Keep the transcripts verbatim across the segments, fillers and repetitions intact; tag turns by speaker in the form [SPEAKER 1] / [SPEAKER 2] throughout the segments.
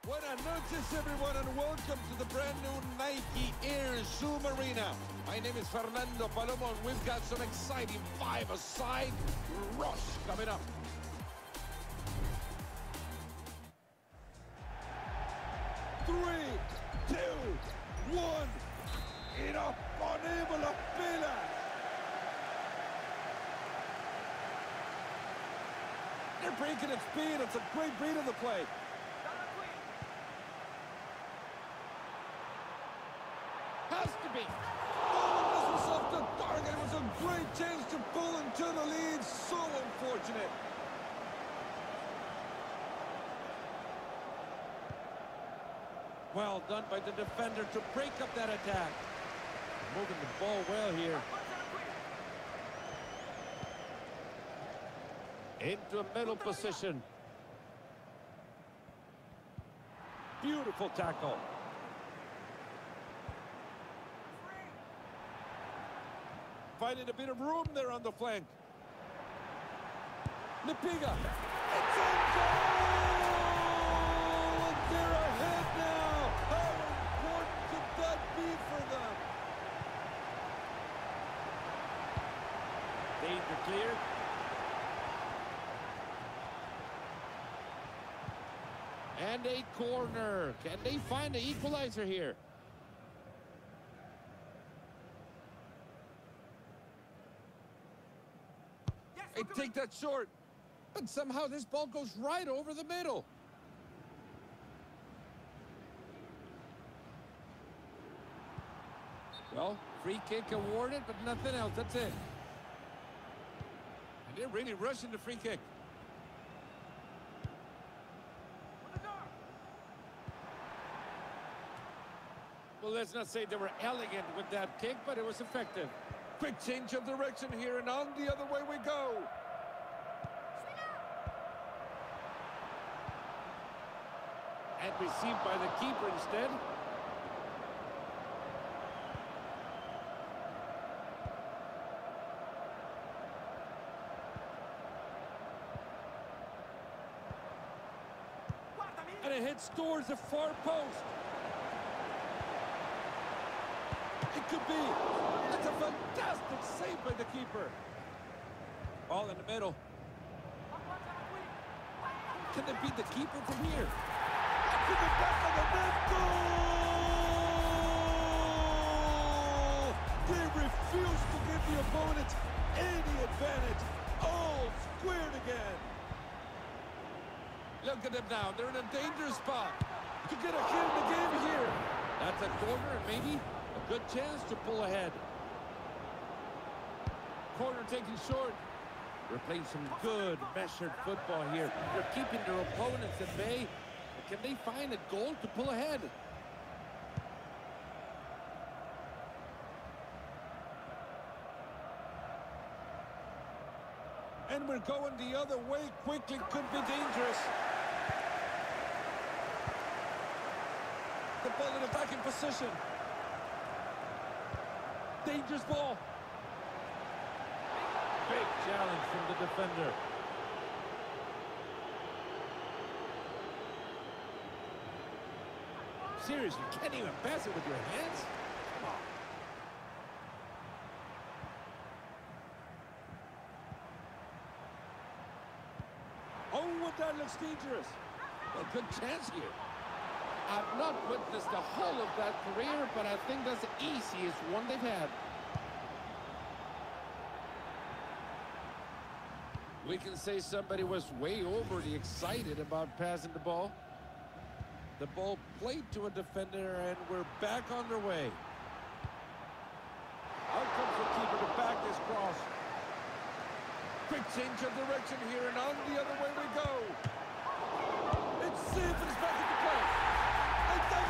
[SPEAKER 1] Buenas noches, everyone, and welcome to the brand new Nike Air Zoom Arena. My name is Fernando Palomo, and we've got some exciting five-a-side rush coming up. Three, two, one, inaponemos las pilas. They're breaking at speed. It's a great read of the play. Has to be. Oh, this was off the target. It was a great chance to pull into the lead. So unfortunate. Well done by the defender to break up that attack. Moving the ball well here. Into a middle position. Beautiful tackle. Finding a bit of room there on the flank. Lipiga. It's in goal! And they're ahead now. How important could that be for them? Danger cleared. And a corner. Can they find the equalizer here? They take that short, but somehow this ball goes right over the middle. Well, free kick awarded, but nothing else. That's it. And they're really rushing the free kick. Well, let's not say they were elegant with that kick, but it was effective. Quick change of direction here, and on the other way we go. And received by the keeper instead. And it hits towards the far post. It could be. That's a fantastic save by the keeper. Ball in the middle. Can they beat the keeper from here? To the back of the net. Goal! They refuse to give the opponent any advantage. All squared again. Look at them now. They're in a dangerous spot to get a hit in the game here. That's a corner and maybe a good chance to pull ahead. Corner taken short. We're playing some good measured football here. They're keeping their opponents at bay. But can they find a goal to pull ahead? And we're going the other way quickly. Could be dangerous. The ball in attacking position. Dangerous ball. Big challenge from the defender. Seriously, you can't even pass it with your hands? Come on. Oh, that looks dangerous. A good chance here. I've not witnessed the whole of that career, but I think that's the easiest one they've had. We can say somebody was way overly excited about passing the ball. The ball played to a defender, and we're back underway. Out comes the keeper to back this cross. Quick change of direction here, and on the other way we go. It's safe, and it's back into play. It's a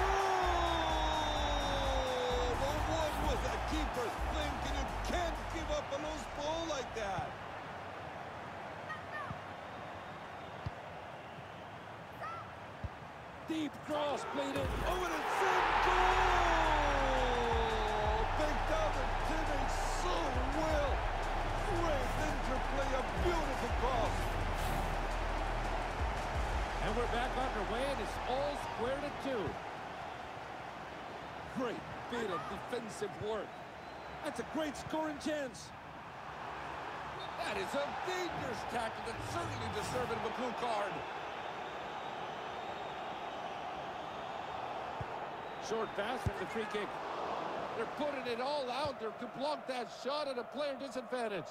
[SPEAKER 1] goal! Well, what was that keeper thinking? You can't give up a loose ball like that. Deep cross played in. Oh, and it's in goal! Picked out the teammate so well. Great interplay, a beautiful cross.
[SPEAKER 2] And we're back underway, and it's all square
[SPEAKER 1] defensive work. That's a great scoring chance. That is a dangerous tackle that certainly deserving of a blue card. Short pass from the free kick. They're putting it all out there to block that shot at a player disadvantage.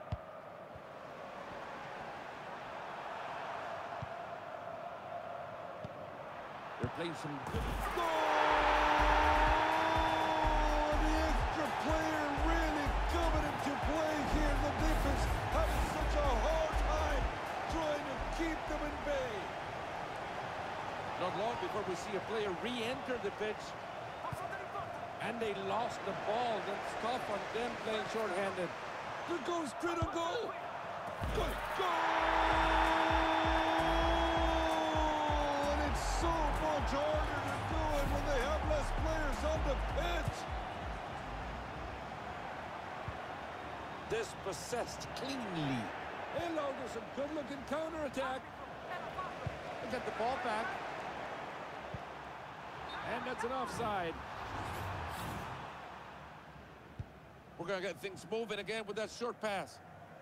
[SPEAKER 1] They're playing some good.
[SPEAKER 2] Goal! The extra player really coming into play here. The defense having such a hard time trying to keep them in bay.
[SPEAKER 1] Not long before we see a player re-enter the pitch. And they lost the ball. That's tough on them playing short-handed.
[SPEAKER 2] They're going straight on goal. Good goal! And it's so much harder to do it when they have less players on the pitch.
[SPEAKER 1] Dispossessed cleanly. Hello, there's a good-looking counter-attack. They get the ball back. And that's an offside. We're going to get things moving again with that short pass.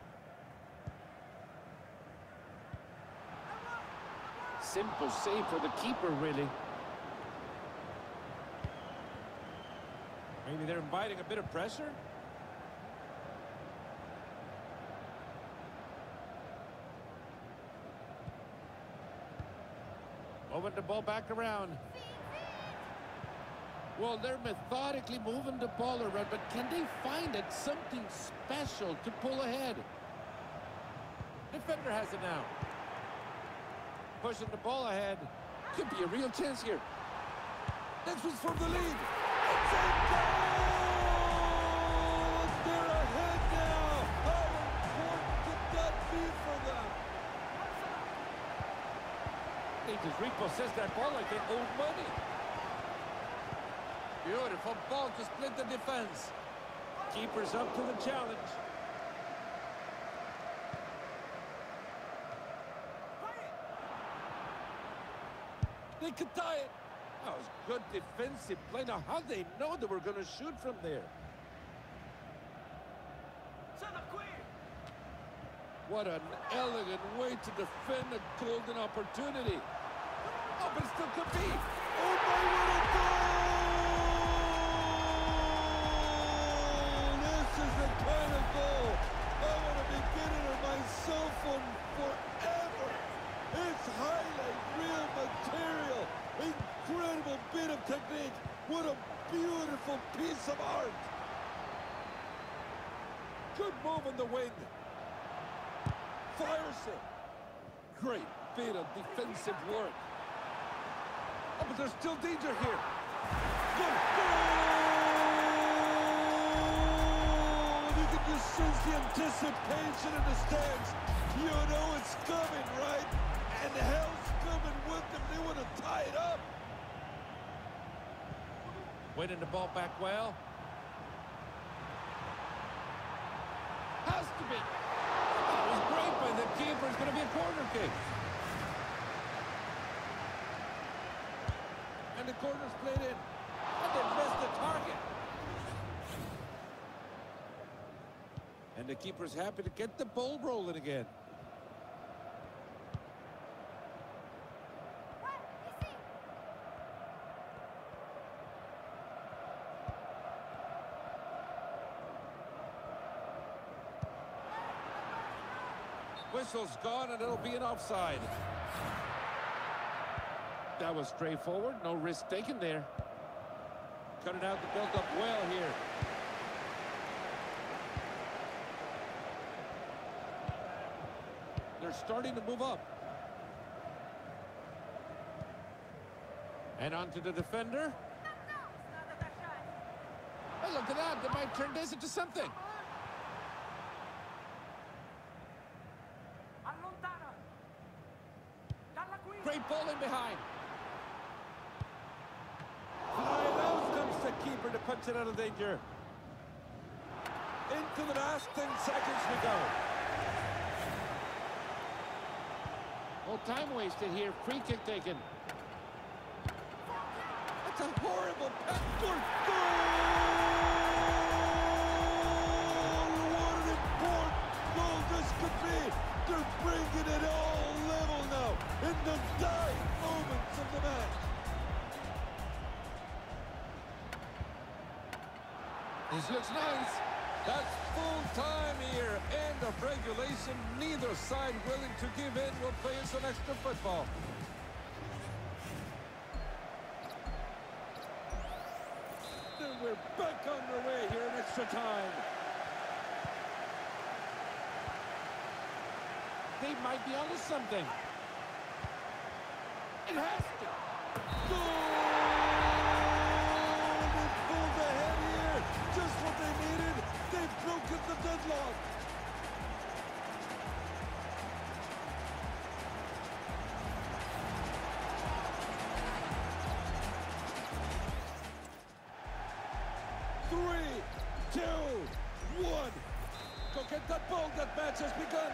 [SPEAKER 1] Simple save for the keeper, really. Maybe they're inviting a bit of pressure. Moving the ball back around. Well, they're methodically moving the ball around, but can they find it something special to pull ahead? Defender has it now. Pushing the ball ahead. Could be a real chance here.
[SPEAKER 2] This was for the lead. It's a goal! They're ahead now. How important could that be for them?
[SPEAKER 1] They just repossessed that ball like they owed money. Beautiful ball to split the defense. Keeper's up to the challenge. They could tie it. That was good defensive play. Now, how they know they were going to shoot from there? What an elegant way to defend a golden opportunity. Oh, but it still could be.
[SPEAKER 2] Oh, my, what a goal! This is the kind of goal I want to be getting on my cell phone forever. It's highlight real material. Incredible bit of technique. What a beautiful piece of art.
[SPEAKER 1] Good move in the wind. Fires it. Great bit of defensive work. Oh, but there's still danger here. Good
[SPEAKER 2] goal! You can just sense the anticipation in the stands. You know it's coming, right? And hell's coming with them. They want to tie it up.
[SPEAKER 1] Winning the ball back well. Has to be. That was great by the keeper. It's going to be a corner kick. And the corner's played in. And they missed the target. And the keeper's happy to get the ball rolling again. Whistle's gone, and it'll be an offside. That was straightforward. No risk taken there. Cutting out the build-up well here. They're starting to move up. And onto the defender. Oh, look at that. They might turn this into something. Great ball in behind. Flying out comes the keeper to punch it out of danger. Into the last ten seconds we go. No time wasted here. Free kick taken. That's a horrible pass. Goal!
[SPEAKER 2] They're bringing it all level now in the dying moments of the match.
[SPEAKER 1] This looks nice. That's full time here. End of regulation. Neither side willing to give in. We'll play some extra football.
[SPEAKER 2] And we're back underway here in extra time.
[SPEAKER 1] They might be onto something. It has to.
[SPEAKER 2] Goal! They pulled ahead here. Just what they needed. They've broken the deadlock. Three, two, one. Go get that ball. That match has begun.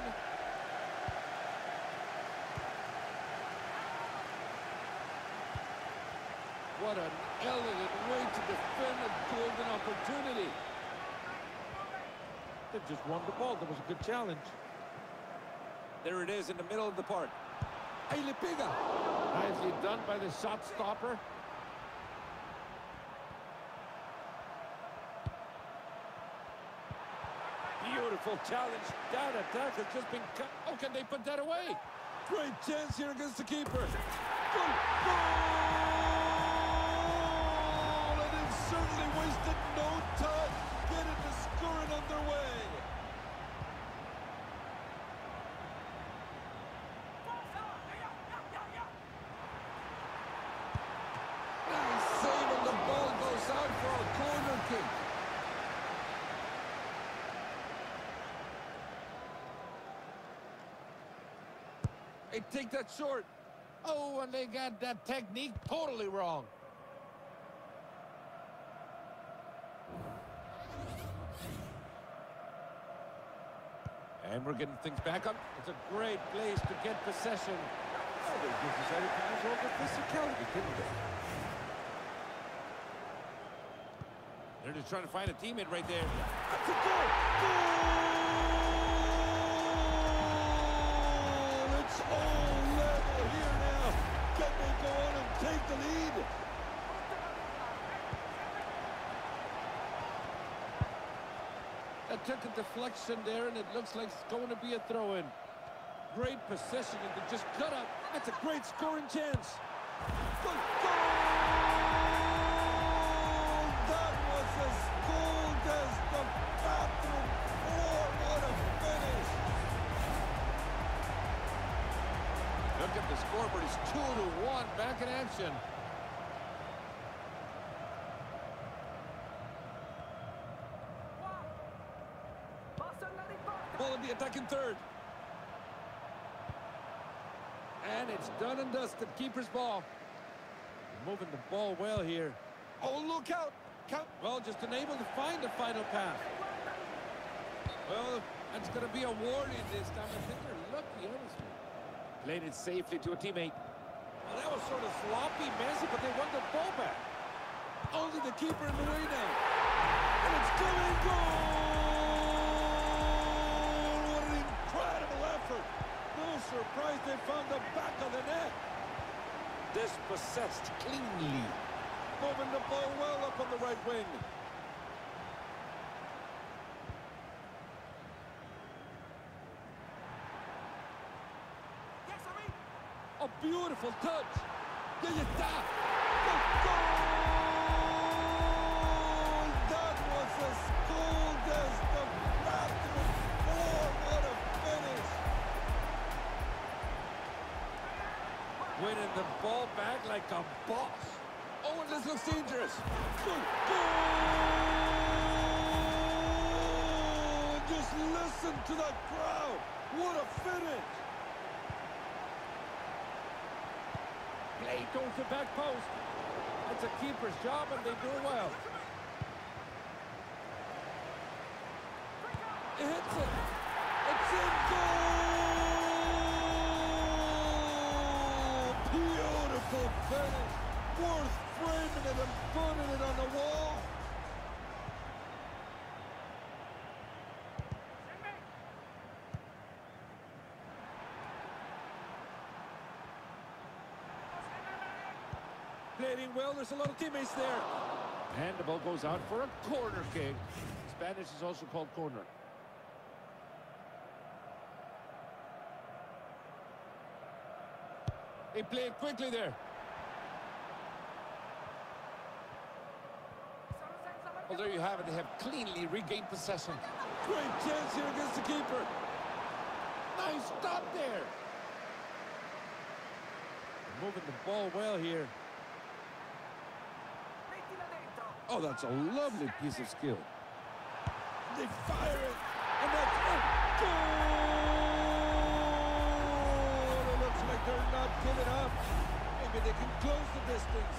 [SPEAKER 1] What an elegant way to defend a golden opportunity. They just won the ball. That was a good challenge. There it is in the middle of the park. Ahí le pega. Nicely done by the shot stopper. Beautiful challenge. That attack has just been cut. Oh, can they put that away?
[SPEAKER 2] Great chance here against the keeper. Goal! Goal! And they've certainly wasted no time getting the scoring underway.
[SPEAKER 1] Nice save, and the ball goes out for a corner kick. Hey, take that short. Oh, and they got that technique totally wrong. And we're getting things back up. It's a great place to get possession. Oh, they just decided to use all the physicality, didn't they? They're just trying to find a teammate right there.
[SPEAKER 2] That's a goal! Goal! It's all level here now. Can they go on and take the lead?
[SPEAKER 1] That took a deflection there, and it looks like it's going to be a throw-in. Great possession, and they just cut up.
[SPEAKER 2] That's a great scoring chance. Goal! Goal! That was as cold as the bathroom floor. What a finish!
[SPEAKER 1] Look at the scoreboard. It's two to one. Back in action. Ball in the attacking third. And it's done and dusted. Keeper's ball. Moving the ball well here. Oh, look out. Count. Well, just unable to find the final pass. Well, that's going to be a warning this time. I think they're lucky, honestly. Played it safely to a teammate. Well, that was sort of sloppy, messy, but they won the ball back.
[SPEAKER 2] Only the keeper in the way now. And it's coming. Goal! What an incredible effort. No surprise they found the back of the net.
[SPEAKER 1] Dispossessed cleanly.
[SPEAKER 2] Moving the ball well up on the right wing. A beautiful touch. There you está. The goal! That was as cold as the bathroom floor. What a finish.
[SPEAKER 1] Winning the ball back like a boss. Oh, and this looks dangerous.
[SPEAKER 2] Goal! Just listen to the crowd. What a finish.
[SPEAKER 1] Play towards the back post. That's a keeper's job, and they do it well.
[SPEAKER 2] It hits it. It's in goal! Beautiful finish. Worth framing it and putting it on the wall.
[SPEAKER 1] played in well. There's a lot of teammates there. And the ball goes out for a corner kick. Spanish is also called corner. They play it quickly there. Well, there you have it. They have cleanly regained possession. Great chance here against the keeper. Nice stop there. Moving the ball well here. Oh, that's a lovely piece of skill. They fire it, and that's it. Goal! It looks like they're not giving up. Maybe they can close the distance.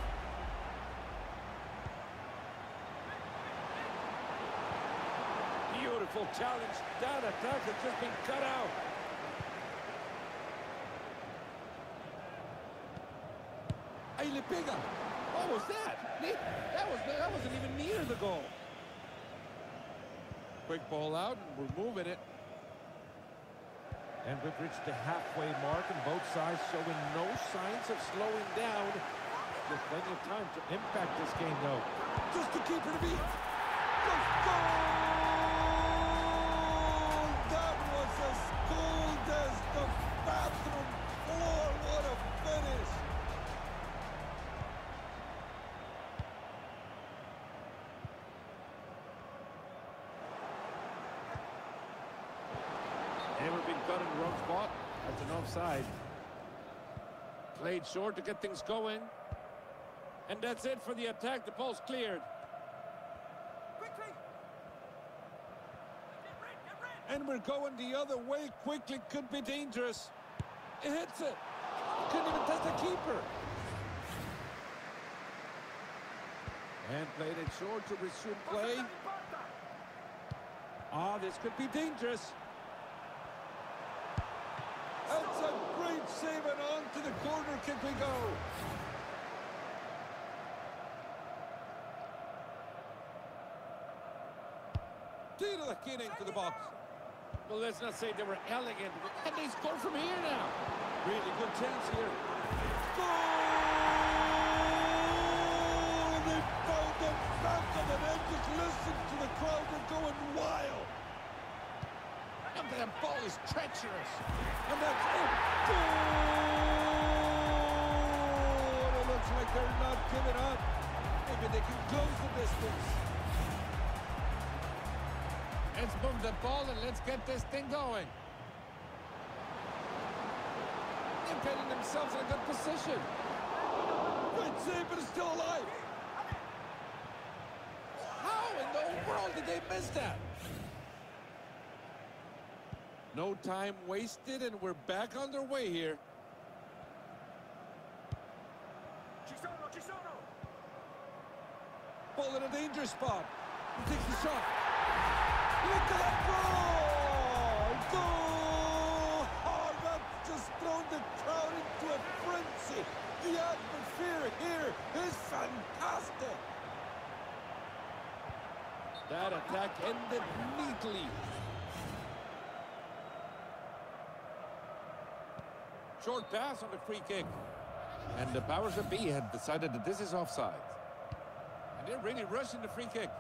[SPEAKER 1] Beautiful challenge. That attack has just been cut out. Ahí le pega. What was that? That was that wasn't even near the goal. Quick ball out, and we're moving it. And we've reached the halfway mark, and both sides showing no signs of slowing down. There's plenty of time to impact this game, though. Just the keeper to beat. Let's go! That was as cold as the bathroom floor. What a finish! Never been cut in the wrong spot. That's an offside. Played short to get things going. And that's it for the attack. The ball's cleared. Quickly. And we're going the other way. Quickly could be dangerous. It hits it. Couldn't even touch the keeper. And played it short to resume play. Ah, this could be dangerous. That's a great save, and on to the corner kick we go. Tiro the kid into the box. Well, let's not say they were elegant. And they score from here now. Really good chance here. Goal! They found the back of the net. Just listen to the crowd. They're going wild. And that ball is treacherous. And that's it. Goal! It looks like they're not giving up. Maybe they can close the distance. Let's move the ball and let's get this thing going. They're getting themselves in a good position. Great save, but it's still alive. How in the world did they miss that? No time wasted, and we're back on their way here. Ball in a dangerous spot. He takes the shot. Look at that goal! Goal! Oh, that's just thrown the crowd into a frenzy. The atmosphere here is fantastic. That attack ended neatly. Short pass on the free kick. And the powers that be had decided that this is offside. And they're really rushing the free kick.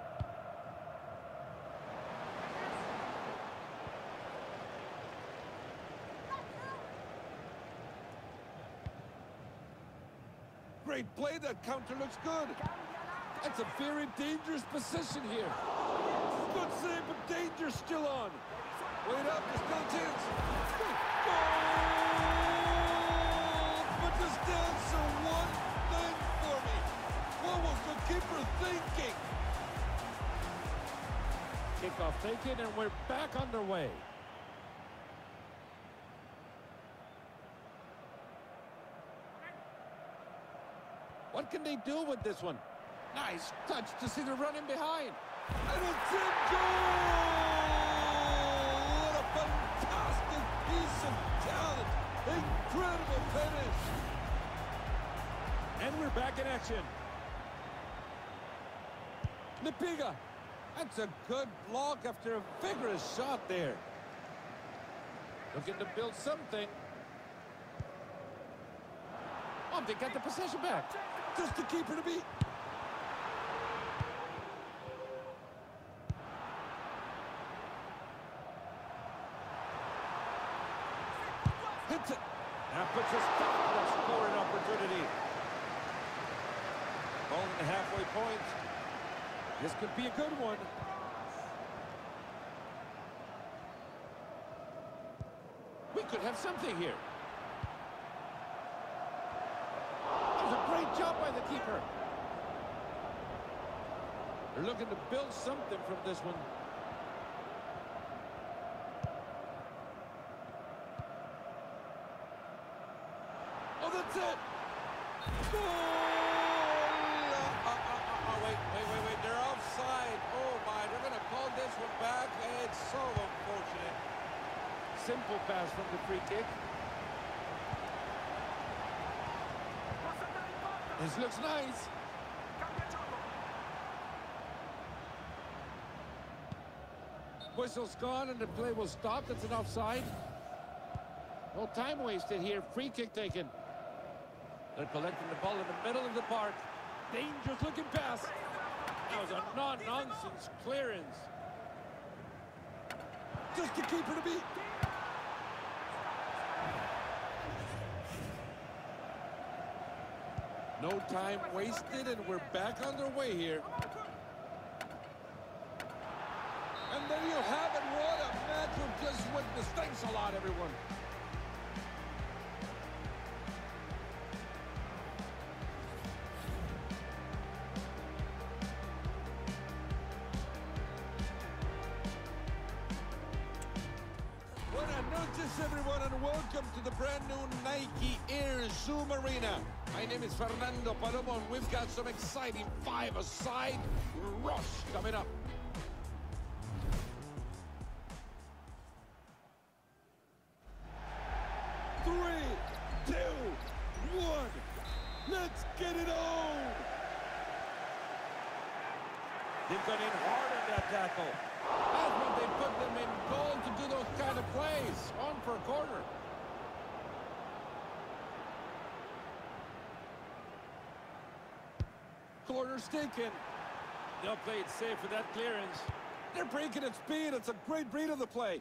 [SPEAKER 1] Great play. That counter looks good. That's a very dangerous position here. Good save, but danger still on. Wait up, there's still a chance. Goal! But just answer one thing for me. What was the keeper thinking? Kickoff taken, and we're back underway. What can they do with this one? Nice touch to see the running behind. And it's in goal! What a fantastic piece of talent. Incredible finish. And we're back in action. Lepiga. That's a good block after a vigorous shot there. Looking to build something.
[SPEAKER 3] Oh, they got the possession back.
[SPEAKER 1] Just the keeper to beat. Hits it.
[SPEAKER 3] That puts a stop to that scoring opportunity. On the halfway point.
[SPEAKER 1] This could be a good one.
[SPEAKER 3] We could have something here. That was a great job by the keeper. They're looking to build something from this one.
[SPEAKER 1] Oh, that's it.
[SPEAKER 3] Goal! Uh, uh, uh, uh, wait, wait, wait, wait. They're offside. Oh, my. They're going to call this one back. It's so unfortunate. Simple pass from the free kick.
[SPEAKER 1] This looks nice.
[SPEAKER 3] Whistle's gone and the play will stop. That's an offside. No time wasted here. Free kick taken. They're collecting the ball in the middle of the park. Dangerous looking pass. That was a non-nonsense clearance.
[SPEAKER 1] Just the keeper to beat.
[SPEAKER 3] No time wasted, and we're back underway here.
[SPEAKER 1] And there you have it. What a match we've just witnessed. Thanks a lot, everyone. Buenas noches, everyone, and welcome to the brand new Nike Air Zoom Arena. My name is Fernando Palomo, and we've got some exciting five-a-side rush coming up. Three, two, one, let's get it on!
[SPEAKER 3] They've gone in hard on that tackle. That's when they put them in goal to do those kind of plays. On for a corner.
[SPEAKER 1] Corner's taken.
[SPEAKER 3] They'll play it safe for that clearance.
[SPEAKER 1] They're breaking at speed. It's a great read of the play.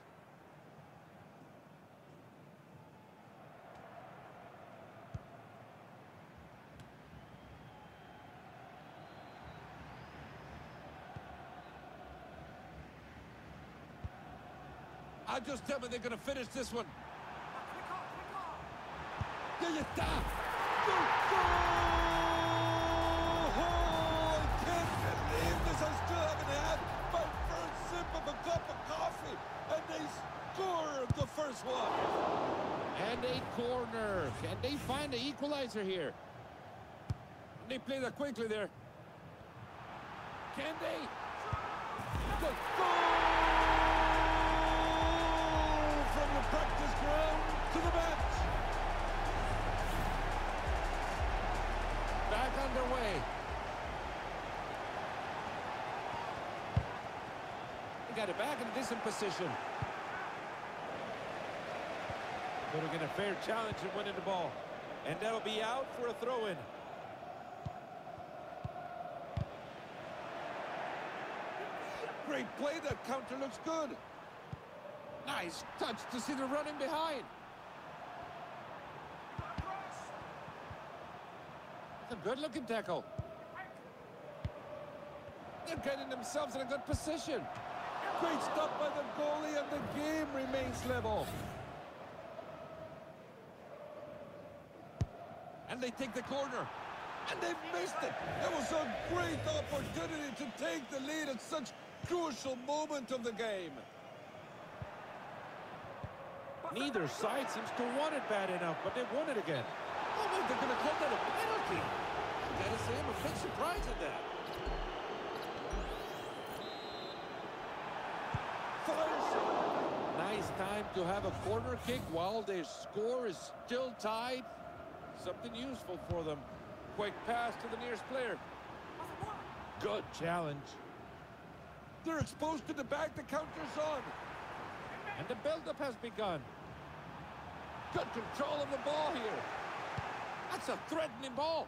[SPEAKER 1] I just tell me they're going to finish this one. There you está. Go, go! Oh, I can't believe this. I still haven't had my first sip of a cup of coffee. And they score the first one.
[SPEAKER 3] And a corner. Can they find the equalizer here?
[SPEAKER 1] They play that quickly there. Can they? The goal! From the practice ground to the bench.
[SPEAKER 3] Back underway. They got it back in a decent position. Putting in a fair challenge and winning the ball. And that'll be out for a throw-in.
[SPEAKER 1] Great play. That counter looks good. Nice touch to see the running behind.
[SPEAKER 3] That's a good-looking tackle.
[SPEAKER 1] They're getting themselves in a good position. Great stop by the goalie, and the game remains level. And they take the corner. And they've missed it. It was a great opportunity to take the lead at such a crucial moment of the game.
[SPEAKER 3] Neither side seems to want it bad enough, but they won it again.
[SPEAKER 1] Oh, wait, they're going to call that a penalty.
[SPEAKER 3] I gotta say, I'm a bit surprised at that.
[SPEAKER 1] Fires.
[SPEAKER 3] Nice time to have a corner kick while their score is still tied. Something useful for them. Quick pass to the nearest player. Good challenge.
[SPEAKER 1] They're exposed to the back. The counter's on.
[SPEAKER 3] And the build-up has begun.
[SPEAKER 1] Good control of the ball here.
[SPEAKER 3] That's a threatening ball.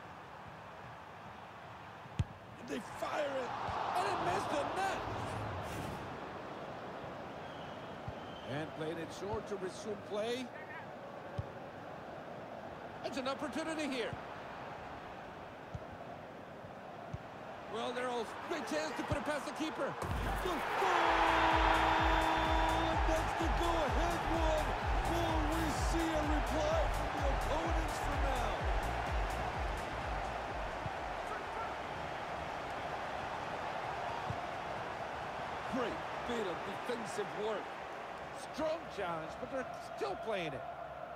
[SPEAKER 1] And they fire it.
[SPEAKER 3] And it missed the net. And played it short to resume play. It's an opportunity here. Well, they're all great chance to put it past the keeper.
[SPEAKER 1] The goal! That's the go-ahead one. Will we see a reply from the opponents for now?
[SPEAKER 3] Great bit of defensive work. Strong challenge, but they're still playing it.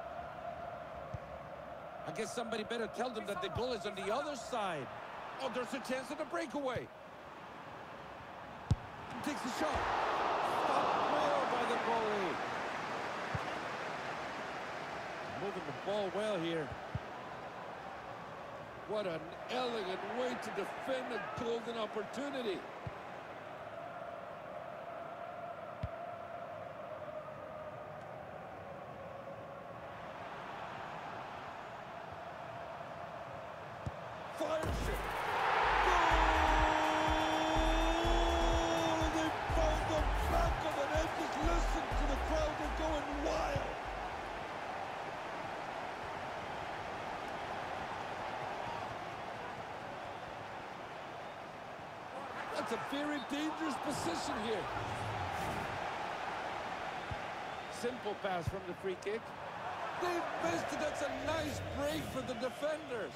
[SPEAKER 3] I guess somebody better tell them that the goal is on the other side. Oh, there's a chance of a breakaway. He takes the shot. Stopped well by the goalie. Moving the ball well here. What an elegant way to defend a golden opportunity.
[SPEAKER 1] Fires it. Goal! They found the back of the net. Just listen to the crowd. They're going wild.
[SPEAKER 3] That's a very dangerous position here. Simple pass from the free kick. They missed it. That's a nice break for the defenders.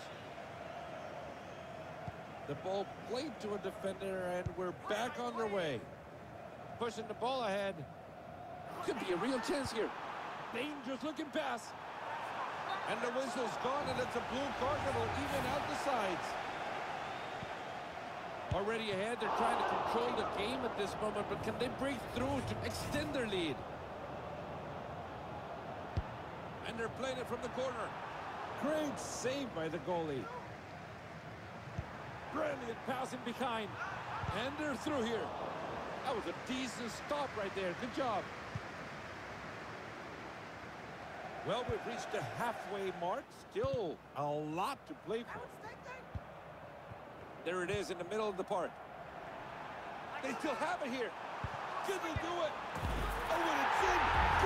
[SPEAKER 3] The ball played to a defender, and we're back on their way. Pushing the ball ahead. Could be a real chance here. Dangerous looking pass. And the whistle's gone, and it's a blue card that will even out the sides. Already ahead, they're trying to control the game at this moment, but can they break through to extend their lead? And they're playing it from the corner. Great save by the goalie. Brilliant passing behind. And they're through here. That was a decent stop right there. Good job. Well, we've reached the halfway mark. Still a lot to play for. There it is in the middle of the park. They still have it here.
[SPEAKER 1] Can they do it? Oh, and it's in.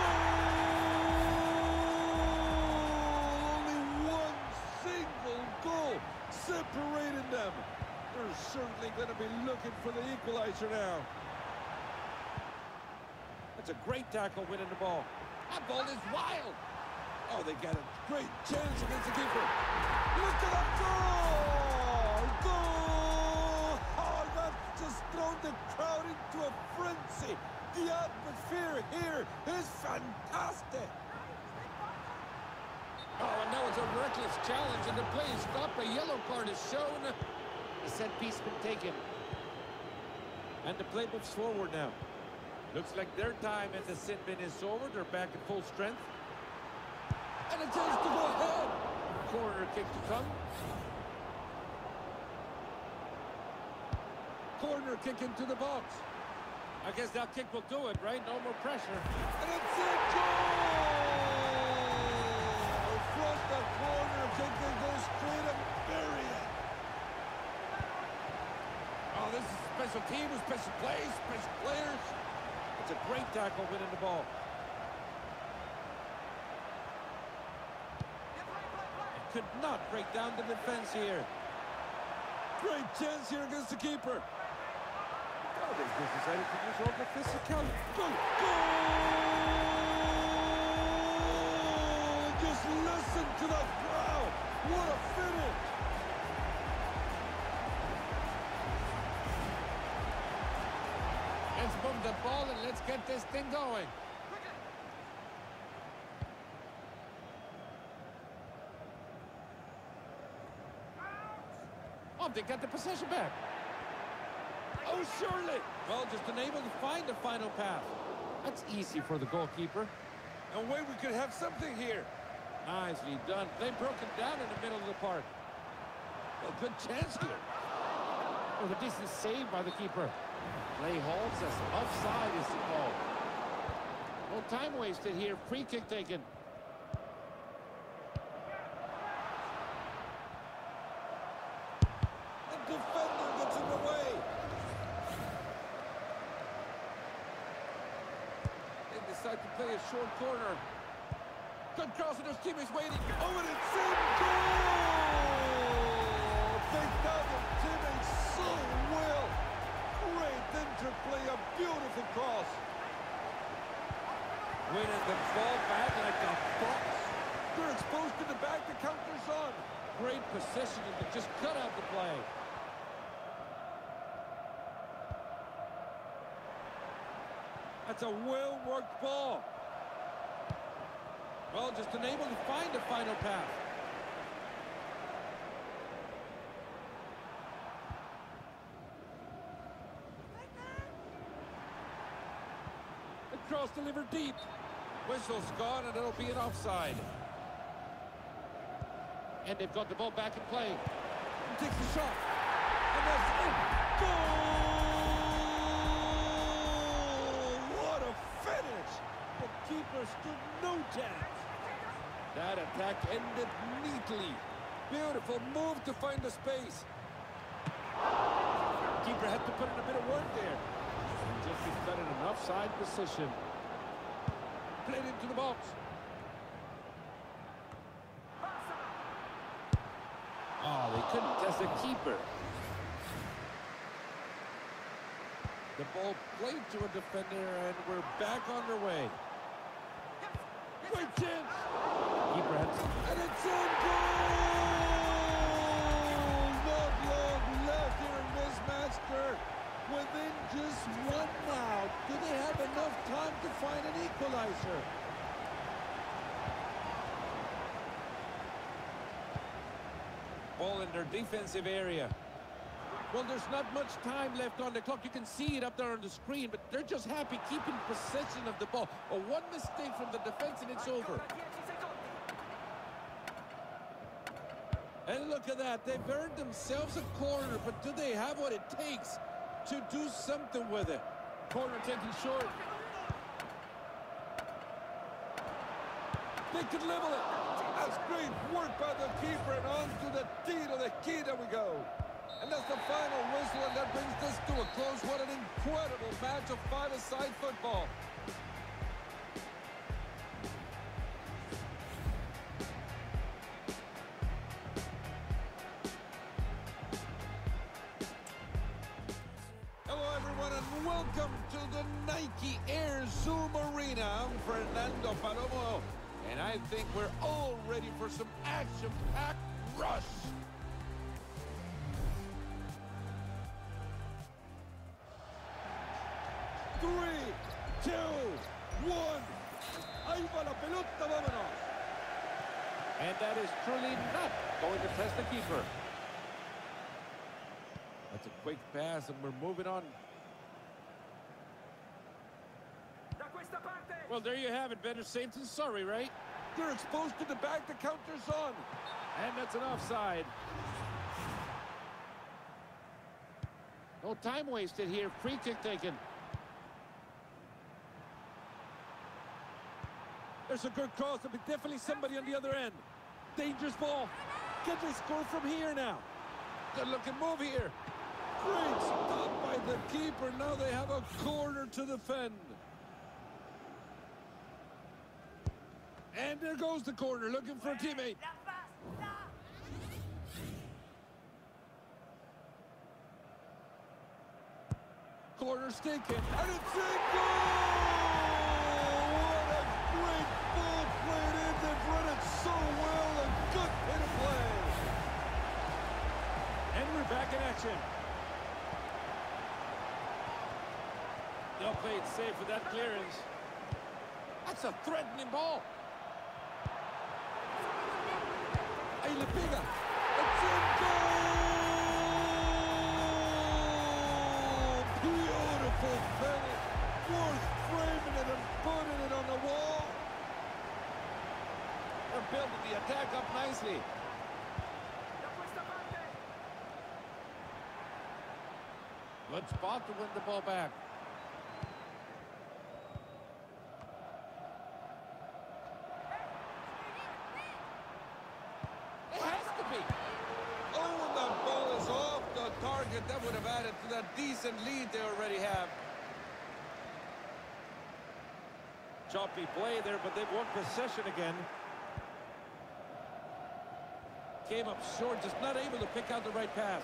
[SPEAKER 1] Goal! Only one single goal separating them. They're certainly going to be looking for the equalizer now.
[SPEAKER 3] That's a great tackle winning the ball. That ball is wild.
[SPEAKER 1] Oh, they got a great chance against the keeper. Look at that goal! Goal! Oh, that just thrown the crowd into a frenzy. The atmosphere here is fantastic.
[SPEAKER 3] Oh, and now it's a reckless challenge, and the play is stopped. A yellow card is shown. The set piece been taken. And the play moves forward now. Looks like their time in the sin bin is over. They're back at full strength. And a chance to go ahead. Corner kick to come. Corner kick into the box. I guess that kick will do it, right? No more pressure.
[SPEAKER 1] And it's a goal! Across the corner, kick that goes straight and bury it.
[SPEAKER 3] Oh, this is special team, special plays, special players. It's a great tackle winning the ball. Could not break down the defense here.
[SPEAKER 1] Great chance here against the keeper.
[SPEAKER 3] Oh, they just decided to use all the physical.
[SPEAKER 1] Go, goal! Just listen to the crowd. What a finish.
[SPEAKER 3] Let's move the ball and let's get this thing going. Oh, they got the possession back. Oh, surely. Well, just unable to find the final pass. That's easy for the goalkeeper.
[SPEAKER 1] No way we could have something here.
[SPEAKER 3] Nicely done. They broke it down in the middle of the park. A good chance here. Oh, a decent save by the keeper. Play holds us. Offside is the call. No time wasted here. Free kick taken. play a short corner. Good cross and his teammates waiting.
[SPEAKER 2] Oh, and it's in goal! They found their teammates so well. Great interplay, a beautiful cross.
[SPEAKER 3] Winning the ball back like a fox.
[SPEAKER 2] They're exposed to the back, the counter's on.
[SPEAKER 3] Great positioning to just cut out the play. That's a well-worked ball. Well, just unable to find a final pass. The cross delivered deep. Whistle's gone, and it'll be an offside. And they've got the ball back in play.
[SPEAKER 2] He takes the shot. And that's it. Goal! What a finish! The keeper stood no chance.
[SPEAKER 3] That attack ended neatly. Beautiful move to find the space. Keeper had to put in a bit of work there. And just got in an offside position. Played into the box. Oh, they couldn't test the keeper. The ball played to a defender, and we're back on their way.
[SPEAKER 2] Great chance.
[SPEAKER 3] Keeper had some.
[SPEAKER 2] And it's in goal! Not long left here in mismatch, Kurt. Within just one now. Do they have enough time to find an equalizer?
[SPEAKER 3] Ball in their defensive area. Well, there's not much time left on the clock. You can see it up there on the screen, but they're just happy keeping possession of the ball. Or one mistake from the defense and it's over. And look at that. They've earned themselves a corner, but do they have what it takes to do something with it? Corner taken short.
[SPEAKER 2] They could level it. That's great work by the keeper, and on to the tee to the key. There we go. And that's the final whistle, and that brings this to a close. What an incredible match of five-a-side football. Hello, everyone, and welcome to the Nike Air Zoom Arena. I'm Fernando Palomo, and I think we're all ready for some action-packed rush. Three, two, one. Ahí va la pelota, vámonos.
[SPEAKER 3] And that is truly not going to test the keeper. That's a quick pass, and we're moving on. Well, there you have it. Better safe than sorry, right?
[SPEAKER 2] They're exposed to the back. The counter's on.
[SPEAKER 3] And that's an offside. No time wasted here. Free kick taken.
[SPEAKER 2] There's a good cross. There'll be definitely somebody on the other end. Dangerous ball. Can they score from here now?
[SPEAKER 3] Good looking move here.
[SPEAKER 2] Great stop by the keeper. Now they have a corner to defend. And there goes the corner, looking for a teammate. Corner's taken, and it's in goal! What a great ball played in. They've run it so well. A good hit of play.
[SPEAKER 3] And we're back in action. They'll play it safe with that clearance. That's a threatening ball.
[SPEAKER 2] Ahí le pega. It's in goal! Beautiful finish. Worth framing it and putting it on the wall.
[SPEAKER 3] They're building the attack up nicely. Good spot to win the ball back. It has to be.
[SPEAKER 2] Oh, and the ball is off the target. That would have added to that decent lead they already have.
[SPEAKER 3] Choppy play there, but they've won possession again. Came up short, just not able to pick out the right pass.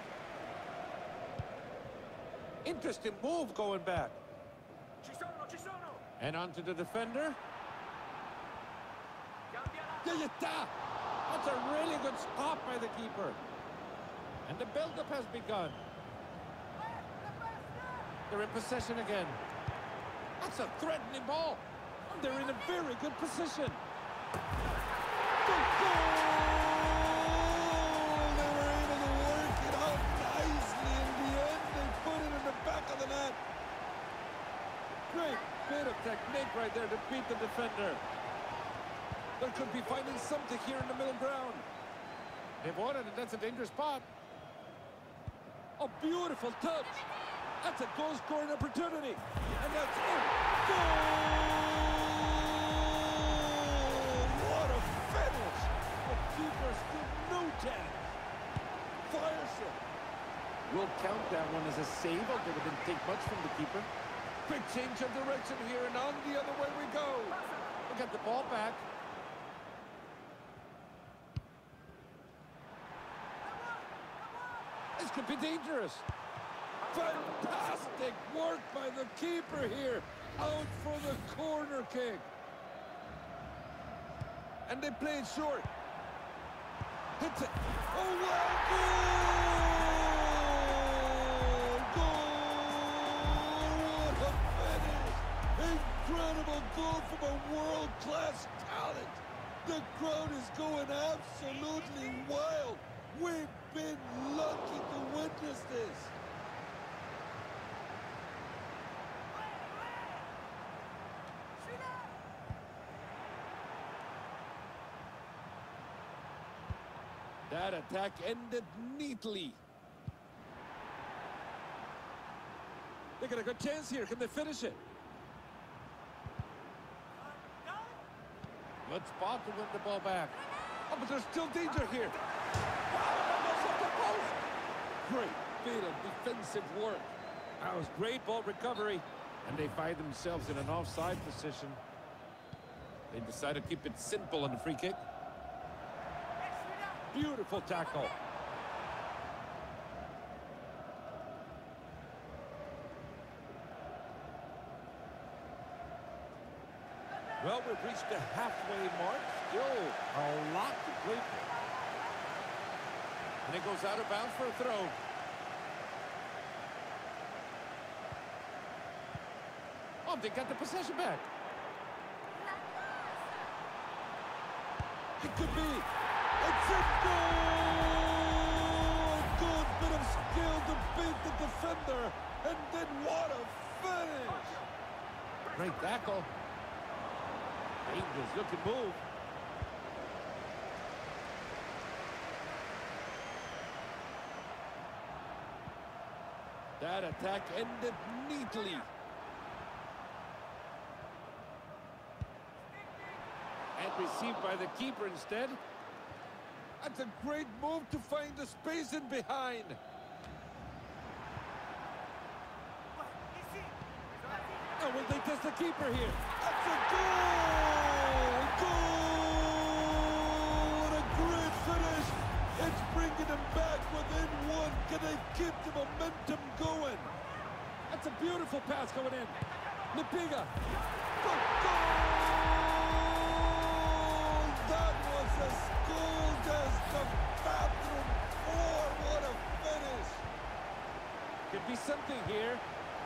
[SPEAKER 3] Interesting move going back. And onto the defender. There you go. That's a really good stop by the keeper. And the build-up has begun. They're in possession again. That's a threatening ball. They're in a very good position.
[SPEAKER 2] Good goal! They were able to work it out nicely. In the end, they put it in the back of the net.
[SPEAKER 3] Great bit of technique right there to beat the defender. They could be finding something here in the middle ground. They've won it, and that's a dangerous spot. A beautiful touch. That's a goal-scoring opportunity. And that's it.
[SPEAKER 2] Goal! What a finish!
[SPEAKER 3] The keeper stood no chance. Fires it. We'll count that one as a save, although it didn't take much from the keeper. Quick change of direction here, and on the other way we go. We got the ball back. This could be dangerous.
[SPEAKER 2] Fantastic work by the keeper here. Out for the corner kick.
[SPEAKER 3] And they play it short. Hits it.
[SPEAKER 2] Oh, well, goal! Goal! What a finish! Incredible goal from a world-class talent. The crowd is going absolutely wild. We've been lucky to witness this.
[SPEAKER 3] That attack ended neatly. They got a good chance here. Can they finish it? Good spot to win the ball back. Oh, but there's still danger here. Great bit of defensive work. That was great ball recovery. And they find themselves in an offside position. They decide to keep it simple on the free kick. Beautiful tackle. Well, we've reached the halfway mark. Still a lot to play for. And it goes out of bounds for a throw. Oh, they got the possession back.
[SPEAKER 2] It could be. It's a goal! Good bit of skill to beat the defender. And then what a finish!
[SPEAKER 3] Great tackle. Dangerous looking move. That attack ended neatly. And received by the keeper instead.
[SPEAKER 2] That's a great move to find the space in behind.
[SPEAKER 3] Oh, will they test the keeper here?
[SPEAKER 2] That's a goal! Goal! What a great finish! It's bringing them back within one. Can they keep the momentum going?
[SPEAKER 3] That's a beautiful pass going in. Lipiga.
[SPEAKER 2] The goal! That was as cold as the bathroom floor. What a finish!
[SPEAKER 3] Could be something here.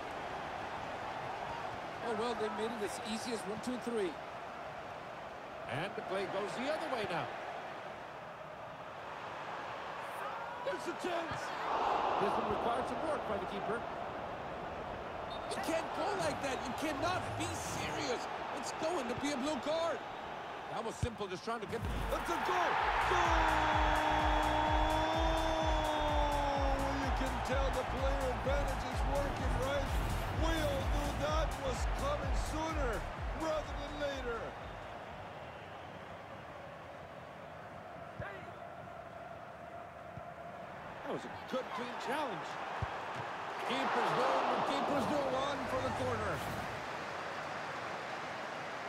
[SPEAKER 3] Oh, well, they made it as easy as one, two, three. And the play goes the other way now.
[SPEAKER 2] There's a chance.
[SPEAKER 3] This one required some work by the keeper. You can't go like that. You cannot be serious. It's going to be a blue card. That was simple, just trying to get...
[SPEAKER 2] That's a goal! Goal! You can tell the player advantage is working right. We all knew that was coming sooner rather than later.
[SPEAKER 3] That was a good, clean challenge. Keeper's going, the keeper's go on for the corner.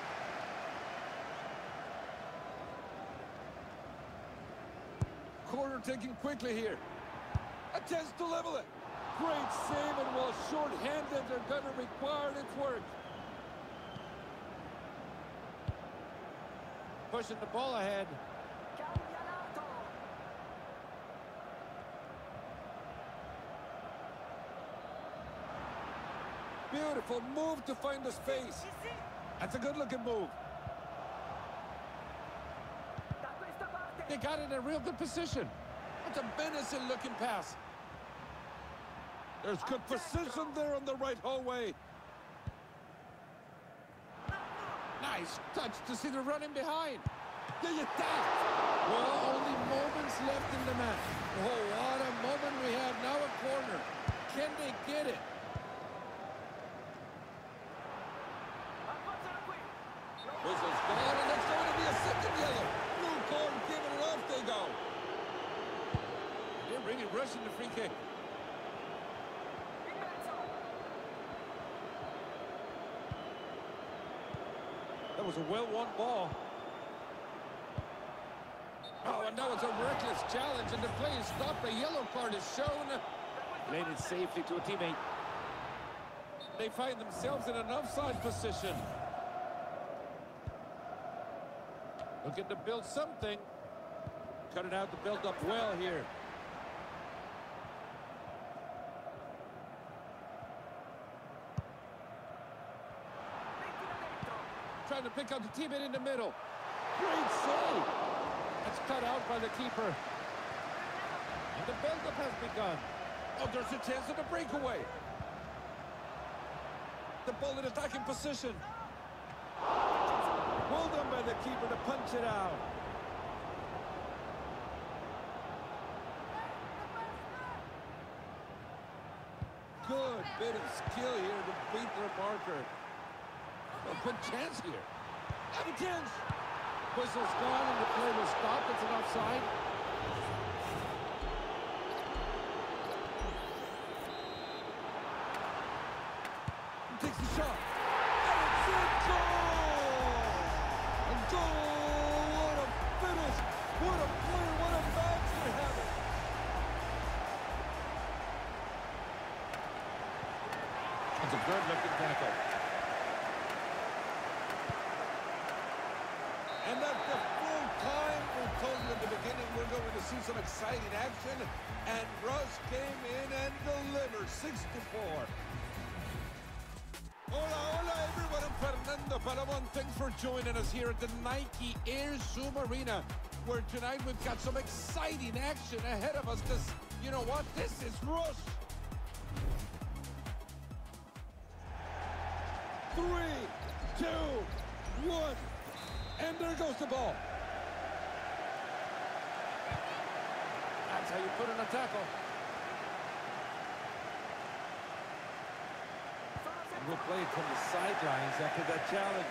[SPEAKER 3] corner taken quickly here. A chance to level it. Great save, and while short-handed, they're going to require its work. Pushing the ball ahead. Beautiful move to find the space. That's a good-looking move. They got it in a real good position. It's a menacing-looking pass. There's good position there on the right hallway. Nice touch to see the running behind. The attack. Well, only moments left in the match. Oh, what a moment we have now. A corner. Can they get it? Whistle's gone, and that's going to be a second yellow. Blue card giving it off. They go. They're really rushing the free kick. That was a well-won ball. Oh, and now it's a reckless challenge, and the play is stopped. A yellow card is shown. Played it safely to a teammate. They find themselves in an offside position. Looking to build something. Cut it out to build up well here. Trying to pick up the teammate in the middle. Great save. That's cut out by the keeper. And the build-up has begun. Oh, there's a chance of a breakaway. The ball in attacking position. Well done by the keeper to punch it out. Good bit of skill here to beat their marker. A good chance here. Have a chance. Whistle's gone and the play will stop. It's an offside. He takes the shot. And it's a goal! A goal! What a finish! What a play! What a match we're having! That's a good-looking tackle. And that's the full time. We told you at the beginning we're going to see some exciting action. And Rush came in and delivered. six to four. Hola, hola everyone. I'm Fernando Palamon. Thanks for joining us here at the Nike Air Zoom Arena, where tonight we've got some exciting action ahead of us. Because, you know what? This is Rush. Three, two, one. And there goes the ball. That's how you put in a tackle. And we'll play it from the sidelines after that challenge.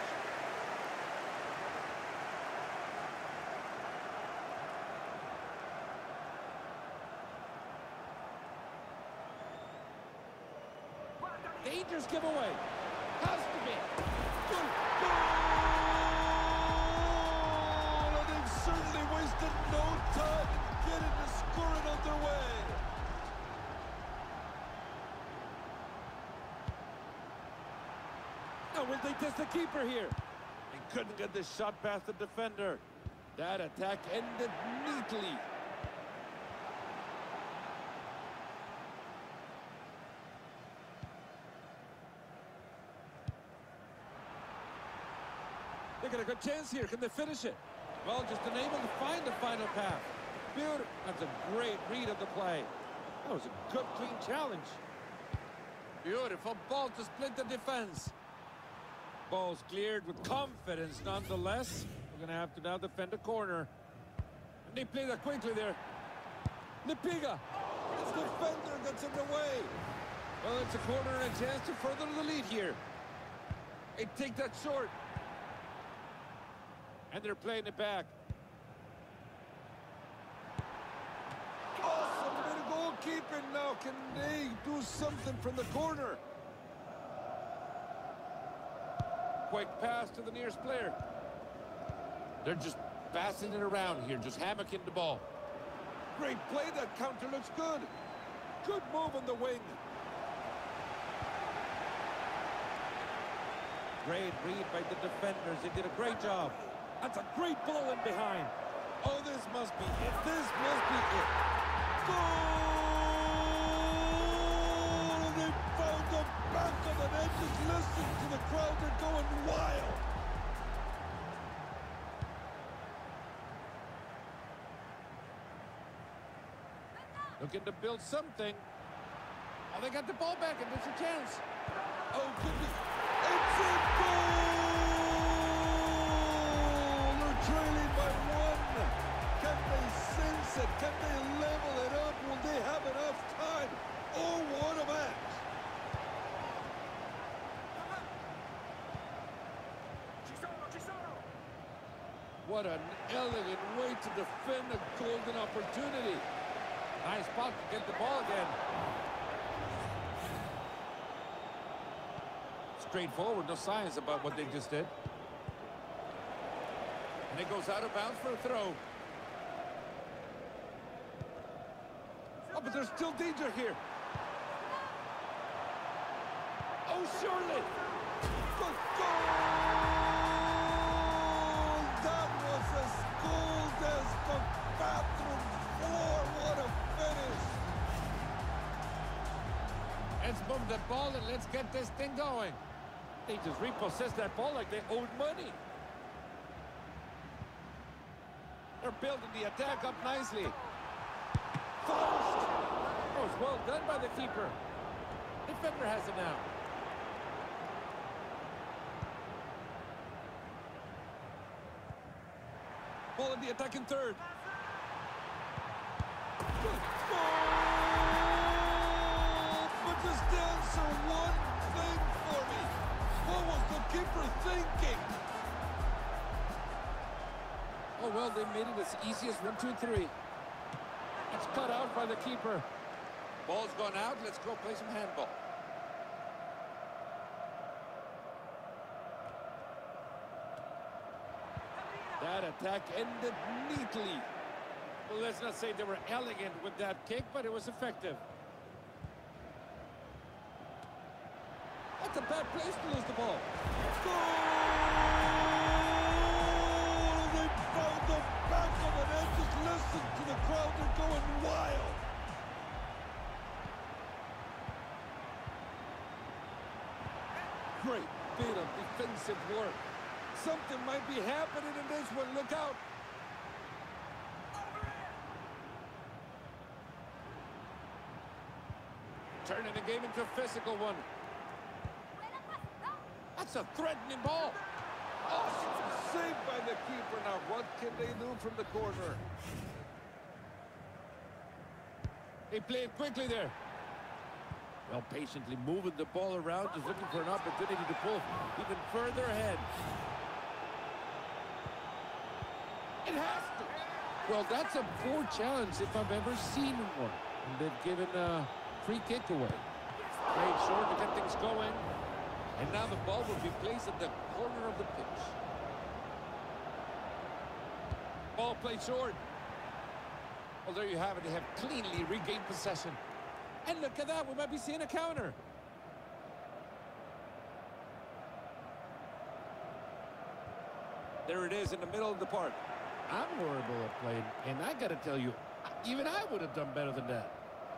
[SPEAKER 3] Dangerous giveaway. Has to be. Good goal! Certainly wasted no time in getting to score it on their way. Now will they test the keeper here? They couldn't get this shot past the defender. That attack ended neatly. They got a good chance here. Can they finish it? Well, just unable to find the final path. Beautiful. That's a great read of the play. That was a good, clean challenge. Beautiful ball to split the defense. Ball's cleared with confidence nonetheless. We're going to have to now defend the corner. And they play that quickly there. Lipiga. This defender gets in the way. Well, it's a corner and a chance to further the lead here. They take that short. And they're playing it back. Awesome bit of goalkeeping now. Can they do something from the corner? Quick pass to the nearest player. They're just passing it around here, just hammocking the ball.
[SPEAKER 1] Great play, that counter looks good. Good move on the wing. Great read by the defenders. They did a great job. That's a great ball in behind. Oh, this must be it. This must be it. Goal! They found the back of the net. Just listen to the crowd. They're going wild.
[SPEAKER 3] Looking to build something. Oh, they got the ball back, and there's a chance.
[SPEAKER 1] Oh, goodness. It's a goal! They're trailing by one. Can they sense it? Can they level it up? Will they have enough time? Oh, what a match!
[SPEAKER 3] What an elegant way to defend a golden opportunity. Nice spot to get the ball again. Straightforward, no signs about what they just did. And it goes out of bounds for a throw.
[SPEAKER 1] Oh, but there's still danger here. Oh, surely! Good goal! That was as cold as the bathroom floor. What a finish!
[SPEAKER 3] Let's move the ball and let's get this thing going. They just repossessed that ball like they owed money. They're building the attack up nicely. Forced! Oh, it's well done by the keeper. Defender has it now.
[SPEAKER 1] Ball in the attacking third. Good goal! But just answer one thing for me. What was the keeper thinking?
[SPEAKER 3] Oh, well, they made it as easy as one, two, three. It's cut out by the keeper. Ball's gone out. Let's go play some handball. That attack ended neatly. Well, let's not say they were elegant with that kick, but it was effective. That's a bad place to lose the ball.
[SPEAKER 1] Goal! They found the back of the net. Just listen to the crowd. They're going wild. Great bit of defensive work. Something might be happening in this one. Look out.
[SPEAKER 3] Turning the game into a physical one. That's a threatening ball.
[SPEAKER 1] Awesome. Saved by the keeper. Now, what can they do from the corner?
[SPEAKER 3] They play it quickly there. Well, patiently moving the ball around, just looking for an opportunity to pull even further ahead. It has to. Well, that's a poor challenge if I've ever seen one. And they've given a free kick away. Played short to get things going. And now the ball will be placed at the corner of the pitch. Ball played short. Well, there you have it. They have cleanly regained possession. And look at that. We might be seeing a counter.
[SPEAKER 1] There it is in the middle of the park.
[SPEAKER 3] I'm horrible at playing, and I got to tell you, even I would have done better than that.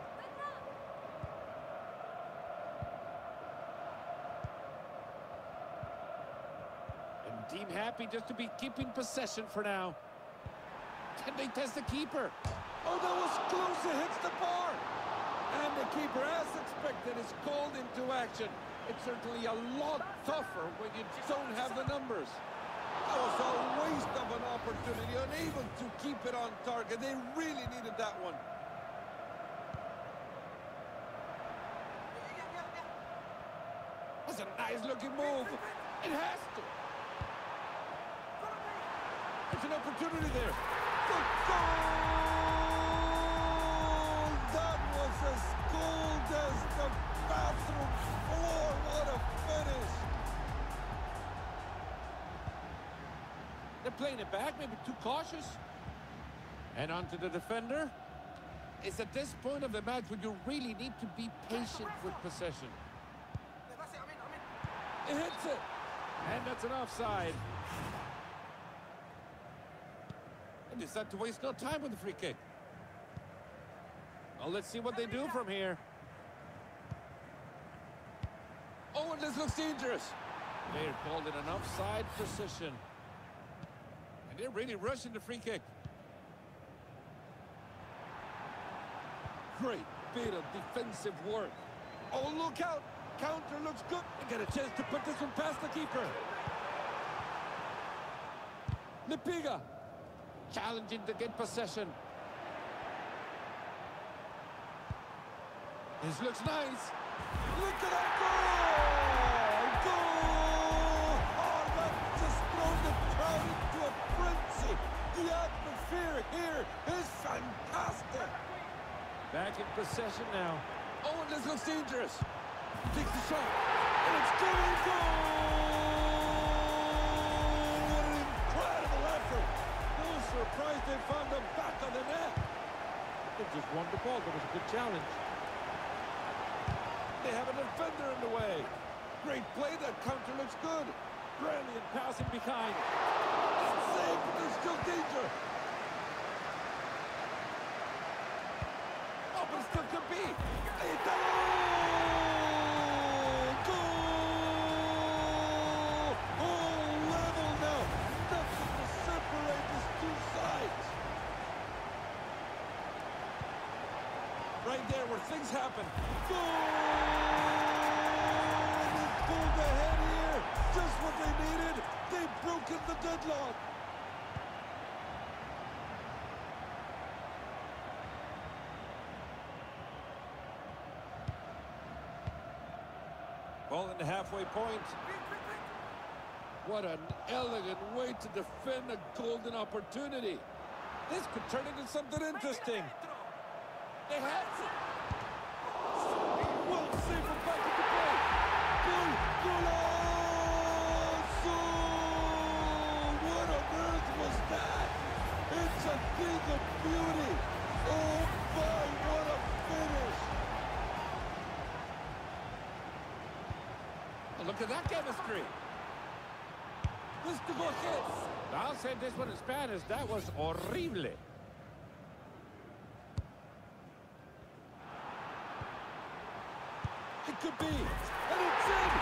[SPEAKER 3] And team happy just to be keeping possession for now. Can they test the keeper?
[SPEAKER 1] Oh, that was close. It hits the bar. And the keeper, as expected, is called into action. It's certainly a lot tougher when you don't have the numbers. That was a waste of an opportunity, unable to keep it on target. They really needed that one. That's a nice-looking move. It has to. There's an opportunity there. Good goal! That was as cold as the bathroom floor. What a finish!
[SPEAKER 3] They're playing it back, maybe too cautious. And onto the defender. It's at this point of the match when you really need to be patient with possession.
[SPEAKER 1] He hits it.
[SPEAKER 3] And that's an offside. And decide to waste no time with the free kick. Well, let's see what they do from here.
[SPEAKER 1] Oh, and this looks dangerous.
[SPEAKER 3] They're called in an offside position. And they're really rushing the free kick.
[SPEAKER 1] Great bit of defensive work. Oh, look out. Counter looks good. They get a chance to put this one past the keeper. Lipiga.
[SPEAKER 3] Challenging to get possession.
[SPEAKER 1] This looks nice. Look at that goal! Goal! Oh, that just thrown the crowd into a frenzy. The atmosphere here is fantastic.
[SPEAKER 3] Back in possession now.
[SPEAKER 1] Oh, and this looks dangerous. Takes the shot. And it's going goal! What an incredible effort. No surprise they found the back of the net.
[SPEAKER 3] They just won the ball. That was a good challenge.
[SPEAKER 1] They have a defender in the way. Great play. That counter looks good.
[SPEAKER 3] Brilliant passing behind.
[SPEAKER 1] It's safe, but there's still danger. Oh, but it still could be. Italo! Goal! Oh, level now. Nothing to separate these two sides. Right there where things happen. Goal! They pulled ahead here. Just what they needed. They've broken the deadlock.
[SPEAKER 3] Ball in the halfway point.
[SPEAKER 1] What an elegant way to defend a golden opportunity. This could turn into something interesting. They have it. Well, save it back into play. Goal, golazo! What on earth was that? It's a thing of beauty. Oh my, what a finish.
[SPEAKER 3] Oh, look at that chemistry.
[SPEAKER 1] This could go ahead.
[SPEAKER 3] I'll say this one in Spanish. That was horrible.
[SPEAKER 1] It could be, and it's in!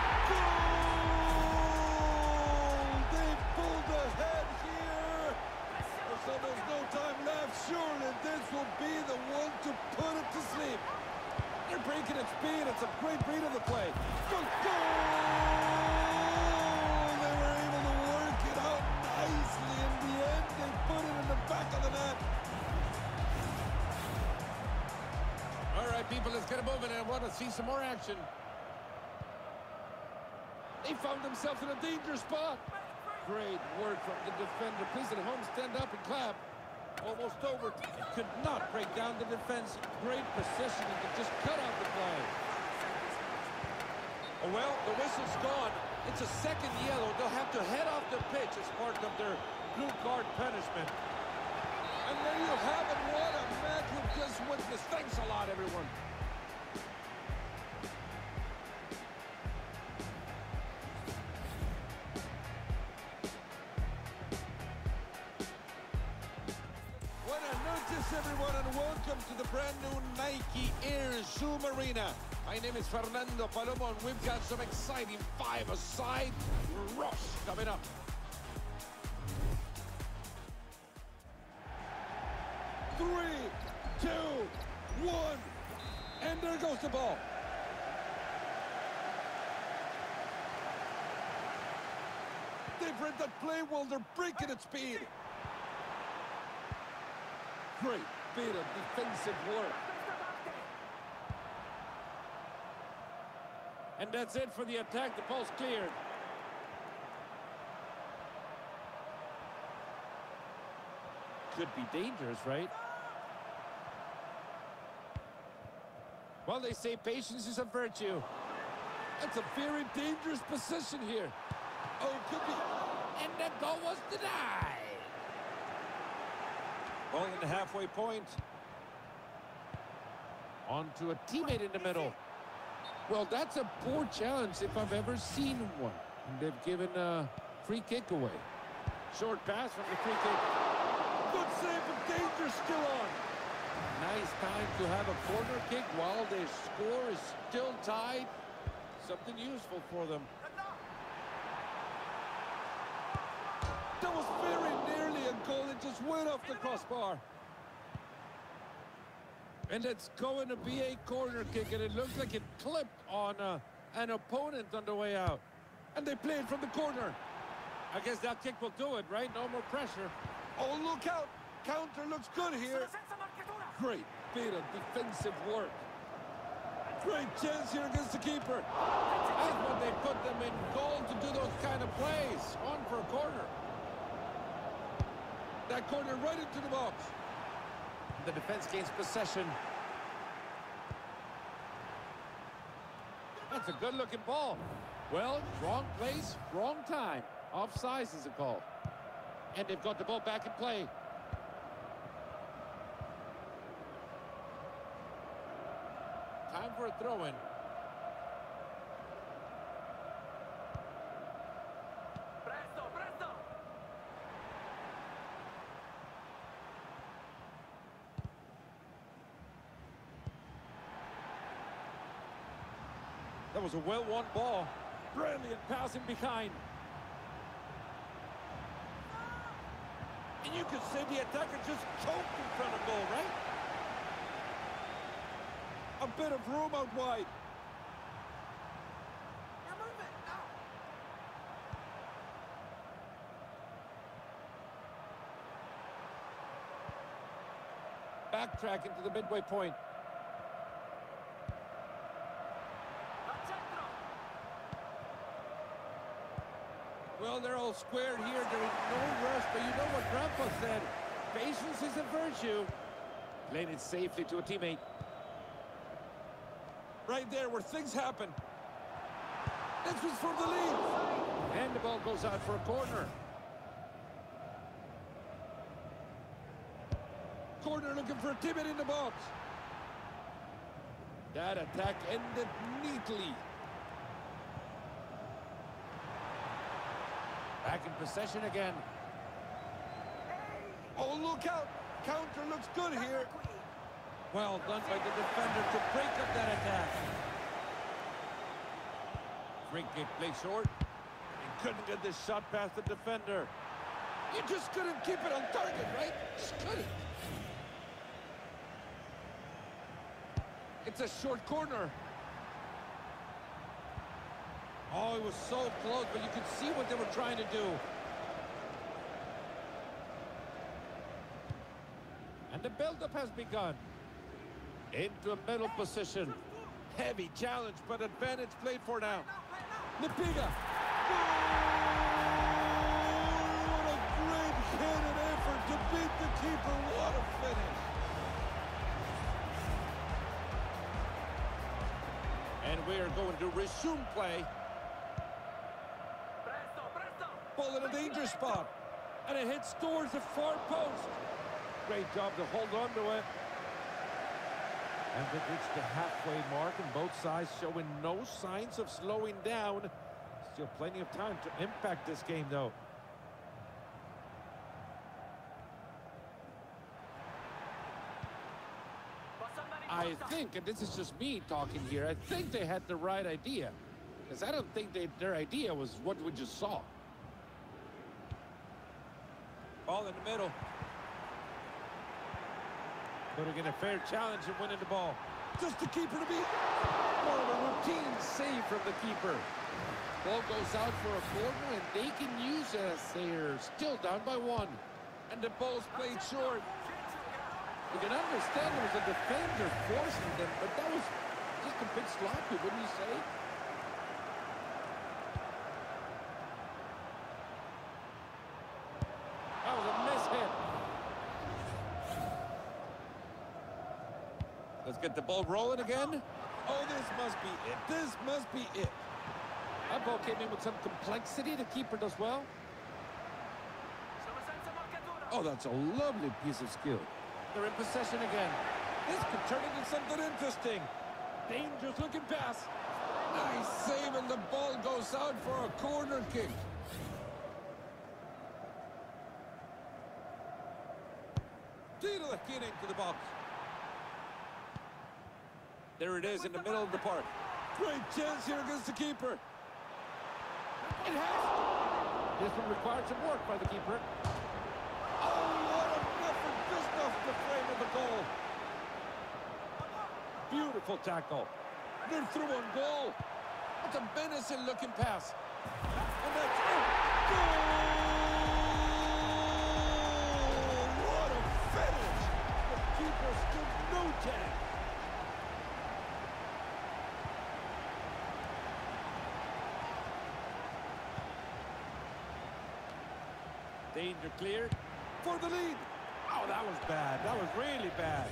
[SPEAKER 1] Goal! They pulled ahead here! So there's no time left. Surely this will be the one to put it to sleep. They're breaking at speed. It's a great read of the play. Goal! They were able to work it out nicely. In the end, they put it in the back of the net.
[SPEAKER 3] All right, people, let's get it moving. I want to see some more action.
[SPEAKER 1] They found themselves in a dangerous spot. Great work from the defender. Please at home, stand up and clap. Almost over.
[SPEAKER 3] It could not break down the defense. Great positioning to just cut out the play.
[SPEAKER 1] Oh, well, the whistle's gone. It's a second yellow. They'll have to head off the pitch as part of their blue card punishment. And there you have it. What a match we've just witnessed. Thanks a lot, everyone. Buenas noches, everyone, and welcome to the brand new Nike Air Zoom Arena. My name is Fernando Palomo, and we've got some exciting five-a-side rush coming up. Three, two, one, and there goes the ball. They've read that play while they're breaking at speed. Great bit of defensive work.
[SPEAKER 3] And that's it for the attack. The ball's cleared. Could be dangerous, right? Well, they say patience is a virtue.
[SPEAKER 1] That's a very dangerous position here. Oh, could be.
[SPEAKER 3] And the goal was denied.
[SPEAKER 1] Ball in the halfway point.
[SPEAKER 3] On to a teammate in the middle. Well, that's a poor challenge if I've ever seen one. And they've given a free kick away. Short pass from the free kick.
[SPEAKER 1] Good save, but danger still on.
[SPEAKER 3] Nice time to have a corner kick while their score is still tied. Something useful for them.
[SPEAKER 1] That was very nearly a goal. It just went off the crossbar.
[SPEAKER 3] And it's going to be a corner kick, and it looks like it clipped on uh, an opponent on the way out.
[SPEAKER 1] And they play it from the corner.
[SPEAKER 3] I guess that kick will do it, right? No more pressure.
[SPEAKER 1] Oh, look out. Counter looks good here. Great bit of defensive work. Great chance here against the keeper.
[SPEAKER 3] That's what they put them in goal to do those kind of plays. On for a corner.
[SPEAKER 1] That corner right into the box.
[SPEAKER 3] The defense gains possession. That's a good-looking ball. Well, wrong place, wrong time. Offsides is a call. And they've got the ball back in play. Time for a throw-in. That was a well-won ball. Brilliant passing behind.
[SPEAKER 1] And you could say the attacker just choked in front of goal, right? A bit of room out wide.
[SPEAKER 3] Backtrack into the midway point. Well, they're all squared here. There is no rush, but you know what Grandpa said. Patience is a virtue. Playing it safely to a teammate.
[SPEAKER 1] Right there where things happen. This was for the lead.
[SPEAKER 3] And the ball goes out for a corner.
[SPEAKER 1] Corner looking for a teammate in the box.
[SPEAKER 3] That attack ended neatly. Back in possession again.
[SPEAKER 1] Oh, look out. Counter looks good here.
[SPEAKER 3] Well done by the defender to break up that attack. Free kick played short.
[SPEAKER 1] He couldn't get this shot past the defender. You just couldn't keep it on target, right? Just couldn't. It's a short corner.
[SPEAKER 3] Oh, it was so close, but you could see what they were trying to do. And the build-up has begun. Into a middle position.
[SPEAKER 1] Heavy challenge, but advantage played for now. Nipiga. What a great hit and effort to beat the keeper. What a finish.
[SPEAKER 3] And we are going to resume play.
[SPEAKER 1] Ball in a danger spot. And it hits towards the far post.
[SPEAKER 3] Great job to hold on to it. And they've reached the halfway mark, and both sides showing no signs of slowing down. Still plenty of time to impact this game, though. I think, and this is just me talking here, I think they had the right idea. Because I don't think they, their idea was what we just saw.
[SPEAKER 1] Ball in the middle.
[SPEAKER 3] Putting in a fair challenge and winning the ball.
[SPEAKER 1] Just the keeper to beat.
[SPEAKER 3] More of a routine save from the keeper. Ball goes out for a corner, and they can use it as they're still down by one.
[SPEAKER 1] And the ball's played short.
[SPEAKER 3] You can understand there was a defender forcing them, but that was just a bit sloppy, wouldn't you say? That was a miss hit. Let's get the ball rolling again.
[SPEAKER 1] Oh, this must be it. This must be it.
[SPEAKER 3] That ball came in with some complexity. The keeper does well. Oh, that's a lovely piece of skill. They're in possession again. This could turn into something interesting. Dangerous looking pass.
[SPEAKER 1] Nice save, and the ball goes out for a corner kick.
[SPEAKER 3] Tiro get into the box. There it is in the middle of the park.
[SPEAKER 1] Great chance here against the keeper.
[SPEAKER 3] It has. This one required some work by the keeper.
[SPEAKER 1] Oh, what a effort just off the frame of the goal.
[SPEAKER 3] Beautiful tackle.
[SPEAKER 1] They're through on goal.
[SPEAKER 3] That's a menacing looking pass.
[SPEAKER 1] And that's it. Goal! What a finish!
[SPEAKER 3] The keeper stood no chance. Danger cleared.
[SPEAKER 1] For the lead.
[SPEAKER 3] Oh, that was bad. That was really bad.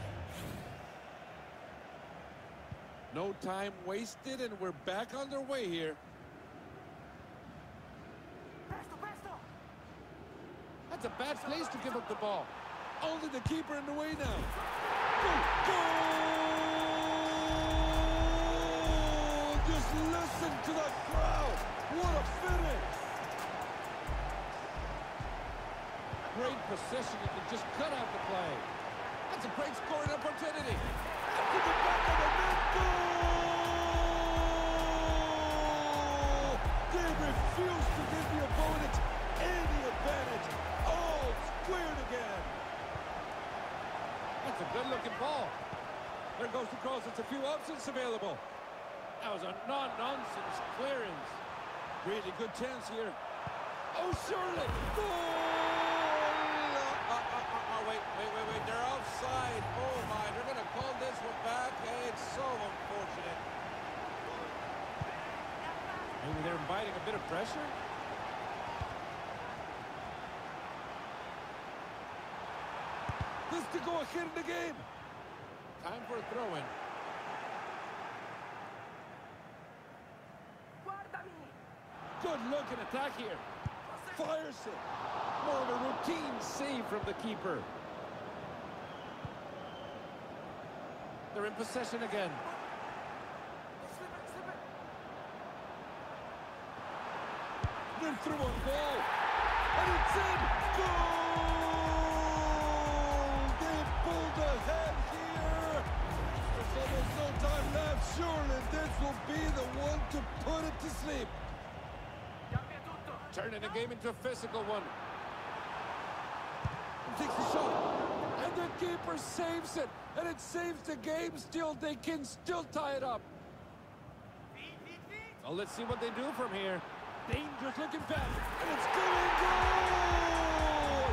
[SPEAKER 1] No time wasted, and we're back on their way here.
[SPEAKER 3] That's a bad place to give up the ball.
[SPEAKER 1] Only the keeper in the way now. Goal! Goal! Just listen to that crowd. What a finish!
[SPEAKER 3] Great possession. You can just cut out the play. That's a great scoring opportunity.
[SPEAKER 1] Up to the back of the net. Goal! They refuse to give the opponent any advantage. All squared again.
[SPEAKER 3] That's a good-looking ball. There goes the cross. It's a few options available. That was a non-nonsense clearance.
[SPEAKER 1] Really good chance here. Oh, surely. Goal!
[SPEAKER 3] Uh, uh, uh, uh, wait, wait, wait, wait. They're offside. Oh, my. They're going to call this one back. Hey, it's so unfortunate. Maybe they're inviting a bit of pressure.
[SPEAKER 1] This to go ahead in the game.
[SPEAKER 3] Time for a throw-in. Good looking attack here.
[SPEAKER 1] Fires it.
[SPEAKER 3] More of a routine save from the keeper. They're in possession again.
[SPEAKER 1] They're through on goal. And it's in. Goal! They pulled ahead here. So there's no time left. Surely this will be the one to put it to sleep.
[SPEAKER 3] Turning the game into a physical one.
[SPEAKER 1] Takes the shot. And the keeper saves it. And it saves the game still. They can still tie it up.
[SPEAKER 3] Well, let's see what they do from here. Dangerous looking pass.
[SPEAKER 1] And it's going goal!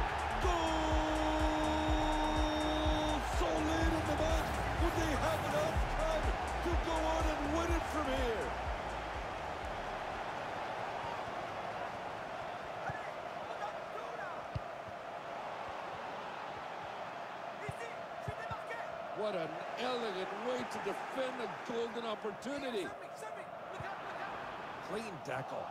[SPEAKER 1] Goal! So late in the match, would they have enough time to go on and win it from here?
[SPEAKER 3] What an elegant way to defend a golden opportunity. Clean tackle.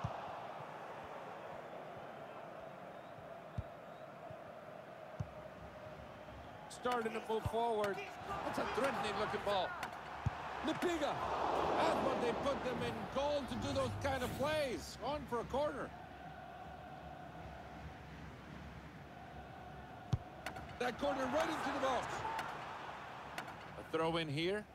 [SPEAKER 3] Starting to move forward. That's a threatening looking ball.
[SPEAKER 1] Lipiga.
[SPEAKER 3] That's what they put them in goal to do those kind of plays. On for a corner.
[SPEAKER 1] That corner right into the box.
[SPEAKER 3] A throw in here.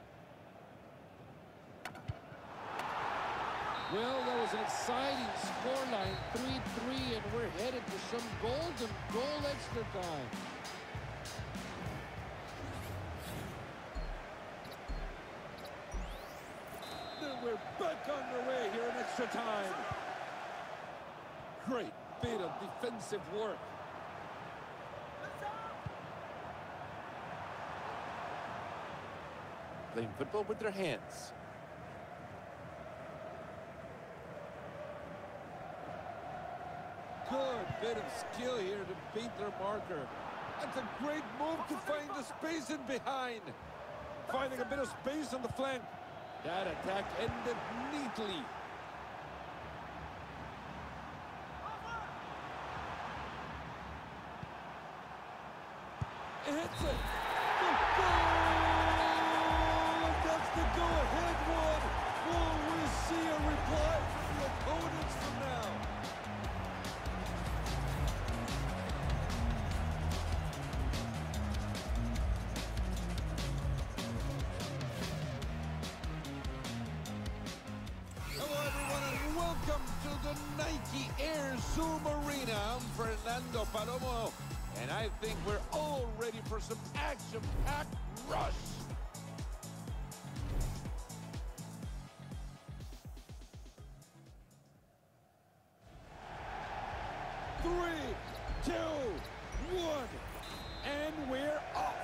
[SPEAKER 3] Well, that was an exciting scoreline, three three, and we're headed to some golden goal extra time.
[SPEAKER 1] Then we're back underway here in extra time. Great bit of defensive work.
[SPEAKER 3] Playing football with their hands.
[SPEAKER 1] Good bit of skill here to beat their marker. That's a great move to find the space in behind. Finding a bit of space on the flank.
[SPEAKER 3] That attack ended neatly.
[SPEAKER 1] It hits it. The goal!
[SPEAKER 3] I think we're all ready for some action-packed rush.
[SPEAKER 1] Three, two, one, and we're off.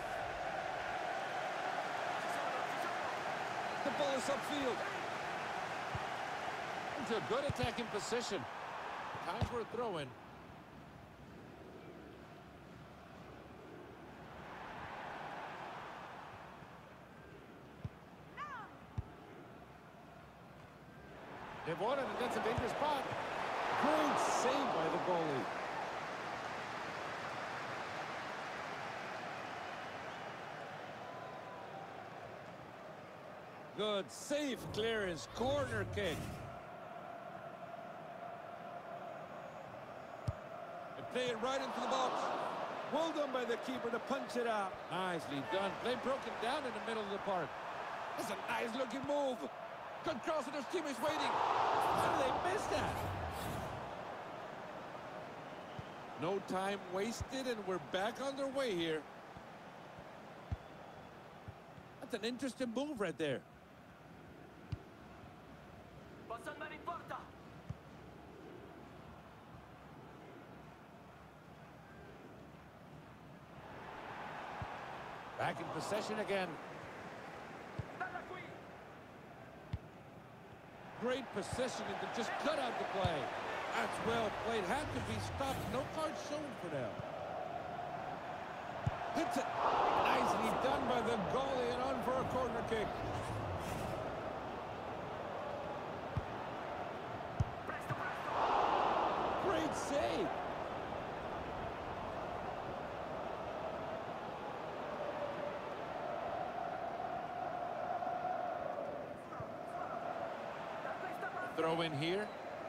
[SPEAKER 1] The ball is upfield.
[SPEAKER 3] It's a good attacking position. Time for a throw-in. They've won it, and that's a dangerous spot.
[SPEAKER 1] Great save by the goalie. Good, safe clearance, corner kick. And play it right into the box. Well done by the keeper to punch it out.
[SPEAKER 3] Nicely done. Play broken down in the middle of the park.
[SPEAKER 1] That's a nice-looking move. Good cross, and his teammates waiting. How did they miss that?
[SPEAKER 3] No time wasted, and we're back on their way here. That's an interesting move right there. Back in possession again. Great positioning to just cut out the play. That's well played. Had to be stopped. No card shown for them.
[SPEAKER 1] Hits it. Nicely done by the goalie and on for a corner kick. Great save.
[SPEAKER 3] Throw in here.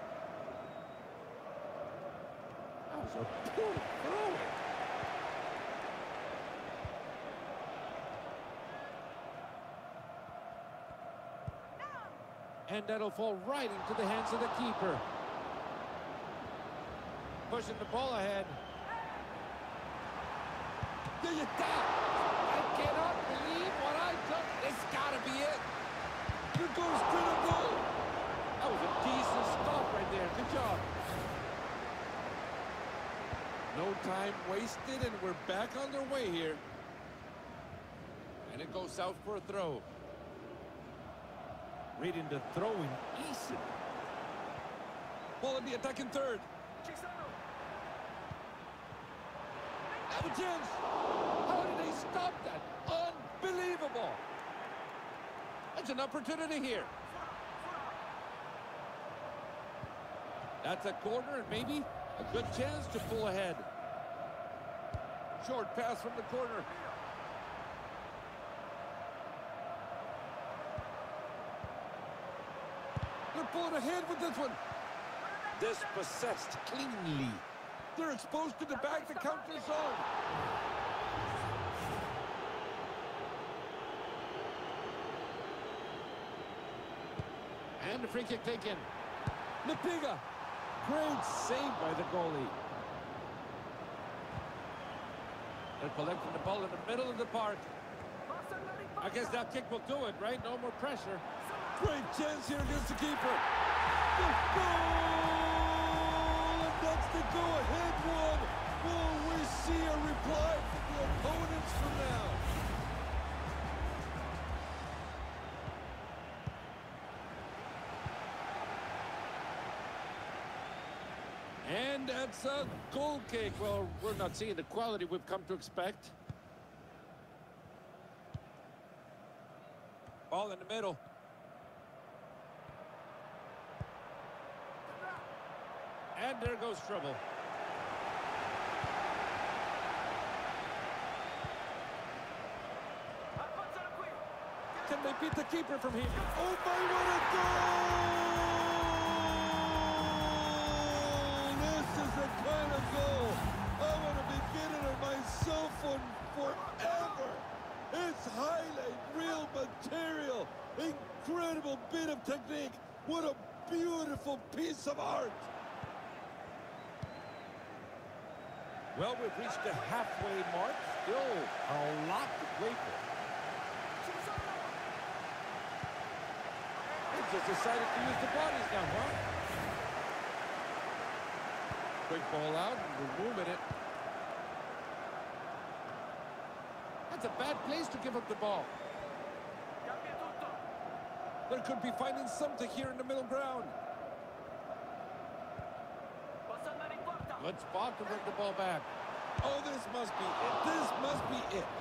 [SPEAKER 3] That was a poor throw. And that'll fall right into the hands of the keeper. Pushing the ball ahead.
[SPEAKER 1] There you go.
[SPEAKER 3] I cannot believe what I just... It's got to be it.
[SPEAKER 1] Here goes to the goal.
[SPEAKER 3] That was a decent stop right there. Good job. No time wasted, and we're back on their way here. And it goes out for a throw.
[SPEAKER 1] Reading the throwing easy. Ball in the attacking third. Have a chance.
[SPEAKER 3] How did they stop that? Unbelievable. That's an opportunity here. That's a corner and maybe a good chance to pull ahead. Short pass from the corner.
[SPEAKER 1] They're pulling ahead with this one. Dispossessed cleanly. They're exposed to the back to counter zone.
[SPEAKER 3] And the free kick taken.
[SPEAKER 1] Napiga. Great save by the goalie.
[SPEAKER 3] They're collecting the ball in the middle of the park. I guess that kick will do it, right? No more pressure.
[SPEAKER 1] Great chance here against the keeper. The goal! And that's the go-ahead one. Will we see a reply from the opponents from now? And that's a goal kick.
[SPEAKER 3] Well, we're not seeing the quality we've come to expect.
[SPEAKER 1] Ball in the middle.
[SPEAKER 3] And there goes trouble.
[SPEAKER 1] Can they beat the keeper from here? Oh my, what a goal! This is the kind of goal I want to be getting on my cell phone forever. It's highlight, real material, incredible bit of technique. What a beautiful piece of art.
[SPEAKER 3] Well, we've reached the halfway mark. Still a lot to play for. They just decided to use the bodies now, huh? Quick ball out, and we're moving it. That's a bad place to give up the ball. They could be finding something here in the middle ground. Good spot to bring the ball back.
[SPEAKER 1] Oh, this must be it. This must be it.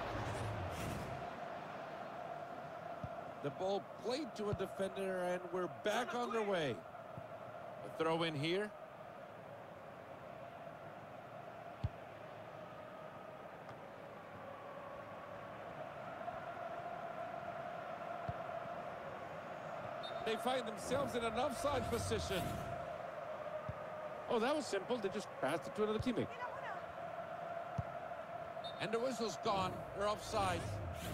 [SPEAKER 3] The ball played to a defender, and we're back on their way. A throw in here. They find themselves in an offside position. Oh, that was simple. They just passed it to another teammate. And the whistle's gone. They're offside.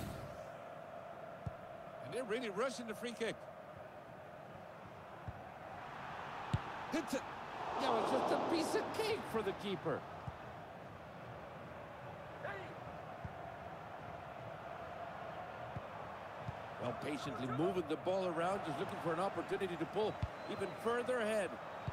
[SPEAKER 3] And they're really rushing the free kick. Hits it. Yeah, it's just a piece of cake for the keeper. Well, patiently moving the ball around, just looking for an opportunity to pull even further ahead.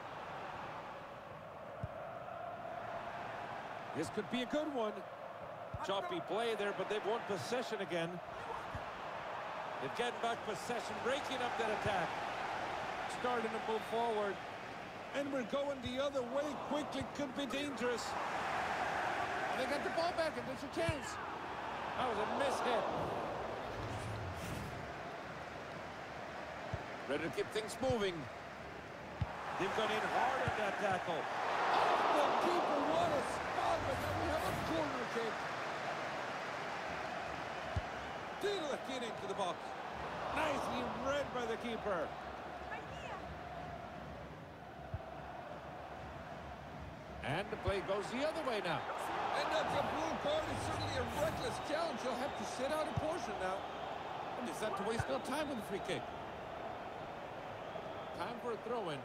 [SPEAKER 3] This could be a good one. Choppy play there, but they've won possession again. They're getting back possession, breaking up that attack. Starting to move forward.
[SPEAKER 1] And we're going the other way quickly. Could be dangerous.
[SPEAKER 3] And they got the ball back, and there's a chance. That was a miss hit. Ready to keep things moving. They've gone in hard on that tackle.
[SPEAKER 1] Oh, the keeper, what a spot, but now we have a corner kick. Tiro the kid into the box.
[SPEAKER 3] Nicely read by the keeper. And the play goes the other way now.
[SPEAKER 1] And that's a blue card. It's certainly a reckless challenge. He'll have to sit out a portion now.
[SPEAKER 3] And it's not to waste no time with the free kick. Time for a throw-in.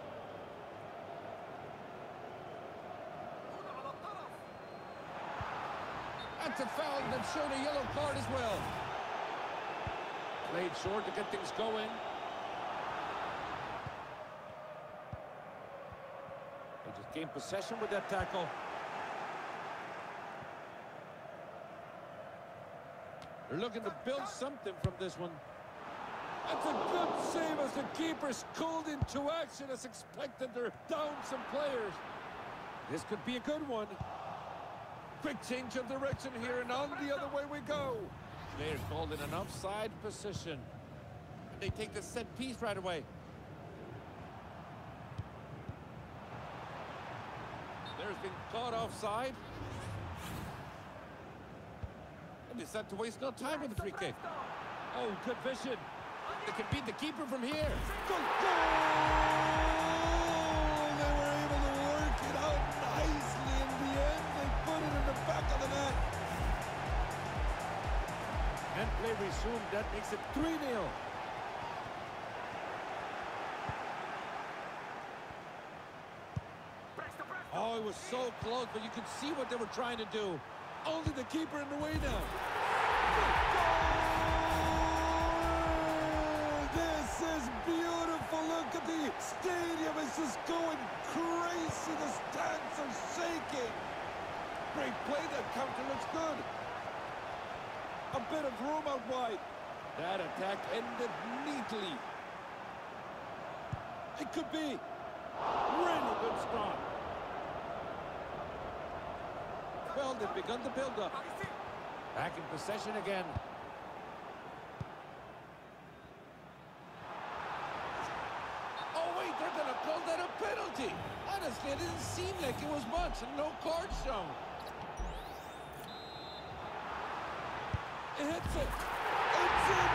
[SPEAKER 3] That's a foul that showed a yellow card as well. Played short to get things going. They just gained possession with that tackle. They're looking to build something from this one.
[SPEAKER 1] That's a good save as the keeper's called into action as expected. They're down some players.
[SPEAKER 3] This could be a good one.
[SPEAKER 1] Quick change of direction here, and on the other way we go.
[SPEAKER 3] Players called in an offside position. And they take the set piece right away. There's been caught offside. And it's not to waste no time with the free kick. Oh, good vision. They can beat the keeper from here.
[SPEAKER 1] Good goal! They were able to work it out nicely. In the end, they put it in the back of the net.
[SPEAKER 3] And play resumed. That makes it three nil.
[SPEAKER 1] Oh, it was so close, but you could see what they were trying to do. Only the keeper in the way now. This is beautiful. Look at the stadium. It's just going crazy. The stands are shaking. Great play. That counter looks good. A bit of room out wide.
[SPEAKER 3] That attack ended neatly.
[SPEAKER 1] It could be.
[SPEAKER 3] Really good start.
[SPEAKER 1] Well, they've begun to build up.
[SPEAKER 3] Back in possession again. Oh, wait, they're going to call that a penalty. Honestly, it didn't seem like it was much, and no card shown.
[SPEAKER 1] It hits it. It's a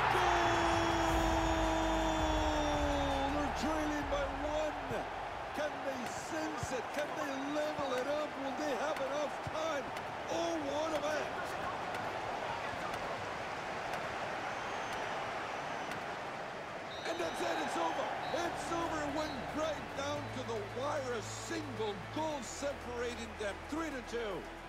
[SPEAKER 1] goal! They're trailing by one. Can they sense it? Can they level it up? Will they have enough time? Oh, what a match! And that's it. It's over. It's over. It went right down to the wire. A single goal separating them. Three to two.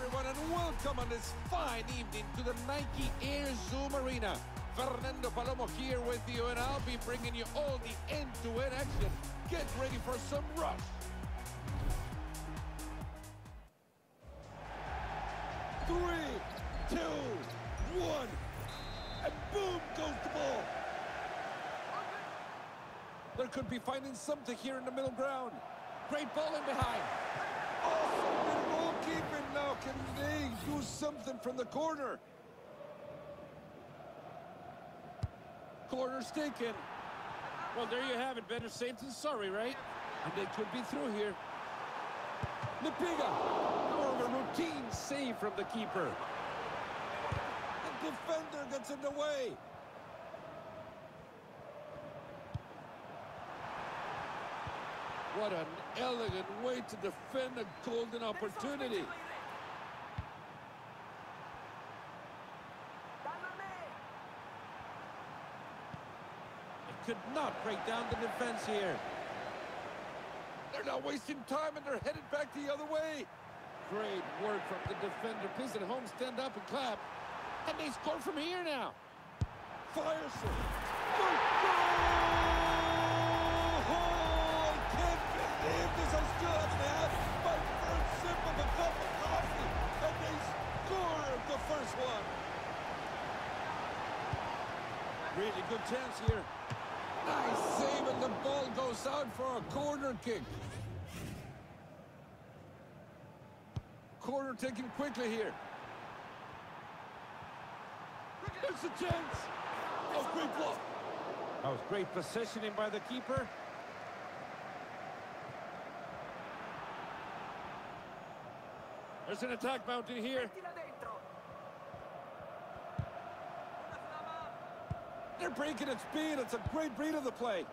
[SPEAKER 3] everyone, and welcome on this fine evening to the Nike Air Zoom Arena. Fernando Palomo here with you, and I'll be bringing you all the end-to-end action. Get ready for some rush.
[SPEAKER 2] Three, two, one, and boom goes the ball.
[SPEAKER 3] There could be finding something here in the middle ground. Great ball in behind.
[SPEAKER 2] Oh, the goalkeeping now. Can they do something from the corner?
[SPEAKER 3] Corner's taken. Well, there you have it. Better safe than sorry, right? And they could be through here. Lipiga. More of a routine save from the keeper.
[SPEAKER 2] The defender gets in the way.
[SPEAKER 3] What an elegant way to defend a golden opportunity. It could not break down the defense here.
[SPEAKER 2] They're not wasting time, and they're headed back the other way.
[SPEAKER 3] Great work from the defender. Please at home, stand up and clap. And they score from here now.
[SPEAKER 2] Fires it. Goal! Oh, I can't believe this. I still haven't had my first sip of a cup of coffee, and they score the first one.
[SPEAKER 3] Really good chance here.
[SPEAKER 2] Nice save, and the ball goes out for a corner kick.
[SPEAKER 3] Corner taken quickly here.
[SPEAKER 2] It's a chance. Oh, great block.
[SPEAKER 3] That was great positioning by the keeper. There's an attack mounting here.
[SPEAKER 2] They're breaking at speed. It's a great read of the play.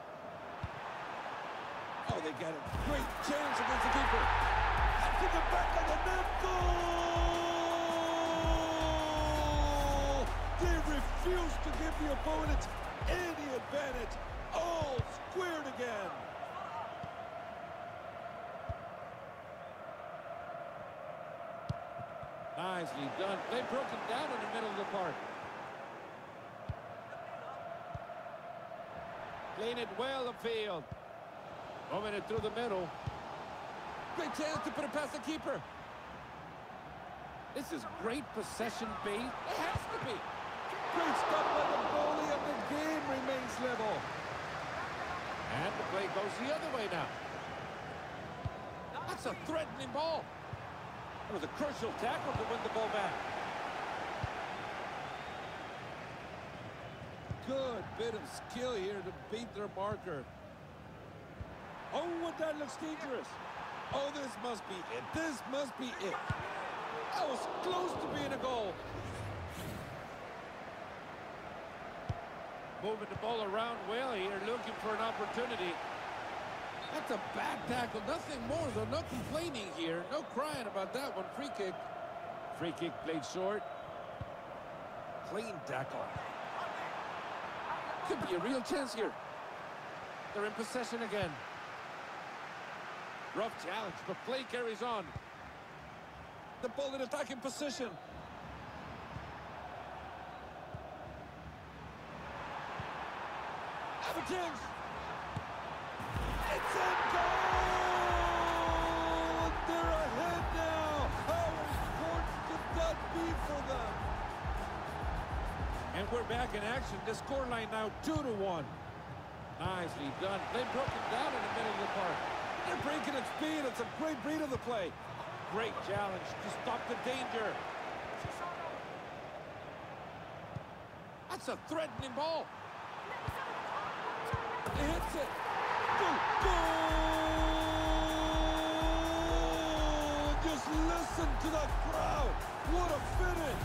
[SPEAKER 2] Oh, they got a great chance against the keeper. To the back of the net. Goal! They refuse to give the opponents any advantage. All squared again.
[SPEAKER 3] Nicely done. Play broken down in the middle of the park. Playing it well upfield. Moving it through the middle. Great chance to put it past the keeper. This is great possession bait. It has to be.
[SPEAKER 2] Great stop by the goalie, and the game remains level.
[SPEAKER 3] And the play goes the other way now. That's a threatening ball. It was a crucial tackle to win the ball back.
[SPEAKER 2] Good bit of skill here to beat their marker. Oh, what that looks dangerous. Oh, this must be it. This must be it. That was close to being a goal.
[SPEAKER 3] Moving the ball around well here, looking for an opportunity. That's a bad tackle. Nothing more, though. No complaining here. No crying about that one. Free kick. Free kick played short. Clean tackle. Could be a real chance here. They're in possession again. Rough challenge, but play carries on.
[SPEAKER 2] The ball in attacking position. Have a chance. It's in goal! They're ahead now. How important could that be for them?
[SPEAKER 3] And we're back in action. The scoreline now two to one. Nicely done. Play broken down in the middle of the park.
[SPEAKER 2] They're breaking at speed. It's a great read of the play.
[SPEAKER 3] Great challenge to stop the danger. That's a threatening ball.
[SPEAKER 2] He hits it. Goal! Goal! Just listen to that crowd. What a finish.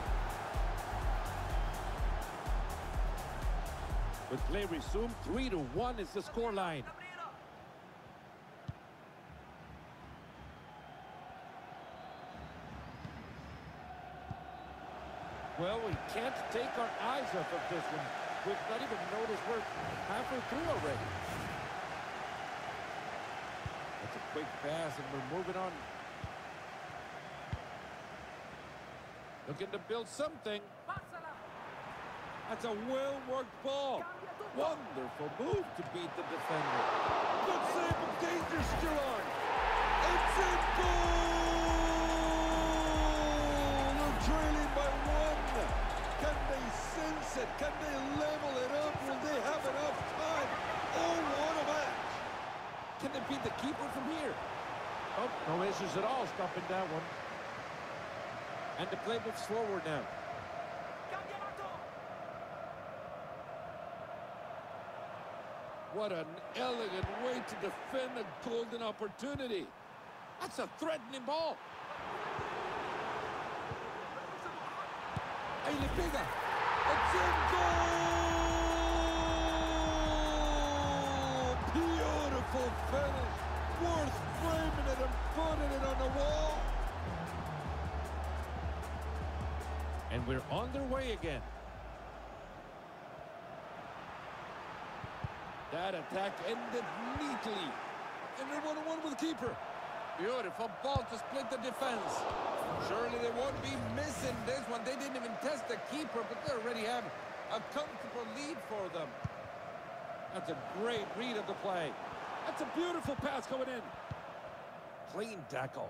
[SPEAKER 3] With play resumed, three to one is the scoreline. Well, we can't take our eyes off of this one. We've not even noticed we're halfway through already. That's a quick pass, and we're moving on. Looking to build something.
[SPEAKER 1] That's a well-worked ball. Wonderful move to beat the defender. Good save, but danger still on. It's in goal! They're trailing by one. Can they sense it? Can they level it up? Will they have enough time? Oh, what a match!
[SPEAKER 3] Can they beat the keeper from here? Oh, no issues at all stopping that one. And the play moves forward now. What an elegant way to defend a golden opportunity. That's a threatening ball.
[SPEAKER 1] Ahí le pega. It's in goal! Beautiful finish. Worth framing it and putting it on the wall.
[SPEAKER 3] And we're on their way again. That attack ended neatly.
[SPEAKER 1] And they're one on one with the keeper.
[SPEAKER 3] Beautiful ball to split the defense. Surely they won't be missing this one. They didn't even test the keeper, but they already have a comfortable lead for them. That's a great read of the play.
[SPEAKER 1] That's a beautiful pass going in.
[SPEAKER 3] Clean tackle.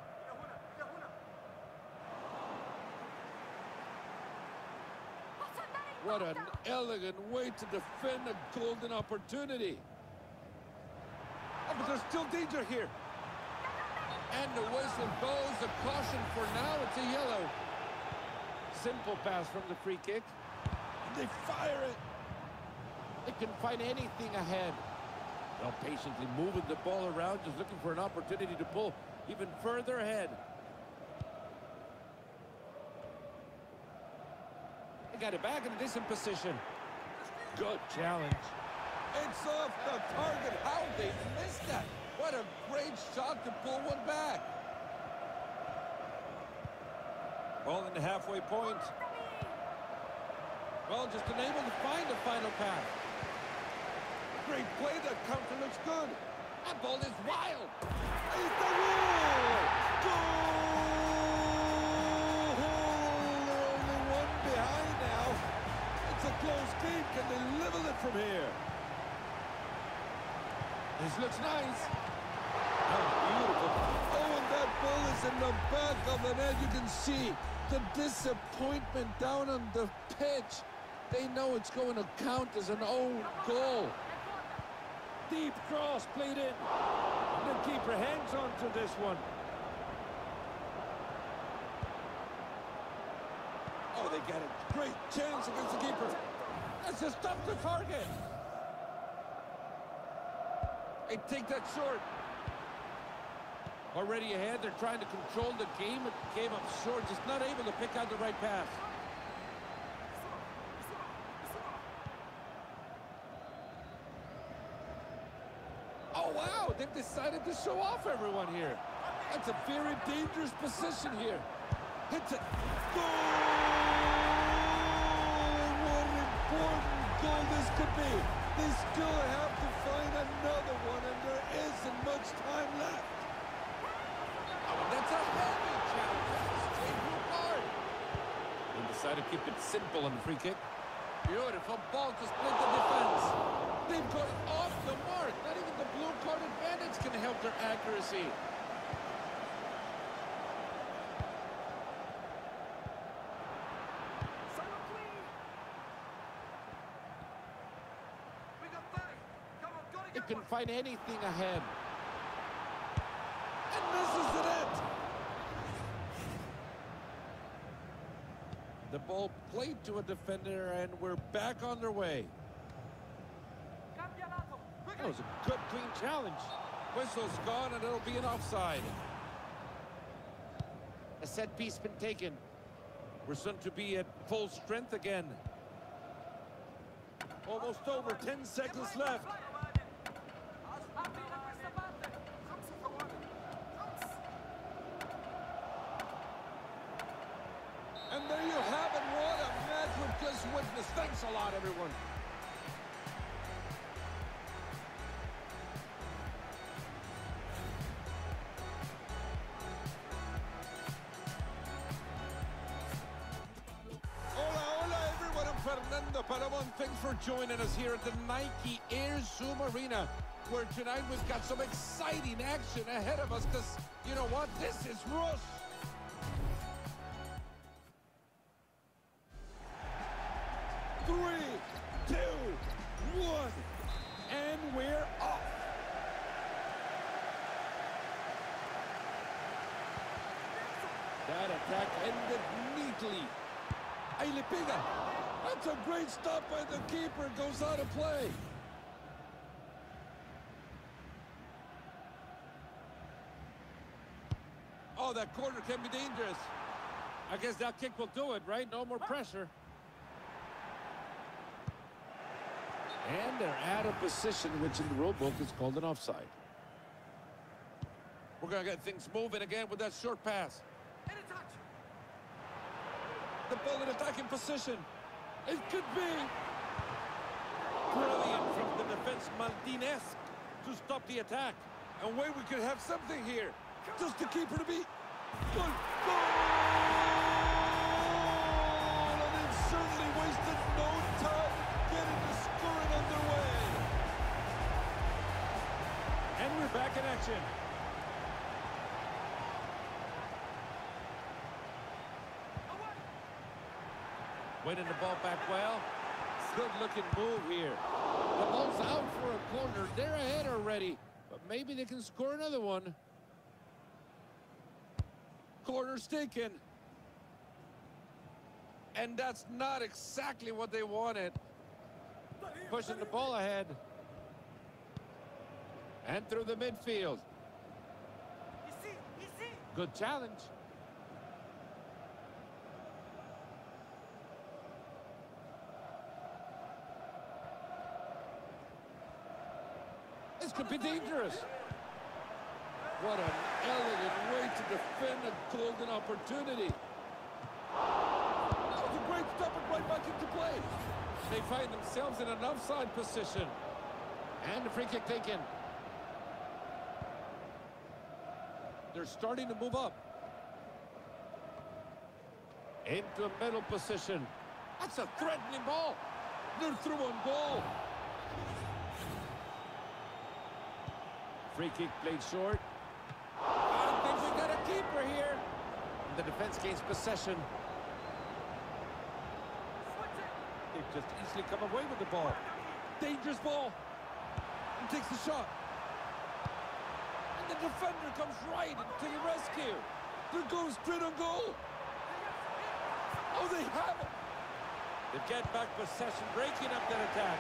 [SPEAKER 3] What an elegant way to defend a golden opportunity.
[SPEAKER 1] Oh, but there's still danger here.
[SPEAKER 3] And the whistle goes. The caution for now. It's a yellow. Simple pass from the free kick.
[SPEAKER 1] They fire it.
[SPEAKER 3] They can find anything ahead. They'll patiently moving the ball around, just looking for an opportunity to pull even further ahead. They got it back in a decent position. Good challenge.
[SPEAKER 1] It's off the target. How they missed that. What a great shot to pull one back.
[SPEAKER 3] Ball in the halfway point. Well, just unable to find the final pass.
[SPEAKER 1] Great play. That counter looks good.
[SPEAKER 3] That ball is wild.
[SPEAKER 1] It's the goal! Goal! They're only one behind now. It's a close game. Can they level it from here?
[SPEAKER 3] This looks nice.
[SPEAKER 1] How beautiful. Oh, and that ball is in the back of the net. You can see the disappointment down on the pitch. They know it's going to count as an own goal.
[SPEAKER 3] Deep cross played in. The keeper hangs on to this one.
[SPEAKER 1] Oh, they get a great chance against the keeper.
[SPEAKER 3] That's just stop the target. They take that short. Already ahead, they're trying to control the game. It came up short, just not able to pick out the right pass. Oh, wow, they've decided to show off everyone here.
[SPEAKER 1] That's a very dangerous position here. Hits it. Goal! What an important goal this could be. They still have to find another one, and there isn't much time left.
[SPEAKER 3] Oh, that's a heavy challenge. That's a straight blue card. They decide to keep it simple on the free kick. Beautiful ball to split the defense. They've got off the mark. Not even the blue card advantage can help their accuracy. They can find anything ahead.
[SPEAKER 1] And this is the net.
[SPEAKER 3] The ball played to a defender, and we're back on their way. That was a good, clean challenge. Whistle's gone, and it'll be an offside. A set piece been taken. We're soon to be at full strength again.
[SPEAKER 1] Almost over. Ten seconds left. And there you have it. What a match we've just witnessed. Thanks a lot, everyone.
[SPEAKER 3] Fernando Paramon, thanks for joining us here at the Nike Air Zoom Arena, where tonight we've got some exciting action ahead of us, because, you know what, this is Rush.
[SPEAKER 2] Three, two, one, and we're off.
[SPEAKER 3] That attack ended neatly.
[SPEAKER 2] Ay, le pega. That's a great stop by the keeper. Goes out of play.
[SPEAKER 3] Oh, that corner can be dangerous. I guess that kick will do it, right? No more pressure. And they're out of position, which in the rule book is called an offside. We're going to get things moving again with that short pass.
[SPEAKER 1] And a touch.
[SPEAKER 3] The ball in attacking position. It could be. Brilliant from the defense, Martinez, to stop the attack. And wait, we could have something here.
[SPEAKER 2] Just the keeper to beat. Good goal! And they've certainly wasted no time getting the scoring underway.
[SPEAKER 3] And we're back in action. Winning the ball back well. Good looking move here. The ball's out for a corner. They're ahead already, but maybe they can score another one. Corner's taken. And that's not exactly what they wanted. Pushing the ball ahead. And through the midfield. Good challenge. This could be dangerous. What an elegant way to defend a golden opportunity.
[SPEAKER 2] That was a great stop and right back into play.
[SPEAKER 3] They find themselves in an offside position. And the free kick taken. They're starting to move up. Into a middle position. That's a threatening ball. They're through on goal. Free kick played short. I think we got a keeper here. The defense gains possession. They've just easily come away with the ball. Dangerous ball. He takes the shot. And the defender comes right to the rescue.
[SPEAKER 2] They're going straight on goal.
[SPEAKER 3] Oh, they have it. They get back possession, breaking up that attack.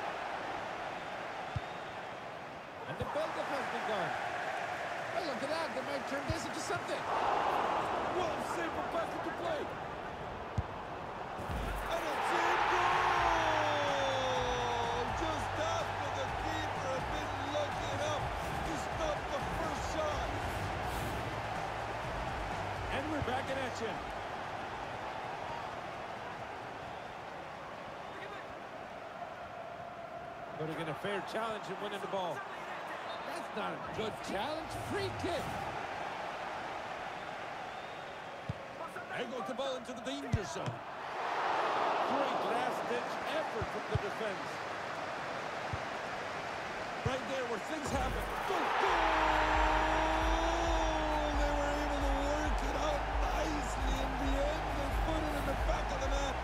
[SPEAKER 3] And the build-up has begun. Well, look at that. They might turn this into something.
[SPEAKER 2] Well, save it back into play. And it's in goal! Just after the keeper had been lucky enough to stop the first shot.
[SPEAKER 3] And we're back in action. Putting in a fair challenge and winning the ball. That's not a good challenge. Free kick. There goes the ball into the danger zone. Great last-ditch effort from the defense. Right there where things happen.
[SPEAKER 2] Good goal! They were able to work it out nicely in the end. They put it in the back of the net.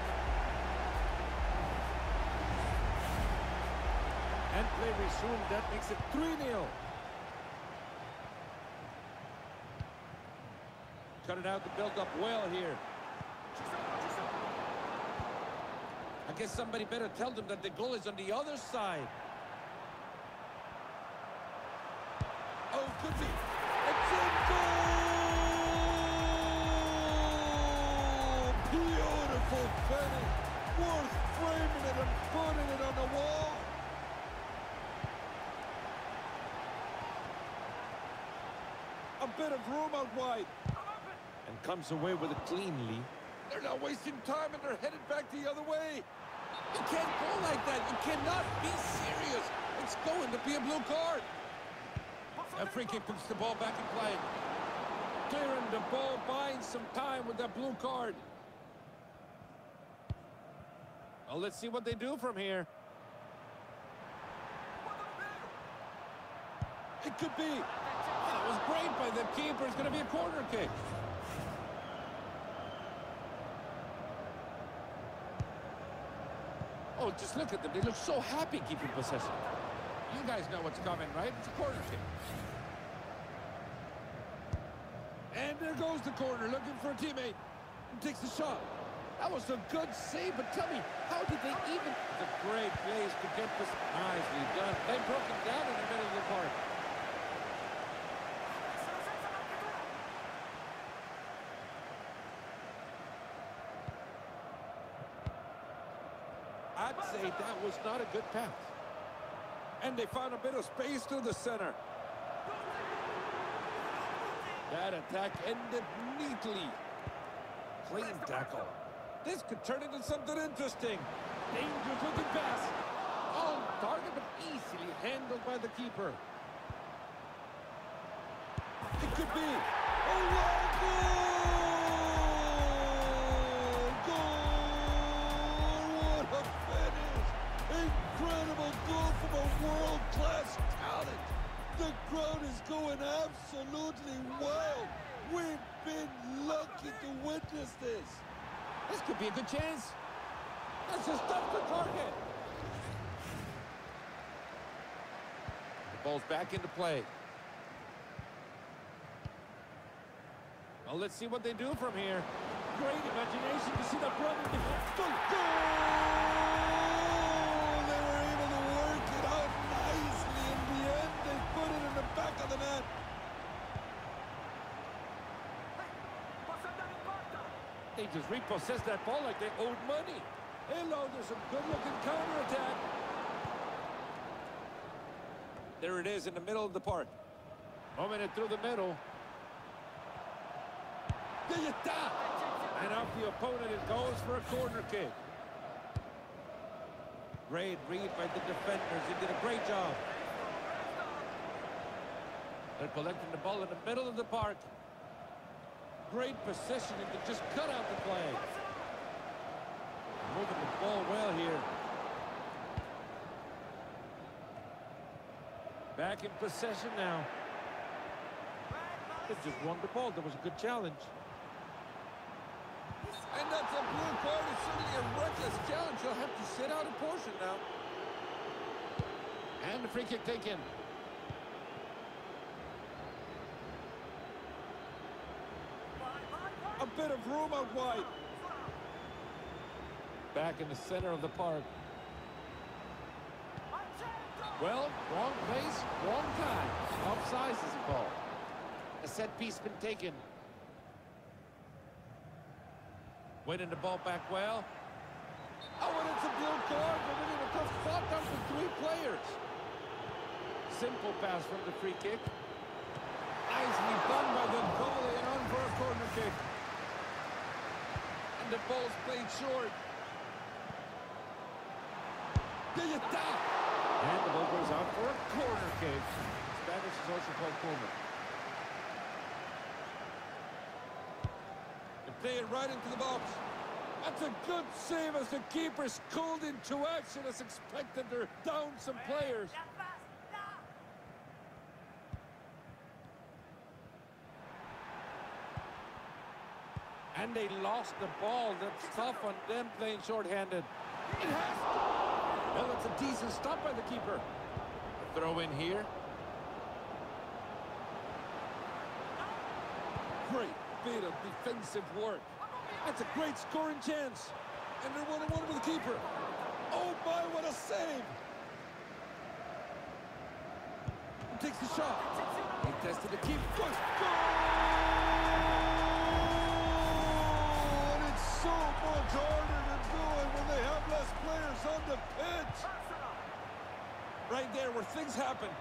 [SPEAKER 3] And play resumed. That makes it three nil. Cut it out to build up well here. I guess somebody better tell them that the goal is on the other side.
[SPEAKER 2] Oh, could be. It's in goal! Beautiful finish. Worth framing it and putting it on the wall. A bit of room out wide.
[SPEAKER 3] And comes away with it cleanly.
[SPEAKER 2] They're not wasting time and they're headed back the other way.
[SPEAKER 3] You can't go like that. You cannot be serious. It's going to be a blue card. A free kick puts the ball back in play. Clearing the ball, buying some time with that blue card. Well, let's see what they do from here.
[SPEAKER 1] It could be.
[SPEAKER 3] That was great by the keeper. It's going to be a corner kick. Oh, just look at them. They look so happy keeping possession. You guys know what's coming, right? It's a corner kick. And there goes the corner, looking for a teammate. He takes the shot. That was a good save, but tell me, how did they even... It's a great place to get this. Nicely done. They broke it down in the middle of the park. I'd say that was not a good pass.
[SPEAKER 1] And they found a bit of space through the center.
[SPEAKER 3] That attack ended neatly.
[SPEAKER 1] Clean tackle. This could turn into something interesting.
[SPEAKER 3] Dangerous looking pass. On target, but easily handled by the keeper.
[SPEAKER 1] It could be. Oh, wow, goal! Goal! What a finish! Incredible goal from a world-class talent. The crowd is going absolutely wild. We've been lucky to witness this.
[SPEAKER 3] This could be a good chance. That's just off the target. The ball's back into play. Well, let's see what they do from here. Great imagination to see that run in defense.
[SPEAKER 1] Goal! They were able to work it out nicely. In the end, they put it in the back of the net.
[SPEAKER 3] They just repossessed that ball like they owed money.
[SPEAKER 1] Hello, there's some good-looking counterattack.
[SPEAKER 3] There it is in the middle of the park. Moving it through the middle.
[SPEAKER 1] There you go.
[SPEAKER 3] And off the opponent, it goes for a corner kick. Great read by the defenders. They did a great job. They're collecting the ball in the middle of the park. Great positioning to just cut out the play. Moving the ball well here. Back in possession now. They just won the ball. That was a good challenge.
[SPEAKER 1] And that's a blue card. It's certainly a reckless challenge. He'll have to sit out a portion now.
[SPEAKER 3] And the free kick taken.
[SPEAKER 1] A bit of room out wide.
[SPEAKER 3] Back in the center of the park. Well, wrong place, wrong time. Offside is called. A set piece been taken. Winning the ball back well.
[SPEAKER 1] Oh, and it's a blue card. They're winning a tough spot down for three players.
[SPEAKER 3] Simple pass from the free kick. Nicely done by the goalie and on for a corner kick. And the ball's played short.
[SPEAKER 1] There you go.
[SPEAKER 3] And the ball goes out for a corner kick. Spanish is also called corner.
[SPEAKER 1] They play it right into the box. That's a good save as the keeper's called into action as expected. They're down some players.
[SPEAKER 3] And they lost the ball. That's tough on them playing short-handed.
[SPEAKER 1] It has to.
[SPEAKER 3] Well, it's a decent stop by the keeper. A throw in here.
[SPEAKER 1] Great bit of defensive work. That's a great scoring chance. And they're one on one with the keeper. Oh my, what a save! He takes the shot. He tested the keeper. Goal! And it's so much harder to do it when they have less players on the pitch. Right there where things happen.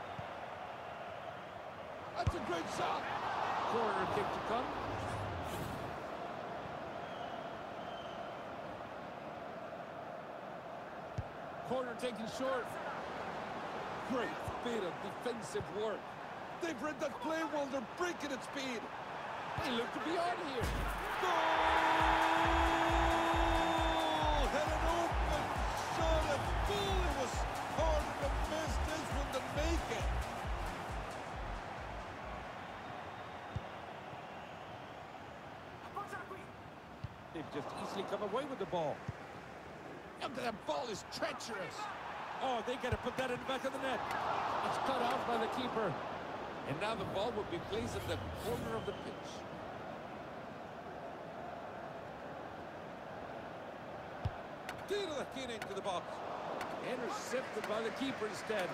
[SPEAKER 1] That's a great shot.
[SPEAKER 3] Corner kick to come.
[SPEAKER 1] Corner taken short. Great bit of defensive work. They've read that play while they're breaking at speed.
[SPEAKER 3] They look to be on here.
[SPEAKER 1] Goal! And an open
[SPEAKER 2] full. It was harder to miss this one than make it.
[SPEAKER 3] They've just easily come away with the ball. And that ball is treacherous. Oh, they got to put that in the back of the net. It's cut out by the keeper. And now the ball will be placed in the corner of the pitch. Tiro the kid into the box. Intercepted by the keeper instead.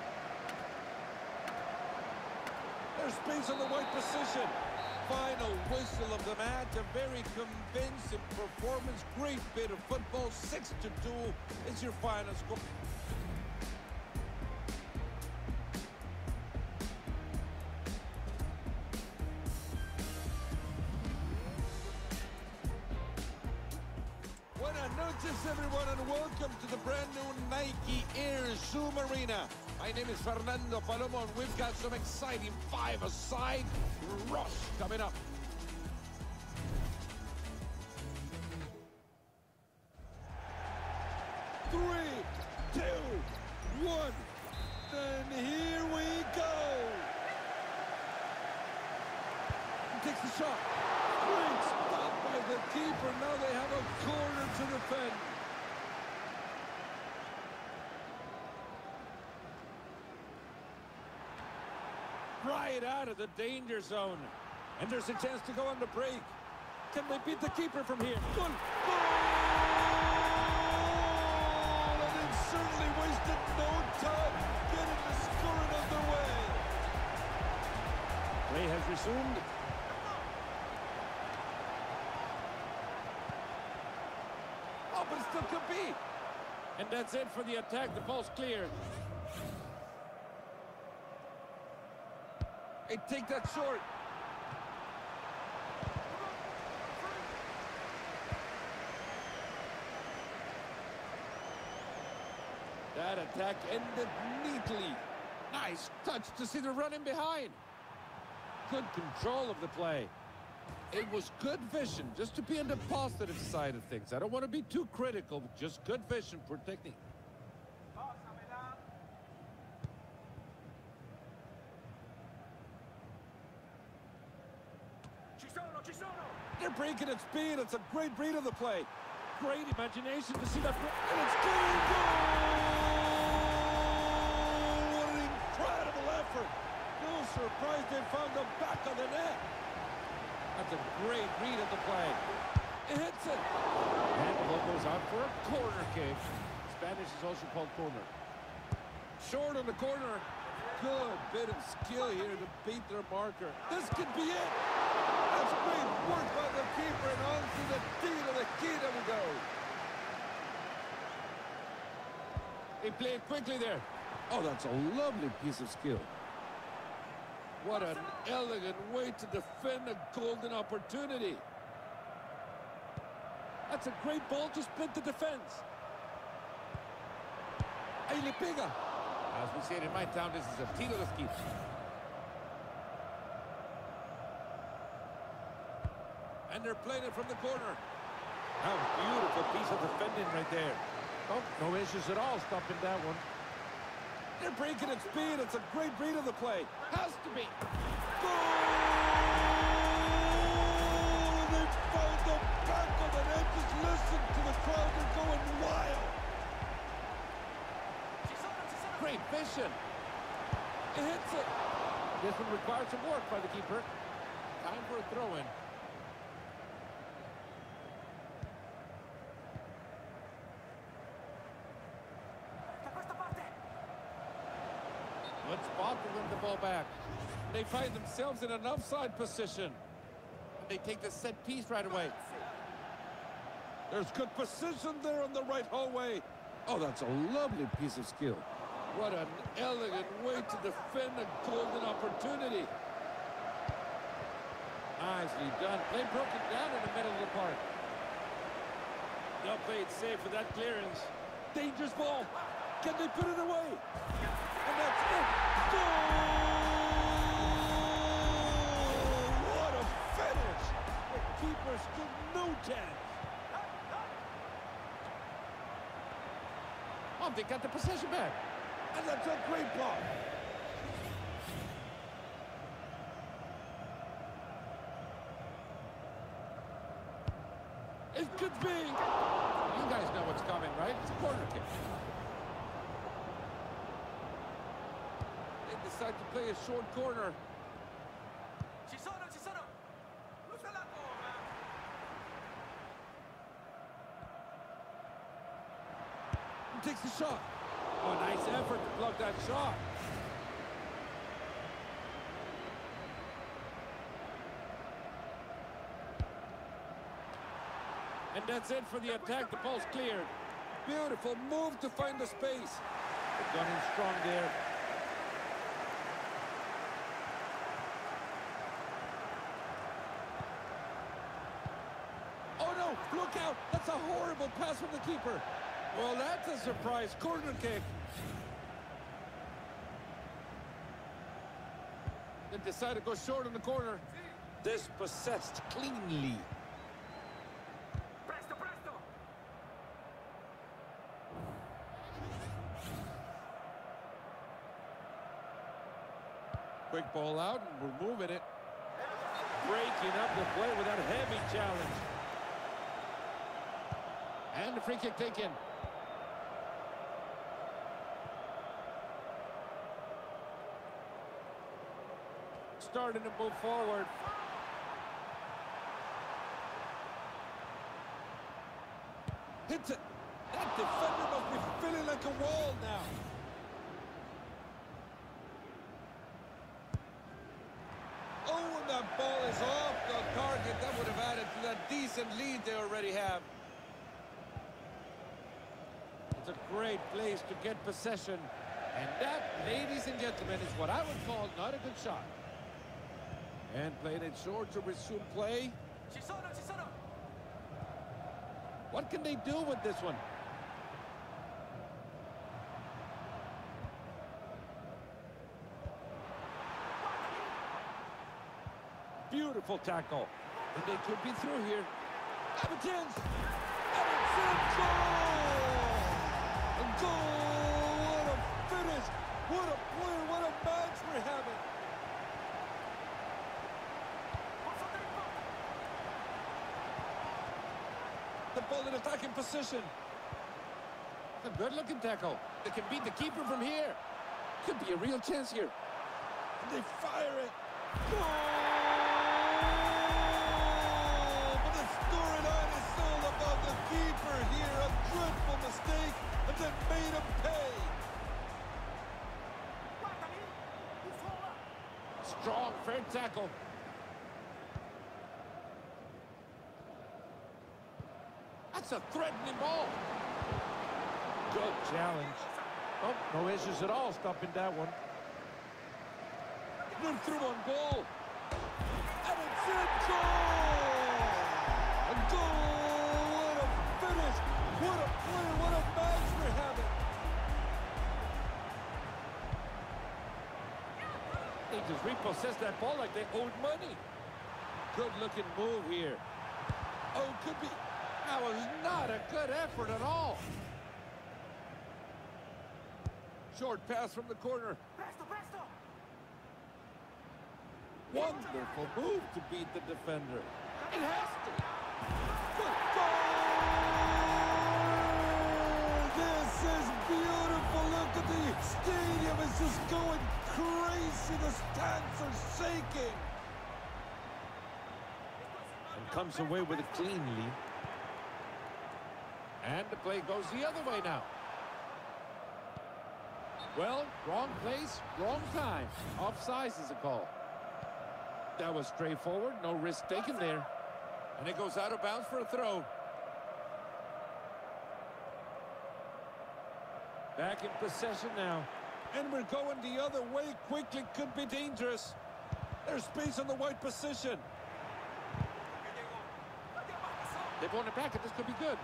[SPEAKER 2] There's space on the right position. Final whistle of the match. A very convincing performance. Great bit of football. Six to two is your final score. Buenas noches, everyone, and welcome to the brand new Nike Air Zoom Arena. My name is Fernando Palomo, and we've got some exciting five-a-side rush coming up. Three, two, one, and here we go. He takes the shot. Great stop by the keeper. Now they have a corner to defend.
[SPEAKER 3] Right out of the danger zone. And there's a chance to go on the break. Can they beat the keeper from here? Goal!
[SPEAKER 2] Goal! And it certainly wasted no time getting the scoring underway.
[SPEAKER 3] Play has resumed. Oh, but it still could be. And that's it for the attack. The ball's cleared.
[SPEAKER 2] Hey, take that short.
[SPEAKER 3] That attack ended neatly. Nice touch to see the running behind. Good control of the play. It was good vision, just to be on the positive side of things. I don't want to be too critical, just good vision for technique.
[SPEAKER 2] They're breaking at speed. It's a great read of the play.
[SPEAKER 3] Great imagination to see that.
[SPEAKER 2] And it's going goal! What an incredible effort. No surprise they found the back of the net.
[SPEAKER 3] That's a great read of the play. It hits it. And the ball goes out for a corner kick. Spanish is also called corner.
[SPEAKER 2] Short on the corner. Good bit of skill here to beat their marker. This could be it. That's great work by the keeper, and on to the deal of the key. There we go.
[SPEAKER 3] They play it quickly there. Oh, that's a lovely piece of skill. What an elegant way to defend a golden opportunity. That's a great ball to split the defense. Ahí le pega. As we say it in my town, this is a tiro de esquina.
[SPEAKER 2] And they're playing it from the corner.
[SPEAKER 3] How beautiful piece of defending right there. Oh, no issues at all stopping that one.
[SPEAKER 2] They're breaking at speed. It's a great read of the play.
[SPEAKER 3] Has to be.
[SPEAKER 2] Goal! They found the back of the net. Just listen to the crowd. They're going wild.
[SPEAKER 3] Great vision. It hits it. This one requires some work by the keeper. Time for a throw-in. Good spot to win the ball back. They find themselves in an offside position. And they take the set piece right away.
[SPEAKER 2] There's good position there on the right hallway.
[SPEAKER 3] Oh, that's a lovely piece of skill. What an elegant way to defend a golden opportunity. Nicely done. They broke it down in the middle of the park. They'll play it safe for that clearance. Dangerous ball. Can they put it away? And that's it.
[SPEAKER 2] Goal! What a finish!
[SPEAKER 3] The keeper stood no chance. Oh, they got the possession back.
[SPEAKER 1] And that's a great ball.
[SPEAKER 3] It could be. You guys know what's coming, right? It's a corner kick. They decide to play a short corner.
[SPEAKER 4] Ci sono, ci sono. Usa la gomma.
[SPEAKER 1] He takes the shot.
[SPEAKER 3] Oh, nice effort to block that shot. And that's it for the attack. The ball's cleared.
[SPEAKER 1] Beautiful move to find the space.
[SPEAKER 3] They've gone in strong there.
[SPEAKER 1] Oh no, look out. That's a horrible pass from the keeper.
[SPEAKER 3] Well, that's a surprise corner kick. They decide to go short in the corner.
[SPEAKER 1] Dispossessed cleanly.
[SPEAKER 4] Presto, presto.
[SPEAKER 3] Quick ball out, and we're moving it. Breaking up the play with that heavy challenge. And the free kick taken. Starting to move forward.
[SPEAKER 1] Hits it. That defender must be feeling like a wall now. Oh, and that ball is off the target. That would have added to that decent lead they already have.
[SPEAKER 3] It's a great place to get possession. And that, ladies and gentlemen, is what I would call not a good shot. And playing it short to resume play.
[SPEAKER 4] Ci sono, ci sono.
[SPEAKER 3] What can they do with this one? Beautiful tackle. And they could be through here.
[SPEAKER 1] Have a chance. And it's in goal! A goal! What a finish! What a play! What a match we're having!
[SPEAKER 4] Posso tempo.
[SPEAKER 1] The ball in attacking position.
[SPEAKER 3] A good-looking tackle. They can beat the keeper from here. Could be a real chance here.
[SPEAKER 1] And they fire it. Goal! But the storyline is all about the keeper here. A dreadful mistake and then made him pay.
[SPEAKER 4] Guardali. Buffon.
[SPEAKER 3] Strong, fair tackle. That's a threatening ball. Good challenge. Oh, no issues at all stopping that one.
[SPEAKER 1] Run through on goal. And it's in goal! A goal! What a finish! What a play! What a match we're having!
[SPEAKER 3] They just repossessed that ball like they owed money. Good-looking move here.
[SPEAKER 1] Oh, could be.
[SPEAKER 3] That was not a good effort at all. Short pass from the corner.
[SPEAKER 4] Presto, presto.
[SPEAKER 3] Wonderful move to beat the defender. It has to.
[SPEAKER 1] Good goal! This is beautiful. Look at the stadium. It's just going crazy. The stands are shaking.
[SPEAKER 3] And comes away with it cleanly. And the play goes the other way now. Well, wrong place, wrong time. Offsides is a call. That was straightforward, no risk taken there. And it goes out of bounds for a throw. Back in possession now.
[SPEAKER 1] And we're going the other way. Quickly could be dangerous. There's space on the wide position.
[SPEAKER 3] They've won it back, and this could be good.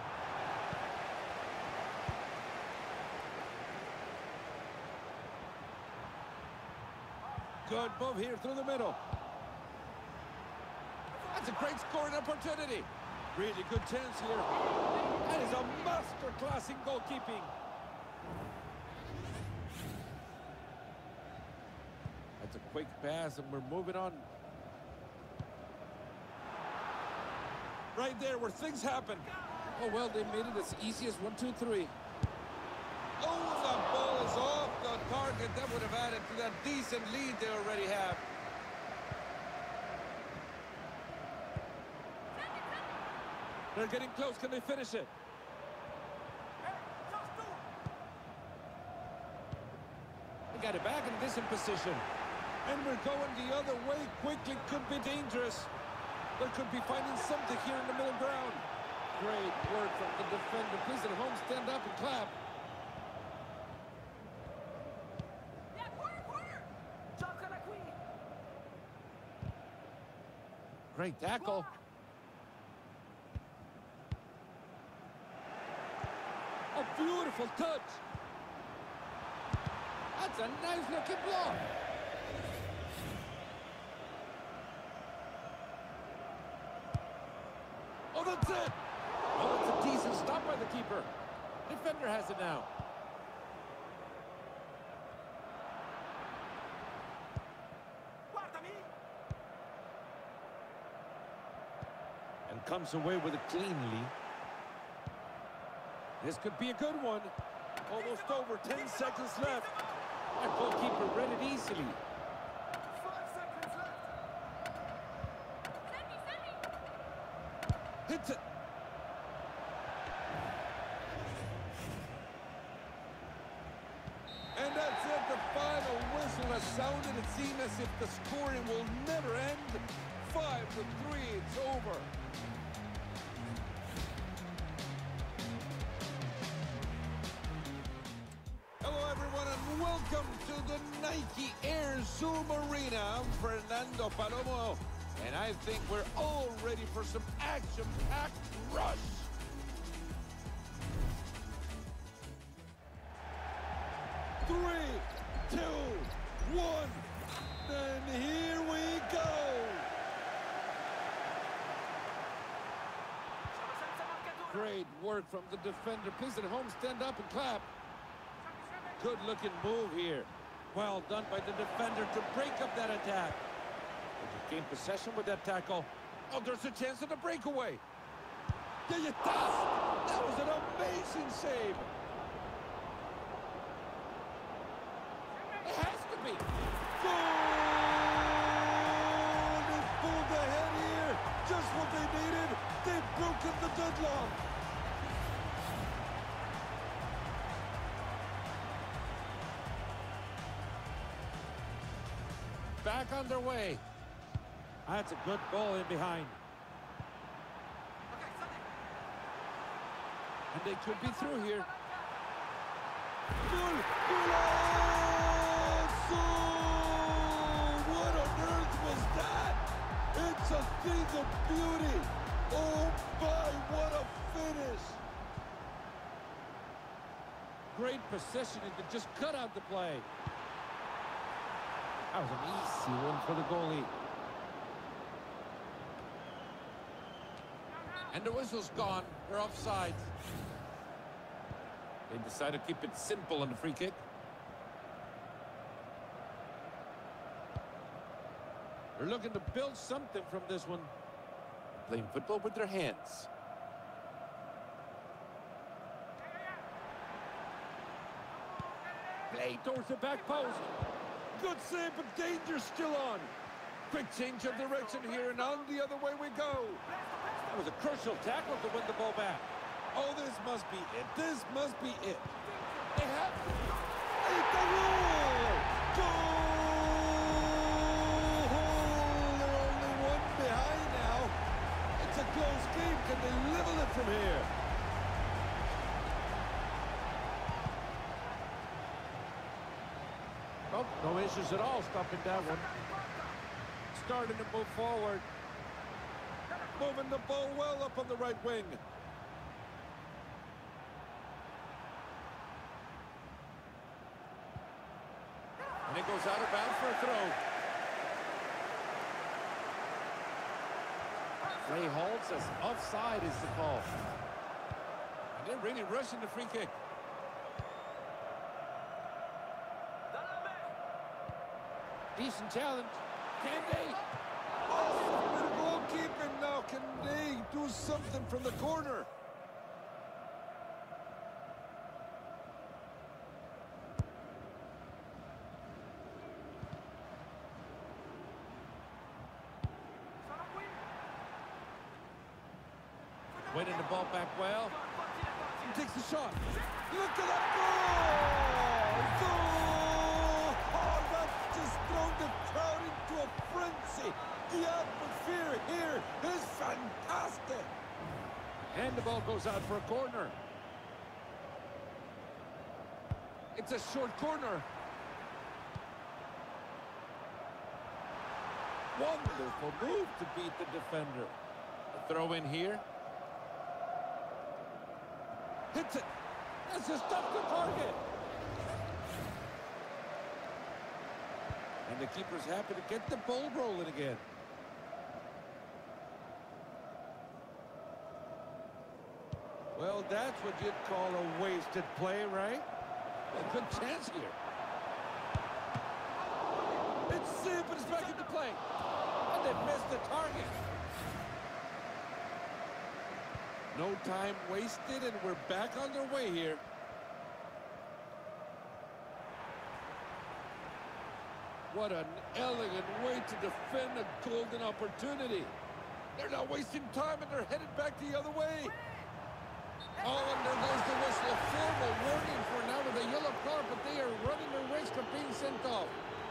[SPEAKER 1] Good move here through the middle.
[SPEAKER 3] That's a great scoring opportunity.
[SPEAKER 1] Really good chance here. That is a master class in goalkeeping.
[SPEAKER 3] quick pass, and we're moving on.
[SPEAKER 1] Right there where things happen.
[SPEAKER 3] Oh, well, they made it as easy as one, two, three.
[SPEAKER 1] Oh, the ball is off the target. That would have added to that decent lead they already have.
[SPEAKER 3] They're getting close. Can they finish it? They got it back in this position.
[SPEAKER 1] And we're going the other way quickly. Could be dangerous. They could be finding something here in the middle ground.
[SPEAKER 3] Great work from the defender. Please at home, stand up and clap. Great tackle. A beautiful touch. That's a nice looking block.
[SPEAKER 1] Oh, that's it.
[SPEAKER 3] Oh, it's a decent stop by the keeper. Defender has it now.
[SPEAKER 1] And comes away with it cleanly. This could be a good one. Almost over. Ten seconds left.
[SPEAKER 3] Our goalkeeper read it easily.
[SPEAKER 1] Hits it. And that's it. The final whistle has sounded. It seems as if the scoring will never end. Five to three. It's over. Hello, everyone, and welcome to the Nike Air Zoom Arena. I'm Fernando Palomo, and I think we're all ready for some action-packed rush. Three, two, one, and here we go.
[SPEAKER 3] Great work from the defender. Please at home, stand up and clap. Good looking move here. Well done by the defender to break up that attack. They gain possession with that tackle.
[SPEAKER 1] Oh, there's a chance of the breakaway. There you go. That was an amazing save.
[SPEAKER 3] It has to be.
[SPEAKER 1] Goal! They pulled ahead here. Just what they needed. They've broken the deadlock.
[SPEAKER 3] Back on their way. That's a good ball in behind. And they could be through here.
[SPEAKER 1] Goal! Golazo! What on earth was that? It's a thing of beauty. Oh my, what a finish.
[SPEAKER 3] Great positioning to just cut out the play. That was an easy one for the goalie. And the whistle's gone. They're offside. They decide to keep it simple on the free kick. They're looking to build something from this one. Playing football with their hands. Play towards the back post.
[SPEAKER 1] Good save, but danger's still on. Quick change of direction here, and on the other way we go.
[SPEAKER 3] That was a crucial tackle to win the ball back.
[SPEAKER 1] Oh, this must be it. This must be it.
[SPEAKER 3] They have to.
[SPEAKER 1] It's the goal! Goal! They're only one behind now. It's a close game. Can they level it from here?
[SPEAKER 3] Oh, no issues at all stopping that one. Starting to move forward.
[SPEAKER 1] Moving the ball well up on the right wing.
[SPEAKER 3] And it goes out of bounds for a throw. Play halts as offside is the call. And they're really rushing the free kick. Decent challenge. Can they?
[SPEAKER 1] Oh, bit of goalkeeping now. Can they do something from the corner?
[SPEAKER 3] Winning the ball back well.
[SPEAKER 1] He takes the shot. Look at that goal! Goal! Oh, that's just thrown the crowd into a frenzy. The atmosphere here is fantastic.
[SPEAKER 3] And the ball goes out for a corner. It's a short corner. Wonderful move to beat the defender. A throw in here. Hits it. That's just off the target. And the keeper's happy to get the ball rolling again. Well, that's what you'd call a wasted play, right? A good chance here. It's saved, but it's back into play. And they missed the target. No time wasted, and we're back on their way here. What an elegant way to defend a golden opportunity. They're not wasting time, and they're headed back the other way. Oh, and there goes the whistle. A formal warning for now with a yellow card, but they are running the risk of being sent off.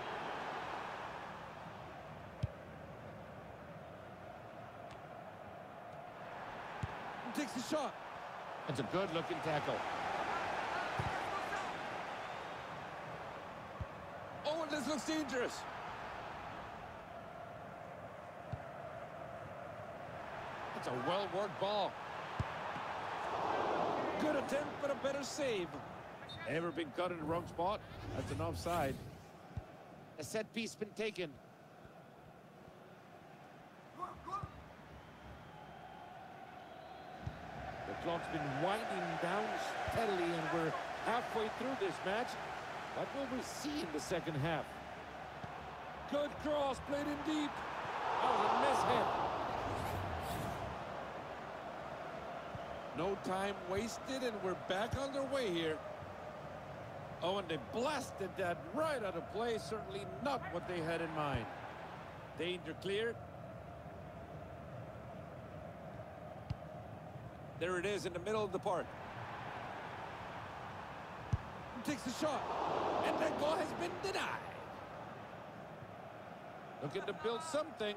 [SPEAKER 3] He takes the shot. That's a good-looking tackle. Oh, and this looks dangerous. That's a well-worked ball. Good attempt, but a better save. Ever been caught in the wrong spot? That's an offside. A set piece been taken. The clock's been winding down steadily, and we're halfway through this match. What will we see in the second half? Good cross, played in deep. That was a mishit. No time wasted, and we're back on their way here. Oh, and they blasted that right out of play. Certainly not what they had in mind. Danger cleared. There it is in the middle of the park. He takes the shot. And that goal has been denied. Looking to build something.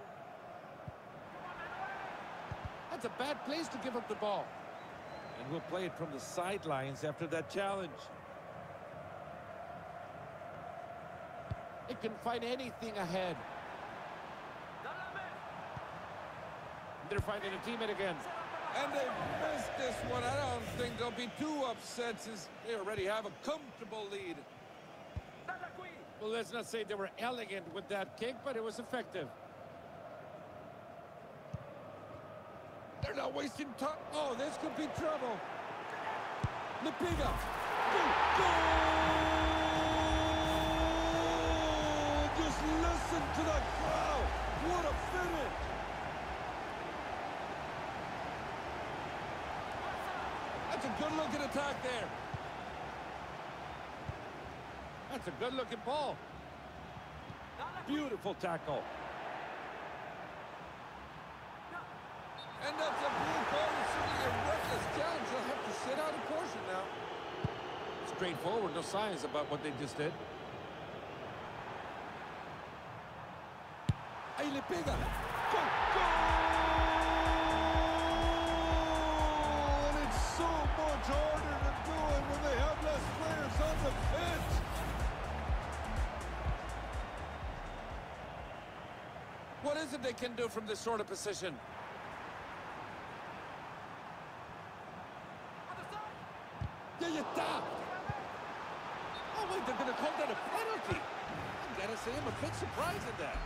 [SPEAKER 3] That's a bad place to give up the ball. And we'll play it from the sidelines after that challenge. It can find anything ahead. They're finding a teammate again.
[SPEAKER 1] And they missed this one. I don't think they'll be too upset since they already have a comfortable lead.
[SPEAKER 3] Well, let's not say they were elegant with that kick, but it was effective.
[SPEAKER 1] They're not wasting time. Oh, this could be trouble. Lipiga. Goal! Goal! Just listen to the crowd. What a finish. That's a good-looking attack there.
[SPEAKER 3] That's a good-looking ball. Beautiful tackle.
[SPEAKER 1] And that's a blue card. It's certainly a reckless challenge. They'll have to sit out a portion now.
[SPEAKER 3] Straightforward, no signs about what they just did.
[SPEAKER 1] Ahí le pega. Goal! Goal! And it's so much harder to do it when they have less players on the pitch.
[SPEAKER 3] What is it they can do from this sort of position?
[SPEAKER 1] Yeah, you stop.
[SPEAKER 3] Oh, wait, they're going to call that a penalty. I gotta say, I'm a bit surprised at that.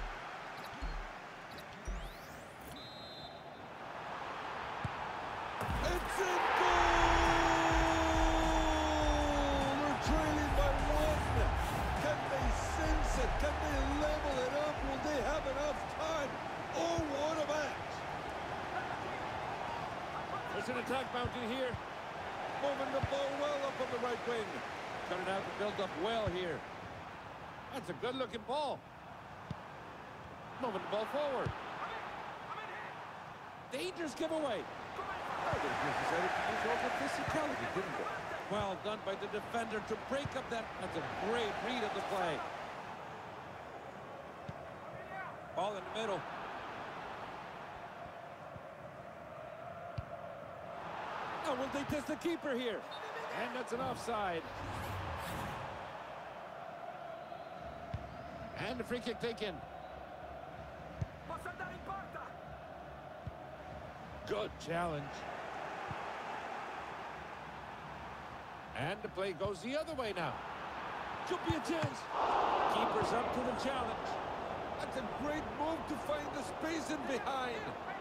[SPEAKER 1] It's in goal! They're trailing by one. Can they sense it? Can
[SPEAKER 2] they level it up? Will they have enough time? Oh, what a match!
[SPEAKER 3] There's an attack mounting here.
[SPEAKER 1] Moving the ball well up on the right wing.
[SPEAKER 3] Turning out to build up well here. That's a good-looking ball. Moving the ball forward. Dangerous giveaway.
[SPEAKER 1] Oh, they decided to use all the physicality, didn't they?
[SPEAKER 3] Well done by the defender to break up that. That's a great read of the play. Ball in the middle. Oh, will they test the keeper here? And that's an offside. And the free kick taken. Good challenge. And the play goes the other way now. Could be a chance. Keeper's up to the challenge.
[SPEAKER 1] That's a great move to find the space in behind.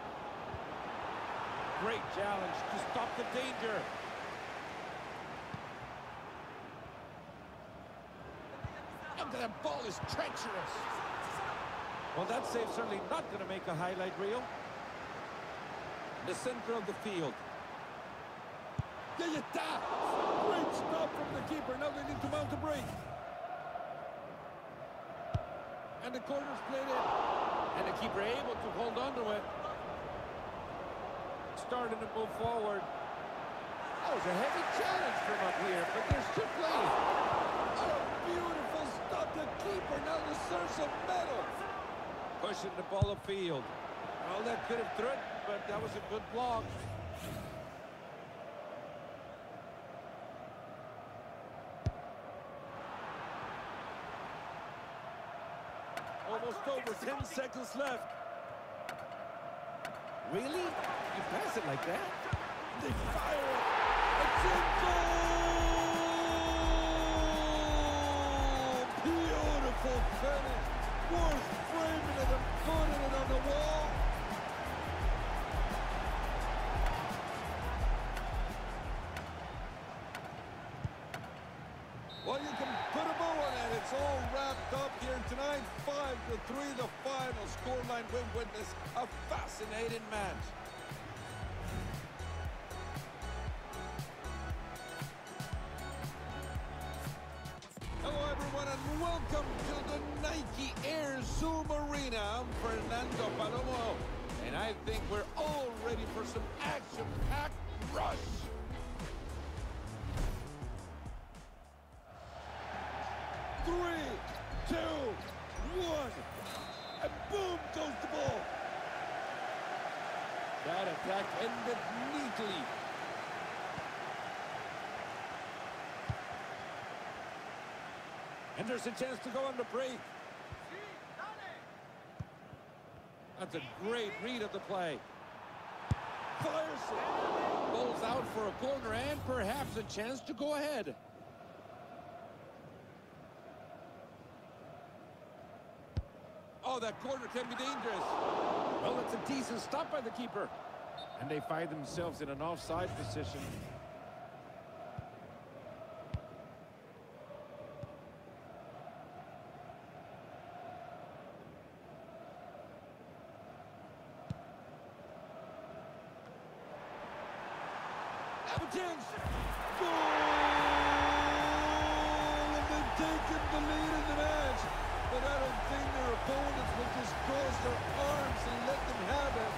[SPEAKER 3] Great challenge to stop the danger. And that ball is treacherous. Well, that save's certainly not going to make a highlight reel.
[SPEAKER 1] The center of the field.
[SPEAKER 3] There you go.
[SPEAKER 1] Great stop from the keeper. Now they need to mount a break.
[SPEAKER 3] And the corner's played in. And the keeper able to hold on to it. Starting to move forward. That was a heavy challenge from up here, but there's still play.
[SPEAKER 1] Oh, beautiful stop. The keeper now deserves a medal.
[SPEAKER 3] Pushing the ball upfield. Well, that could have threatened, but that was a good block.
[SPEAKER 1] Almost over, ten seconds left.
[SPEAKER 3] Really? You pass it like that?
[SPEAKER 1] They fire it. It's in goal! Beautiful finish. Worth framing it and putting it on the wall. Well, you can put a bow on it. It's all wrapped up here tonight. Five to three, the final scoreline. We witness a fascinating match. Hello, everyone, and welcome to the Nike Air Zoom Arena. I'm Fernando Palomo, and I think we're all ready for some action-packed rush. Three, two, one, and boom goes the ball.
[SPEAKER 3] That attack ended neatly. And there's a chance to go on the break. That's a great read of the play.
[SPEAKER 1] Fires it.
[SPEAKER 3] Ball's out for a corner and perhaps a chance to go ahead.
[SPEAKER 1] Oh, that corner can be dangerous.
[SPEAKER 3] Well, it's a decent stop by the keeper. And they find themselves in an offside position.
[SPEAKER 1] Have a chance. Goal! And they've taken the lead in the match. But I don't think their opponents will just cross their arms and let them have it.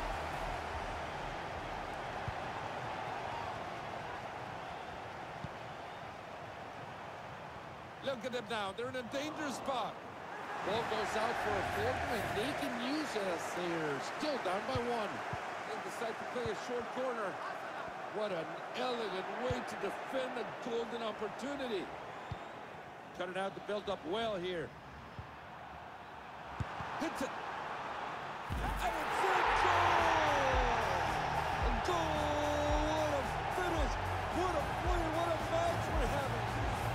[SPEAKER 3] Look at them now. They're in a dangerous spot. Ball goes out for a corner, and they can use it. They're still down by one.
[SPEAKER 1] They decide to play a short corner.
[SPEAKER 3] What an elegant way to defend a golden opportunity. Cut it out to build up well here.
[SPEAKER 1] Hits it. And it's a goal! A goal! What a finish! What a play! What a match we're having!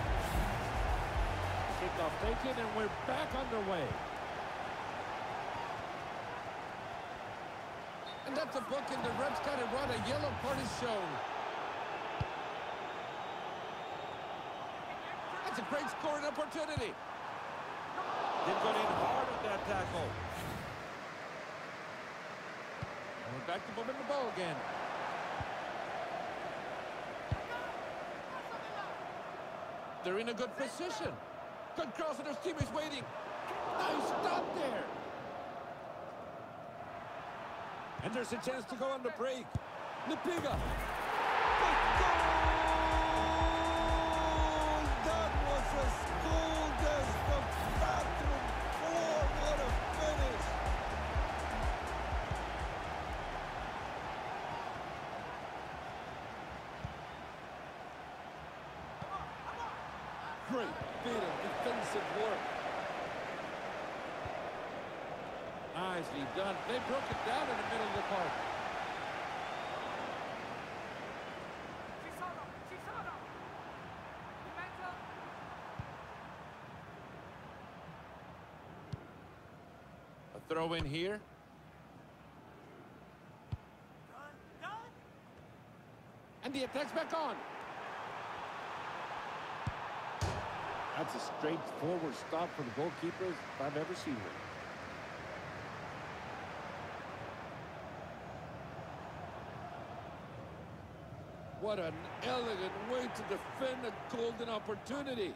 [SPEAKER 3] Kickoff taken, and we're back underway. And that's a book, and the ref's got it right. A yellow card is shown. That's a great scoring opportunity. They've got in hard on that tackle. And we're back to moving the ball again. They're in a good position. Good cross and their teammates waiting. Nice stop there. And there's a chance to go on the break.
[SPEAKER 1] Napiga. But goal! That was as cold as the bathroom floor. What a finish! Great bit of defensive work.
[SPEAKER 3] Nicely done. They broke it down in the middle of the park.
[SPEAKER 4] Ci sono, ci sono. In mezzo.
[SPEAKER 3] A throw in here.
[SPEAKER 4] Done, done.
[SPEAKER 3] And the attack's back on. That's a straightforward stop for the goalkeeper if I've ever seen one. What an elegant way to defend a golden opportunity.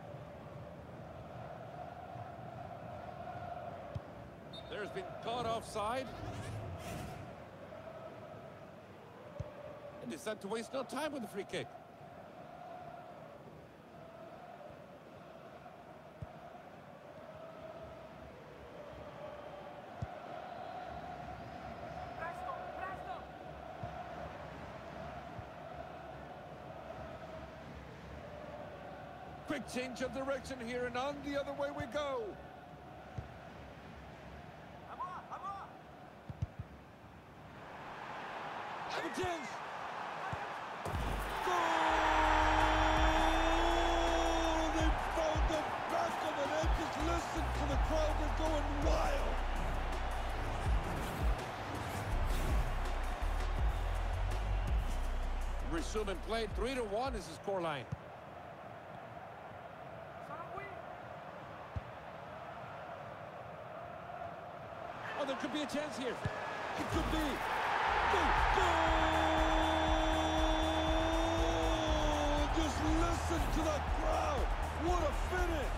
[SPEAKER 3] There's been caught offside. And decide to waste no time with the free kick.
[SPEAKER 4] Presto, presto.
[SPEAKER 3] Quick change of direction here, and on the other way we go.
[SPEAKER 4] A moi, a moi.
[SPEAKER 1] Have a chance! Goal! They found the back of it and just listen to the crowd. They're going wild.
[SPEAKER 3] Resuming play, three to one is the scoreline.
[SPEAKER 4] Sono qui.
[SPEAKER 3] Oh, there could be a chance here.
[SPEAKER 1] It could be. Goal! Goal! Just listen to the crowd. What a finish.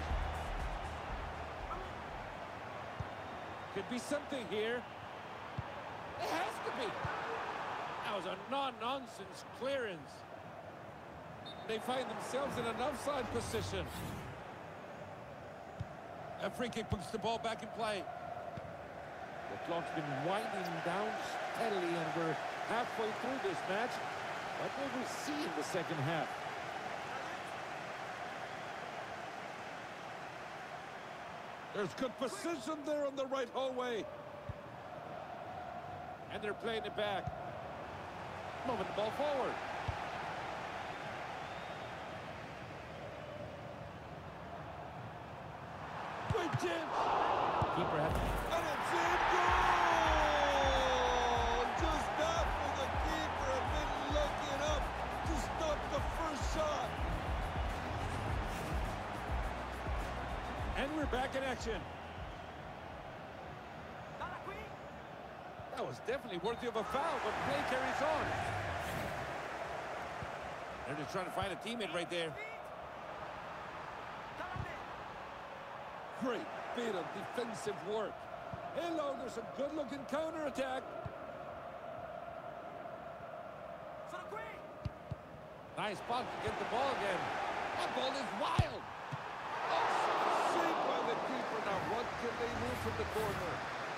[SPEAKER 3] Could be something here. It has to be. That was a non-nonsense clearance. They find themselves in an offside position. A free kick puts the ball back in play. The clock's been winding down steadily, and we're halfway through this match. What will we see in the second half? There's good position there on the right hallway. And they're playing it back. Moving the ball forward. Great chance. Keeper has...
[SPEAKER 1] And it's in goal! Just after the keeper had been looking up to stop the first shot.
[SPEAKER 3] And we're back in action.
[SPEAKER 4] Dalla qui.
[SPEAKER 3] That was definitely worthy of a foul, but play carries on. They're just trying to find a teammate right there.
[SPEAKER 4] Dalla me.
[SPEAKER 3] Great bit of defensive work. Hello, there's a good-looking counter-attack.
[SPEAKER 4] Sono qui.
[SPEAKER 3] Nice spot to get the ball again. That ball is wild. Oh, saved by the keeper. Now, what can they do from the corner?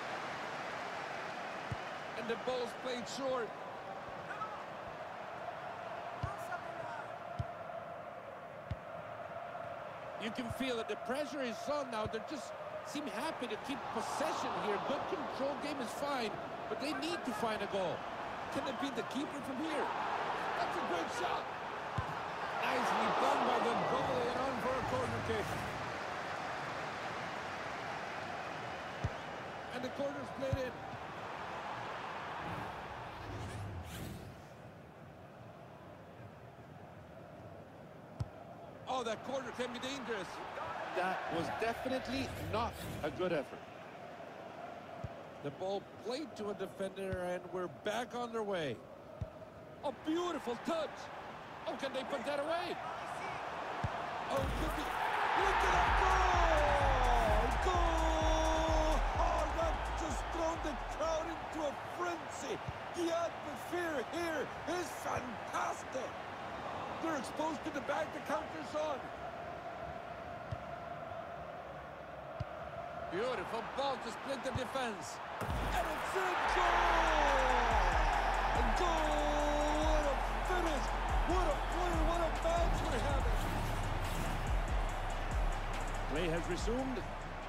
[SPEAKER 3] And the ball's played short. You can feel that the pressure is on now. They just seem happy to keep possession here. Good control game is fine, but they need to find a goal. Can it be the keeper from here? That's a great shot. Nicely done by the goalie, and on for a corner kick. And the corner's played in. Oh, that corner can be dangerous.
[SPEAKER 5] That was definitely not a good effort.
[SPEAKER 3] The ball played to a defender, and we're back on their way. A beautiful touch. Oh, can they put that away?
[SPEAKER 1] Oh, could be. Look at that goal! Goal! Oh, that just thrown the crowd into a frenzy. The atmosphere here is fantastic.
[SPEAKER 3] They're exposed to the back, the counter's on. Beautiful ball to split the defense.
[SPEAKER 1] And it's in goal! A goal! What a finish! What a play! What a match we're having!
[SPEAKER 3] Play has resumed.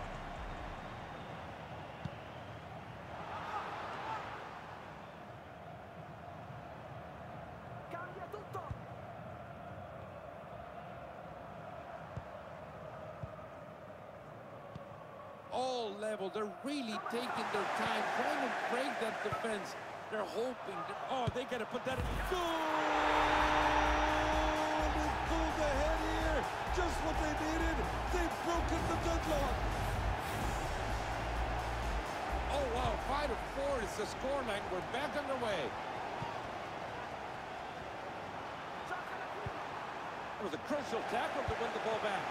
[SPEAKER 4] Cambia tutto.
[SPEAKER 3] All level. They're really taking their time, trying to break that defense. They're hoping. That, oh, they got to put that in.
[SPEAKER 1] Goal! They pulled ahead here. Just what they needed. They've broken the deadlock.
[SPEAKER 3] Oh, wow. Five to four is the scoreline. We're back underway. It was a crucial tackle to win the ball back.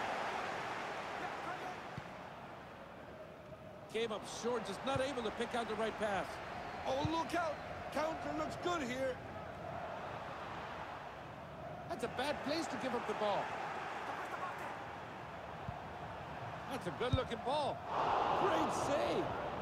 [SPEAKER 3] Came up short, just not able to pick out the right pass.
[SPEAKER 1] Oh, look out. Counter looks good here.
[SPEAKER 3] That's a bad place to give up the ball. That's a good-looking ball.
[SPEAKER 1] Great save.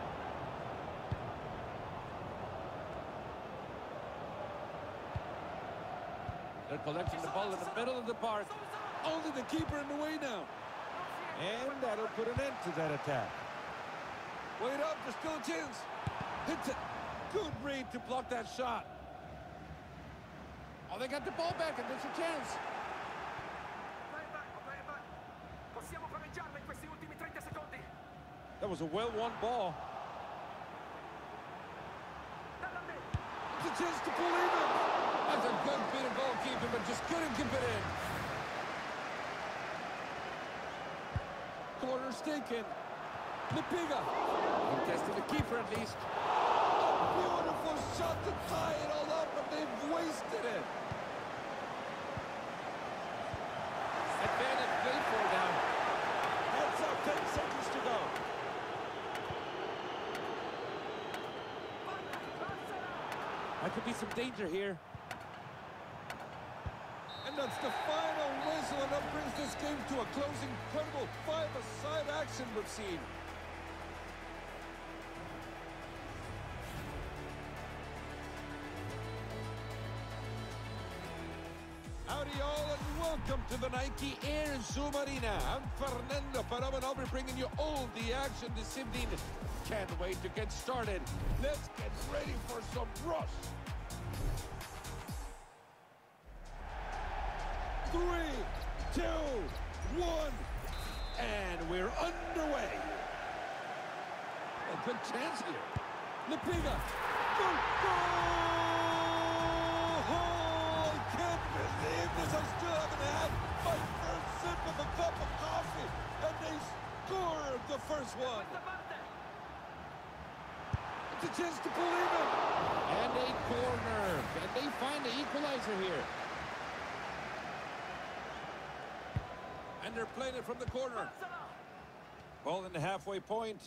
[SPEAKER 3] They're collecting the ball in the middle of the park.
[SPEAKER 1] Only the keeper in the way now.
[SPEAKER 3] And that'll put an end to that attack.
[SPEAKER 1] Wait up, there's still a chance.
[SPEAKER 3] Hits it. Good read to block that shot. Oh, they got the ball back, and there's a chance.
[SPEAKER 4] Play back, play back. Possiamo pareggiarla in questi ultimi trenta secondi.
[SPEAKER 3] That was a well-won ball.
[SPEAKER 4] Dalla me.
[SPEAKER 1] It's a chance to pull even.
[SPEAKER 3] That's a good bit of goalkeeping, but just couldn't keep it in.
[SPEAKER 1] Corner's taken. Lepiga.
[SPEAKER 3] Contested the keeper at least.
[SPEAKER 1] Beautiful shot to tie it all up, but they've wasted it.
[SPEAKER 3] Advantage played for now.
[SPEAKER 1] Heads up, ten seconds to go.
[SPEAKER 3] That could be some danger here.
[SPEAKER 1] And that's the final whistle, and that brings this game to a closing, incredible five-a-side action we've seen.
[SPEAKER 3] Howdy all, and welcome to the Nike Air Submarina. I'm Fernando Parabanobre, bringing you all the action this evening. Can't wait to get started. Let's get ready for some rush.
[SPEAKER 1] Three, two, one.
[SPEAKER 3] And we're underway. A good chance here.
[SPEAKER 1] Lepiga. Goal! Goal! Oh, I can't believe this. I still haven't had my first sip of a cup of coffee. And they score the first one. It's a chance to pull even.
[SPEAKER 3] And a corner. Can they find the equalizer here? And they're playing it from the corner. Ball in the halfway point.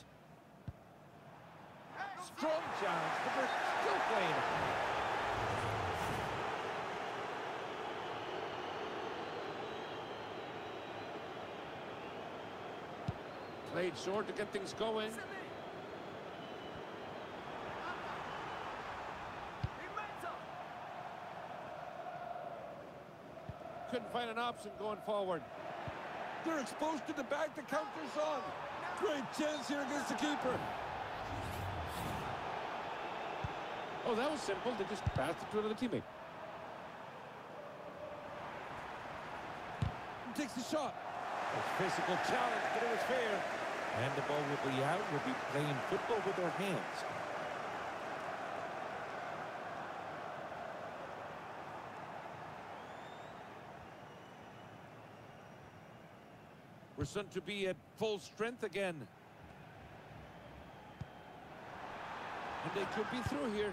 [SPEAKER 3] Strong challenge, but they're still playing it. Played short to get things going. Couldn't find an option going forward.
[SPEAKER 1] They're exposed to the back. The counter's on. Great chance here against the keeper.
[SPEAKER 3] Oh, that was simple. They just passed it to another teammate.
[SPEAKER 1] He takes the shot.
[SPEAKER 3] A physical challenge, but it was fair. And the ball will be out. We'll be playing football with our hands. We're soon to be at full strength again. And they could be through here.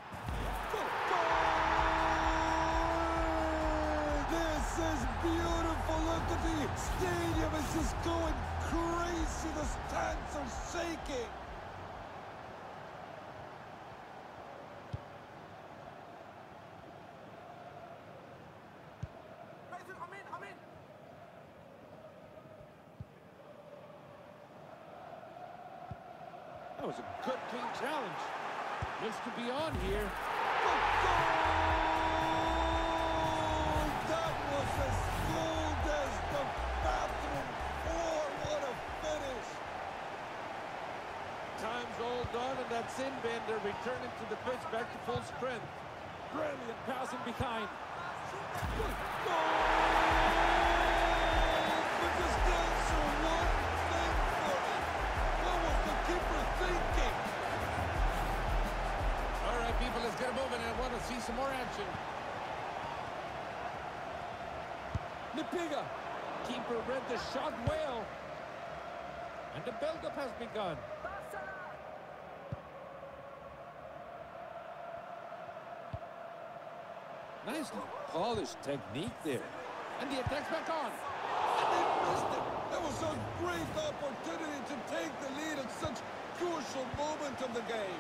[SPEAKER 2] This is beautiful. Look at the stadium. It's just going crazy. The stands are shaking.
[SPEAKER 4] Nathan, I'm in, I'm in.
[SPEAKER 3] That was a good, clean challenge. Looks to be on here.
[SPEAKER 2] That was as cold as the bathroom floor. What a finish.
[SPEAKER 3] Time's all done, and that's in, Ben. They're returning to the pitch back to full strength. Brilliant passing behind.
[SPEAKER 2] But just answer one thing for me. What was the keeper thinking?
[SPEAKER 3] All right, people, let's get moving. I want to see some more action. Lipiga. Keeper read the shot well. And the build-up has begun. Nicely polished technique there. And the attack's back on.
[SPEAKER 2] And they missed it. That was a great opportunity to take the lead at such crucial moment of the game.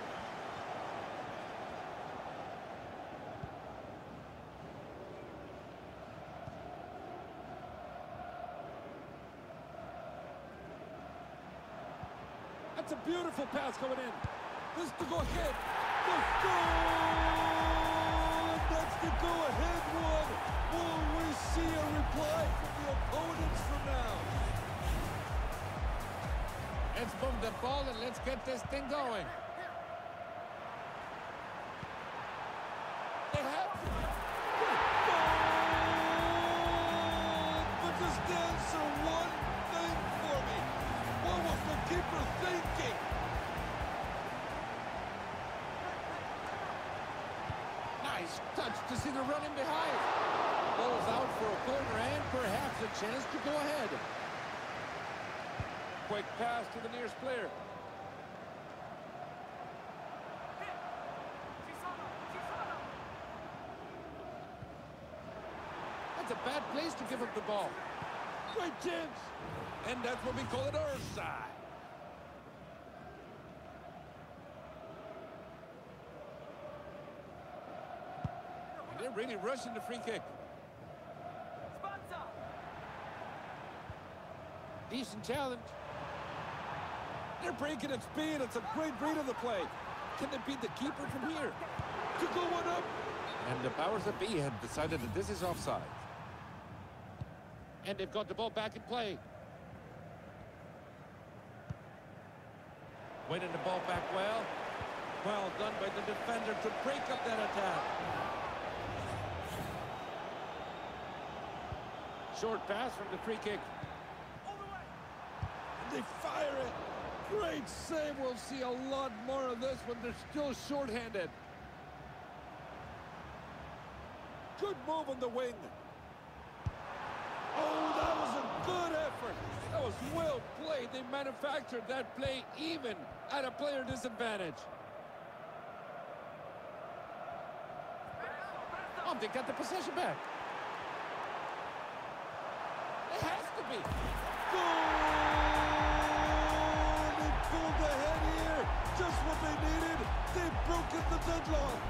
[SPEAKER 3] That's a beautiful pass going in. This is to go ahead.
[SPEAKER 2] The goal! That's the go-ahead one. Will we see a reply from the opponents from now?
[SPEAKER 3] Let's move the ball and let's get this thing going. They have to.
[SPEAKER 2] But just answer one thing for me. What was the keeper thinking?
[SPEAKER 3] Nice touch to see the running behind. Ball's out for a corner and perhaps a chance to go ahead. Quick pass to the nearest player. That's a bad place to give up the ball. Great chance. And that's what we call it our side. They're really rushing the free kick. Decent challenge. They're breaking at speed. It's a great read of the play. Can they beat the keeper from here? To go one up. And the powers that be have decided that this is offside. And they've got the ball back in play. Winning the ball back well. Well done by the defender to break up that attack. Short pass from the free kick.
[SPEAKER 2] They fire it. Great save. We'll see a lot more of this when they're still shorthanded. Good move on the wing. Oh, that was a good effort.
[SPEAKER 3] That was well played. They manufactured that play even at a player disadvantage. Oh, they got the possession back. It has to be.
[SPEAKER 2] Goal! They pulled ahead here. Just what they needed. They've broken the deadlock.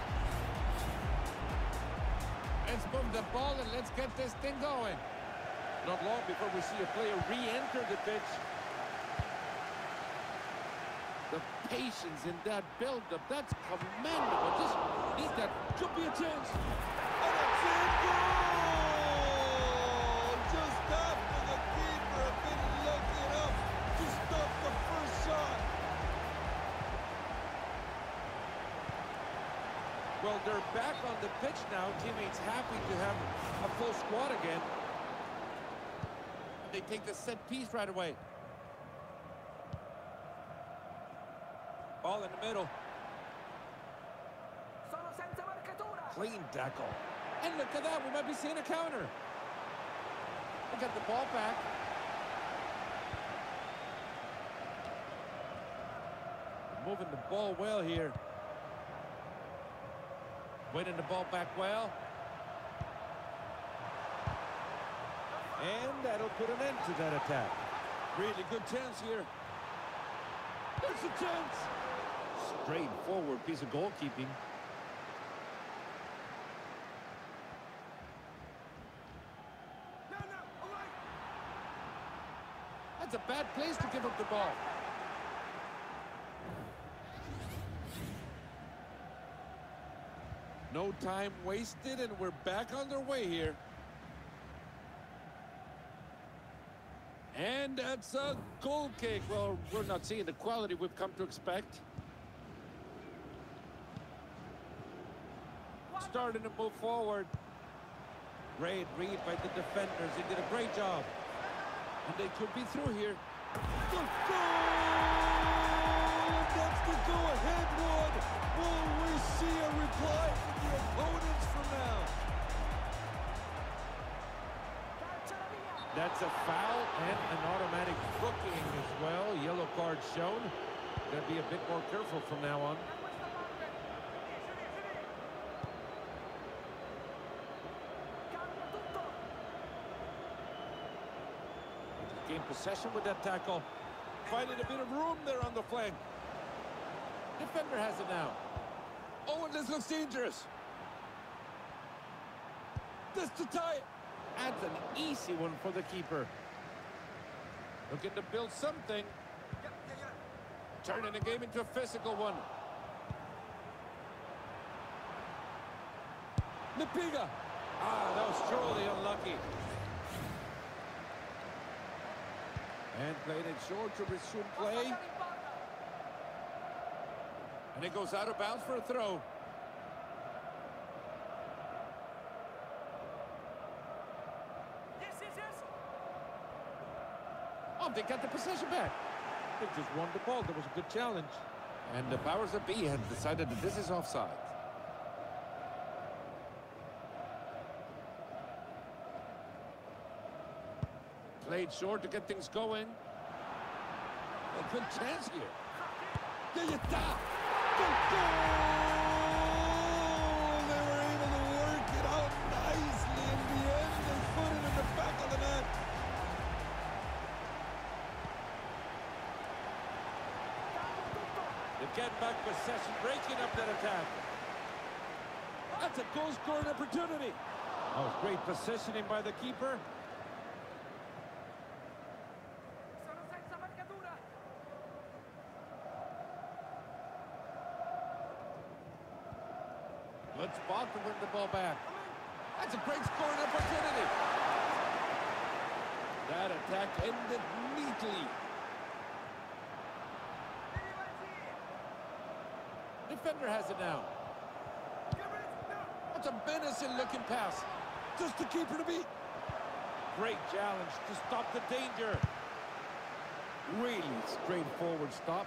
[SPEAKER 3] Let's move the ball and let's get this thing going. Not long before we see a player re-enter the pitch. The patience in that build-up, that's commendable. Just need that. Could be a chance.
[SPEAKER 2] And it's in goal! Just after the keeper had been lucky enough to stop the first shot.
[SPEAKER 3] Well, they're back on the pitch now. Teammates happy to have a full squad again. They take the set piece right away. Ball in the middle.
[SPEAKER 4] Sono senza marcatura.
[SPEAKER 3] Clean tackle. And look at that, we might be seeing a counter. They got the ball back. moving the ball well here. Winning the ball back well.
[SPEAKER 1] And that'll put an end to that attack.
[SPEAKER 3] Really good chance here. There's a chance. Straightforward piece of goalkeeping.
[SPEAKER 4] No, no, away!
[SPEAKER 3] That's a bad place to give up the ball. No time wasted, and we're back on their way here. And that's a goal kick. Well, we're not seeing the quality we've come to expect. Starting to move forward. Great read by the defenders. They did a great job. And they could be through here.
[SPEAKER 1] The goal! That's the go-ahead one. Will we see a reply from the opponents from now?
[SPEAKER 3] That's a foul and an automatic booking as well. Yellow card shown. Got to be a bit more careful from now on. Gain possession with that tackle. Finding a bit of room there on the flank. Defender has it now.
[SPEAKER 1] Oh, and this looks dangerous. This to tie it.
[SPEAKER 3] That's an easy one for the keeper. Looking to build something.
[SPEAKER 4] Yeah, yeah, yeah.
[SPEAKER 3] Turning the game into a physical one.
[SPEAKER 1] Napiga.
[SPEAKER 3] Ah, that was truly unlucky. And played it short to resume play. And it goes out of bounds for a throw.
[SPEAKER 4] Yes, yes, yes.
[SPEAKER 3] Oh, they got the possession back. They just won the ball. That was a good challenge. And the powers that be have decided that this is offside. Played short to get things going. A good chance here.
[SPEAKER 1] There you go. The goal! They were able to work it out nicely in the end and put it in the back of the net.
[SPEAKER 3] They get back possession, breaking up that attack.
[SPEAKER 1] That's a goal-scoring opportunity.
[SPEAKER 3] Oh, great positioning by the keeper.
[SPEAKER 4] Sono senza marcatura.
[SPEAKER 3] Good spot to win the ball back. That's a great scoring opportunity. That attack ended neatly. Defender has it now. That's a menacing looking pass.
[SPEAKER 1] Just the keeper to beat.
[SPEAKER 3] Great challenge to stop the danger. Really straightforward stop.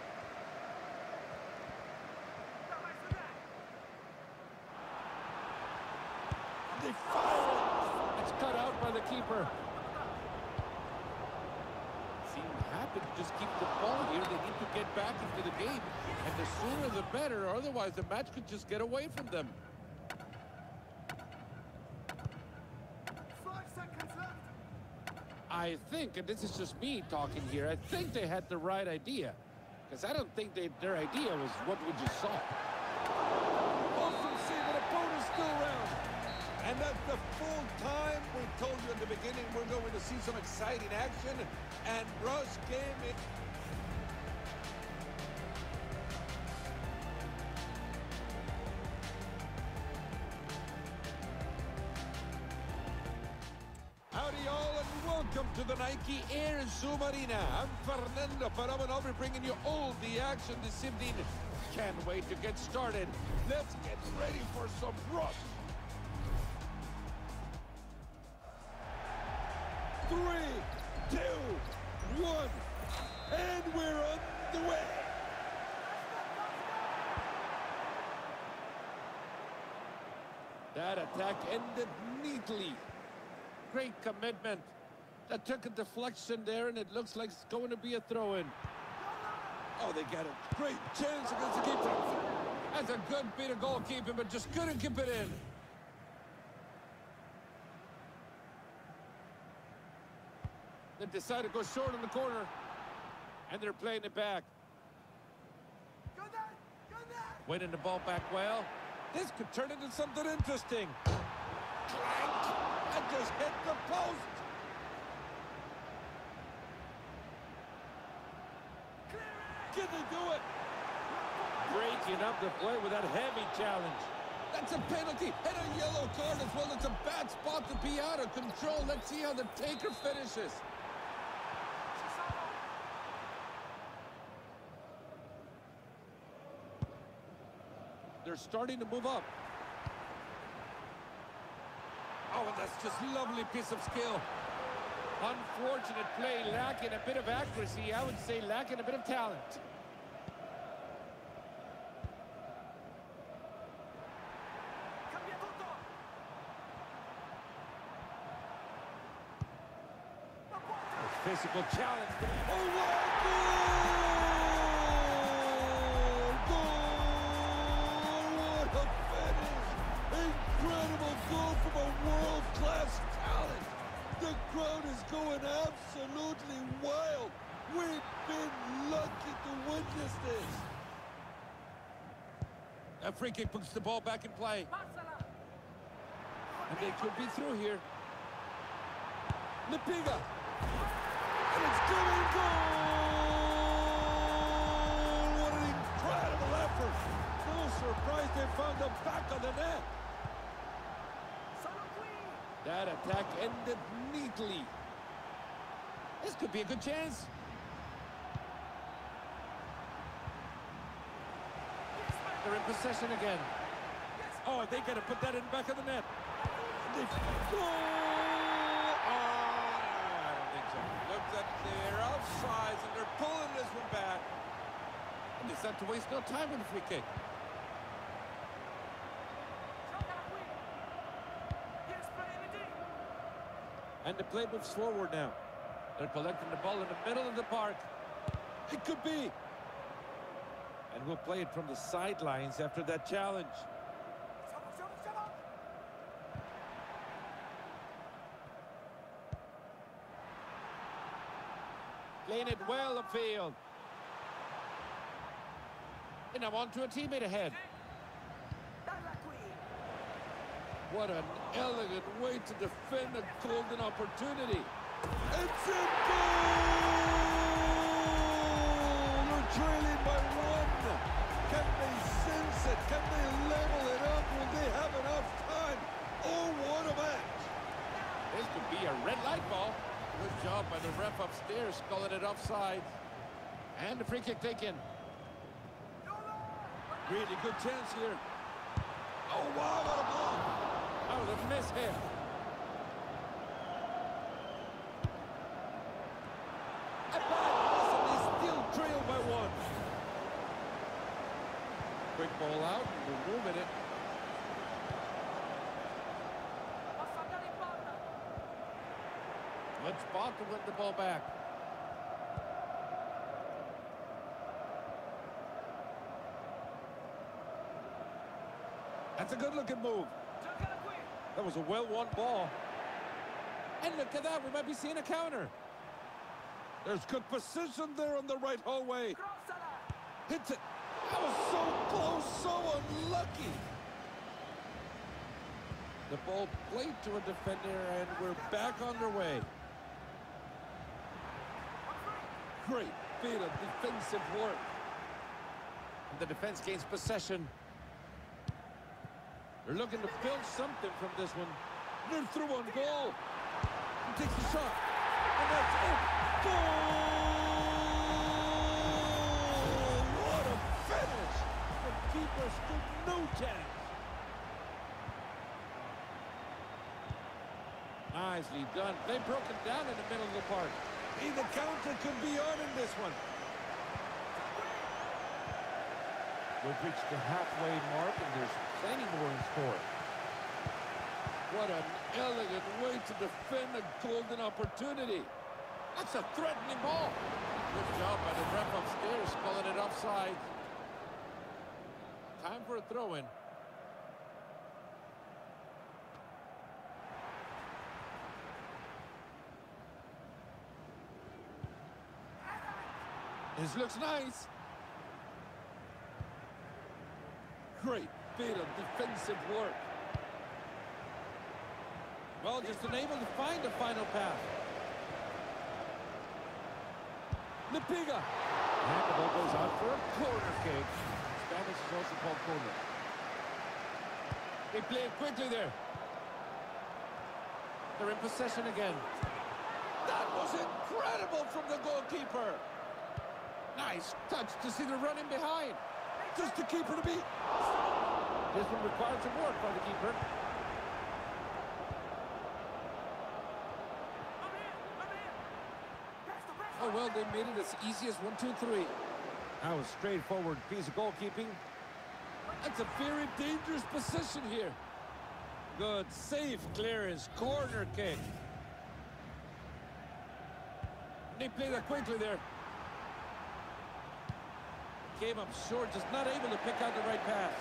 [SPEAKER 1] They fire.
[SPEAKER 3] It's cut out by the keeper. Seemed happy to just keep the ball here. They need to get back into the game. And the sooner the better, or otherwise the match could just get away from them.
[SPEAKER 4] Five seconds left.
[SPEAKER 3] I think, and this is just me talking here, I think they had the right idea. Because I don't think they, their idea was what we just saw.
[SPEAKER 1] Awesome see that opponent's still around. And that's the full time. We told you in the beginning we're going to see some exciting action. And Rush came in. Howdy all and welcome to the Nike Air Zoom Arena. I'm Fernando Paraman. I'll be bringing you all the action this evening. Can't wait to get started. Let's get ready for some rush. Three, two, one, and we're on the way.
[SPEAKER 3] That attack ended neatly. Great commitment. That took a deflection there, and it looks like it's going to be a throw-in.
[SPEAKER 1] Oh, they get a great chance against the keeper.
[SPEAKER 3] That's a good bit of goalkeeping, but just couldn't keep it in. They decide to go short in the corner, and they're playing it back. Winning the ball back well.
[SPEAKER 1] This could turn into something interesting. Clank! And just hit the post. Can they do it?
[SPEAKER 3] Breaking up the play with that heavy challenge.
[SPEAKER 1] That's a penalty and a yellow card as well. It's a bad spot to be out of control. Let's see how the taker finishes.
[SPEAKER 3] They're starting to move up.
[SPEAKER 1] Oh, and that's just lovely piece of skill.
[SPEAKER 3] Unfortunate play, lacking a bit of accuracy. I would say lacking a bit of talent. A physical challenge.
[SPEAKER 1] Oh, what a goal! Goal! What a finish! Incredible goal from a world-class talent. The crowd is going absolutely wild. We've been lucky to witness this.
[SPEAKER 3] A free kick puts the ball back in play. And they could be through here.
[SPEAKER 1] Napiga. And it's going goal! What an incredible effort. No surprise they found the back of the net.
[SPEAKER 3] That attack ended neatly. This could be a good chance. They're in possession again.
[SPEAKER 1] Oh, they got to put that in the back of the net. They goal! Oh, I don't think so. Looks like they're outside and they're pulling this one back.
[SPEAKER 3] And they start to waste no time with the free kick. And the play moves forward now. They're collecting the ball in the middle of the park.
[SPEAKER 1] It could be.
[SPEAKER 3] And we'll play it from the sidelines after that challenge. Playing it well upfield. And now on to a teammate ahead. What an elegant way to defend a golden opportunity.
[SPEAKER 1] It's a goal! They're trailing by one. Can they sense it? Can they level it up? Will they have enough time? Oh, what a match!
[SPEAKER 3] This could be a red light ball. Good job by the ref upstairs, calling it offside. And the free kick taken.
[SPEAKER 1] Really good chance here. Oh, wow, what a block!
[SPEAKER 3] Oh, the miss hit.
[SPEAKER 1] And they still trail by one.
[SPEAKER 3] Quick ball out, we're moving it. Good spot to win the ball back.
[SPEAKER 1] That's a good-looking move. That was a well-won ball.
[SPEAKER 3] And look at that, we might be seeing a counter.
[SPEAKER 1] There's good position there on the right hallway. Hits it. That was so close, so unlucky.
[SPEAKER 3] The ball played to a defender, and we're back underway.
[SPEAKER 1] Great bit of defensive work.
[SPEAKER 3] And the defense gains possession. They're looking to build something from this one.
[SPEAKER 1] They're through on goal. He takes the shot. And that's it. Goal! What a finish! The keeper stood no chance.
[SPEAKER 3] Nicely done. They broke it down in the middle of the park.
[SPEAKER 1] Hey, the counter could be on in this one.
[SPEAKER 3] We've reached the halfway mark, and there's plenty more in store.
[SPEAKER 1] What an elegant way to defend a golden opportunity.
[SPEAKER 3] That's a threatening ball. Good job by the ref upstairs, calling it offside. Time for a throw-in. This looks nice. Great bit of defensive work. Well, just unable to find a final pass. Lepiga. And the ball goes out for a corner kick. Spanish is also called corner. They play it quickly there. They're in possession again. That was incredible from the goalkeeper. Nice touch to see the running behind. Just the keeper to beat. This one required some work by the keeper. Oh, well, they made it as easy as one, two, three. That was a straightforward piece of goalkeeping. That's a very dangerous position here. Good, safe clearance, corner kick. They play that quickly there. Came up short, just not able to pick out the right pass.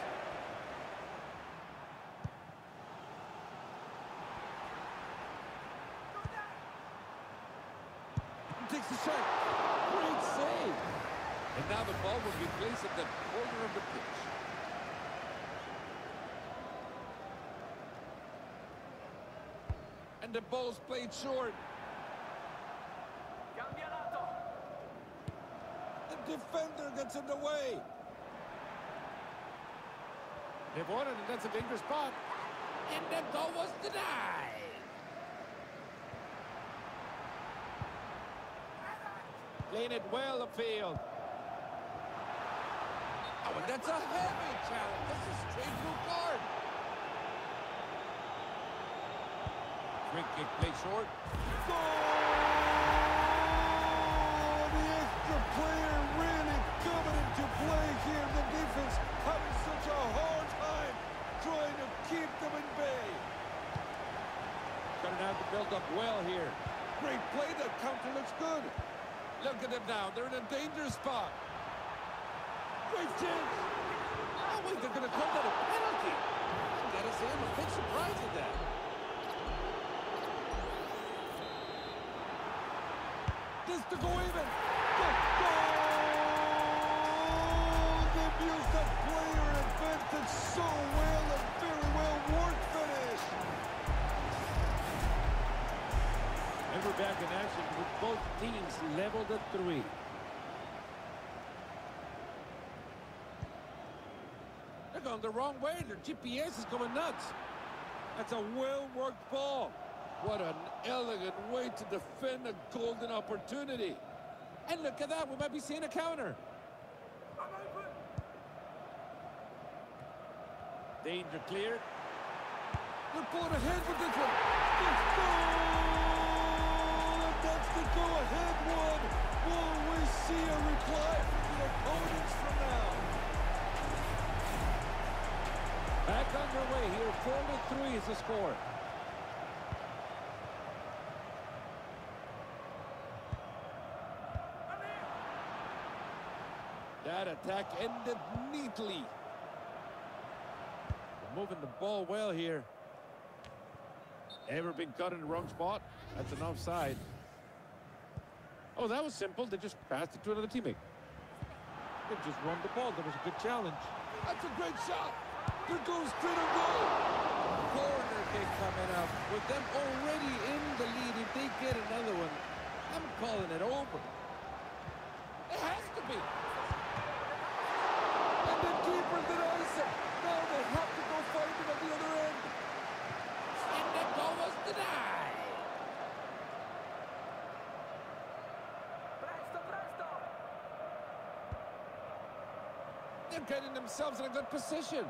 [SPEAKER 3] Takes the shot. Great save. And now the ball will be placed at the corner of the pitch. And the ball's played short. The defender gets in the way. They've won it, and that's a dangerous spot. And the goal was denied. Playing it well upfield. Oh, and that's a heavy challenge. That's a straight blue card. Quick kick play short.
[SPEAKER 2] Goal! The extra player really coming into play here. The defense having such a hard time trying to keep them in bay.
[SPEAKER 3] Gonna have to build up well here.
[SPEAKER 2] Great play. That counter looks good.
[SPEAKER 3] Look at them now. They're in a dangerous spot.
[SPEAKER 2] Great chance.
[SPEAKER 3] Oh, wait, they're going to call that a penalty. Gotta say, I'm a bit surprised at that.
[SPEAKER 2] This to go even. Go, go! They've used that player advantage so well and very well worked finish.
[SPEAKER 3] And we're back in action with both teams leveled at three. They're going the wrong way. Their G P S is going nuts. That's a well-worked ball. What an elegant way to defend a golden opportunity. And look at that. We might be seeing a counter. Danger cleared.
[SPEAKER 2] They're pulling ahead with this one. Let's go! That's the go-ahead one. Will we see a reply from the opponents from now?
[SPEAKER 3] Back underway here. four to three is the score. That attack ended neatly. They're moving the ball well here. Ever been caught in the wrong spot? That's an offside. Oh, that was simple. They just passed it to another teammate. They just run the ball. That was a good challenge.
[SPEAKER 2] That's a great shot. There goes straight on goal.
[SPEAKER 3] Corner kick coming up. With them already in the lead, if they get another one, I'm calling it over. It has to be.
[SPEAKER 2] And the keeper denies it. Now they have to go find him at the other end.
[SPEAKER 3] And the goal was denied.
[SPEAKER 4] Presto, presto!
[SPEAKER 3] They're getting themselves in a good position.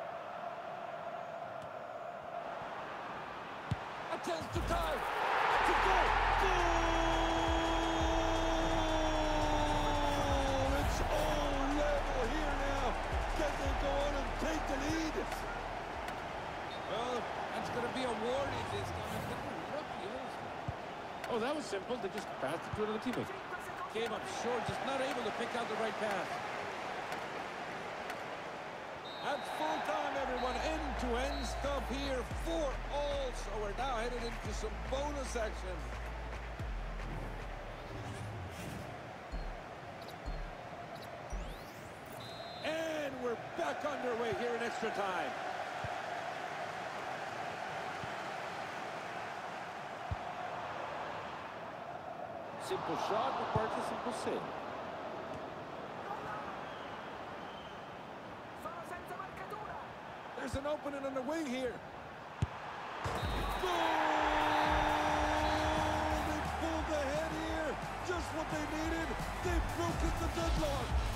[SPEAKER 3] A chance to tie.
[SPEAKER 2] It's a goal. Goal! It's all level here now. Can they go on and take the lead?
[SPEAKER 3] Well, that's going to be a warning this time. Oh, that was simple. They just passed it to another teammate. Came up short, just not able to pick out the right pass.
[SPEAKER 1] That's full time, everyone. End-to-end stuff here. Four all. So we're now headed into some bonus action.
[SPEAKER 3] And we're back underway here in extra time. Simple shot requires a simple save.
[SPEAKER 4] Sono senza marcatura.
[SPEAKER 1] There's an opening on the wing here. Goal! They pulled ahead here. Just what they needed. They've broken the deadlock.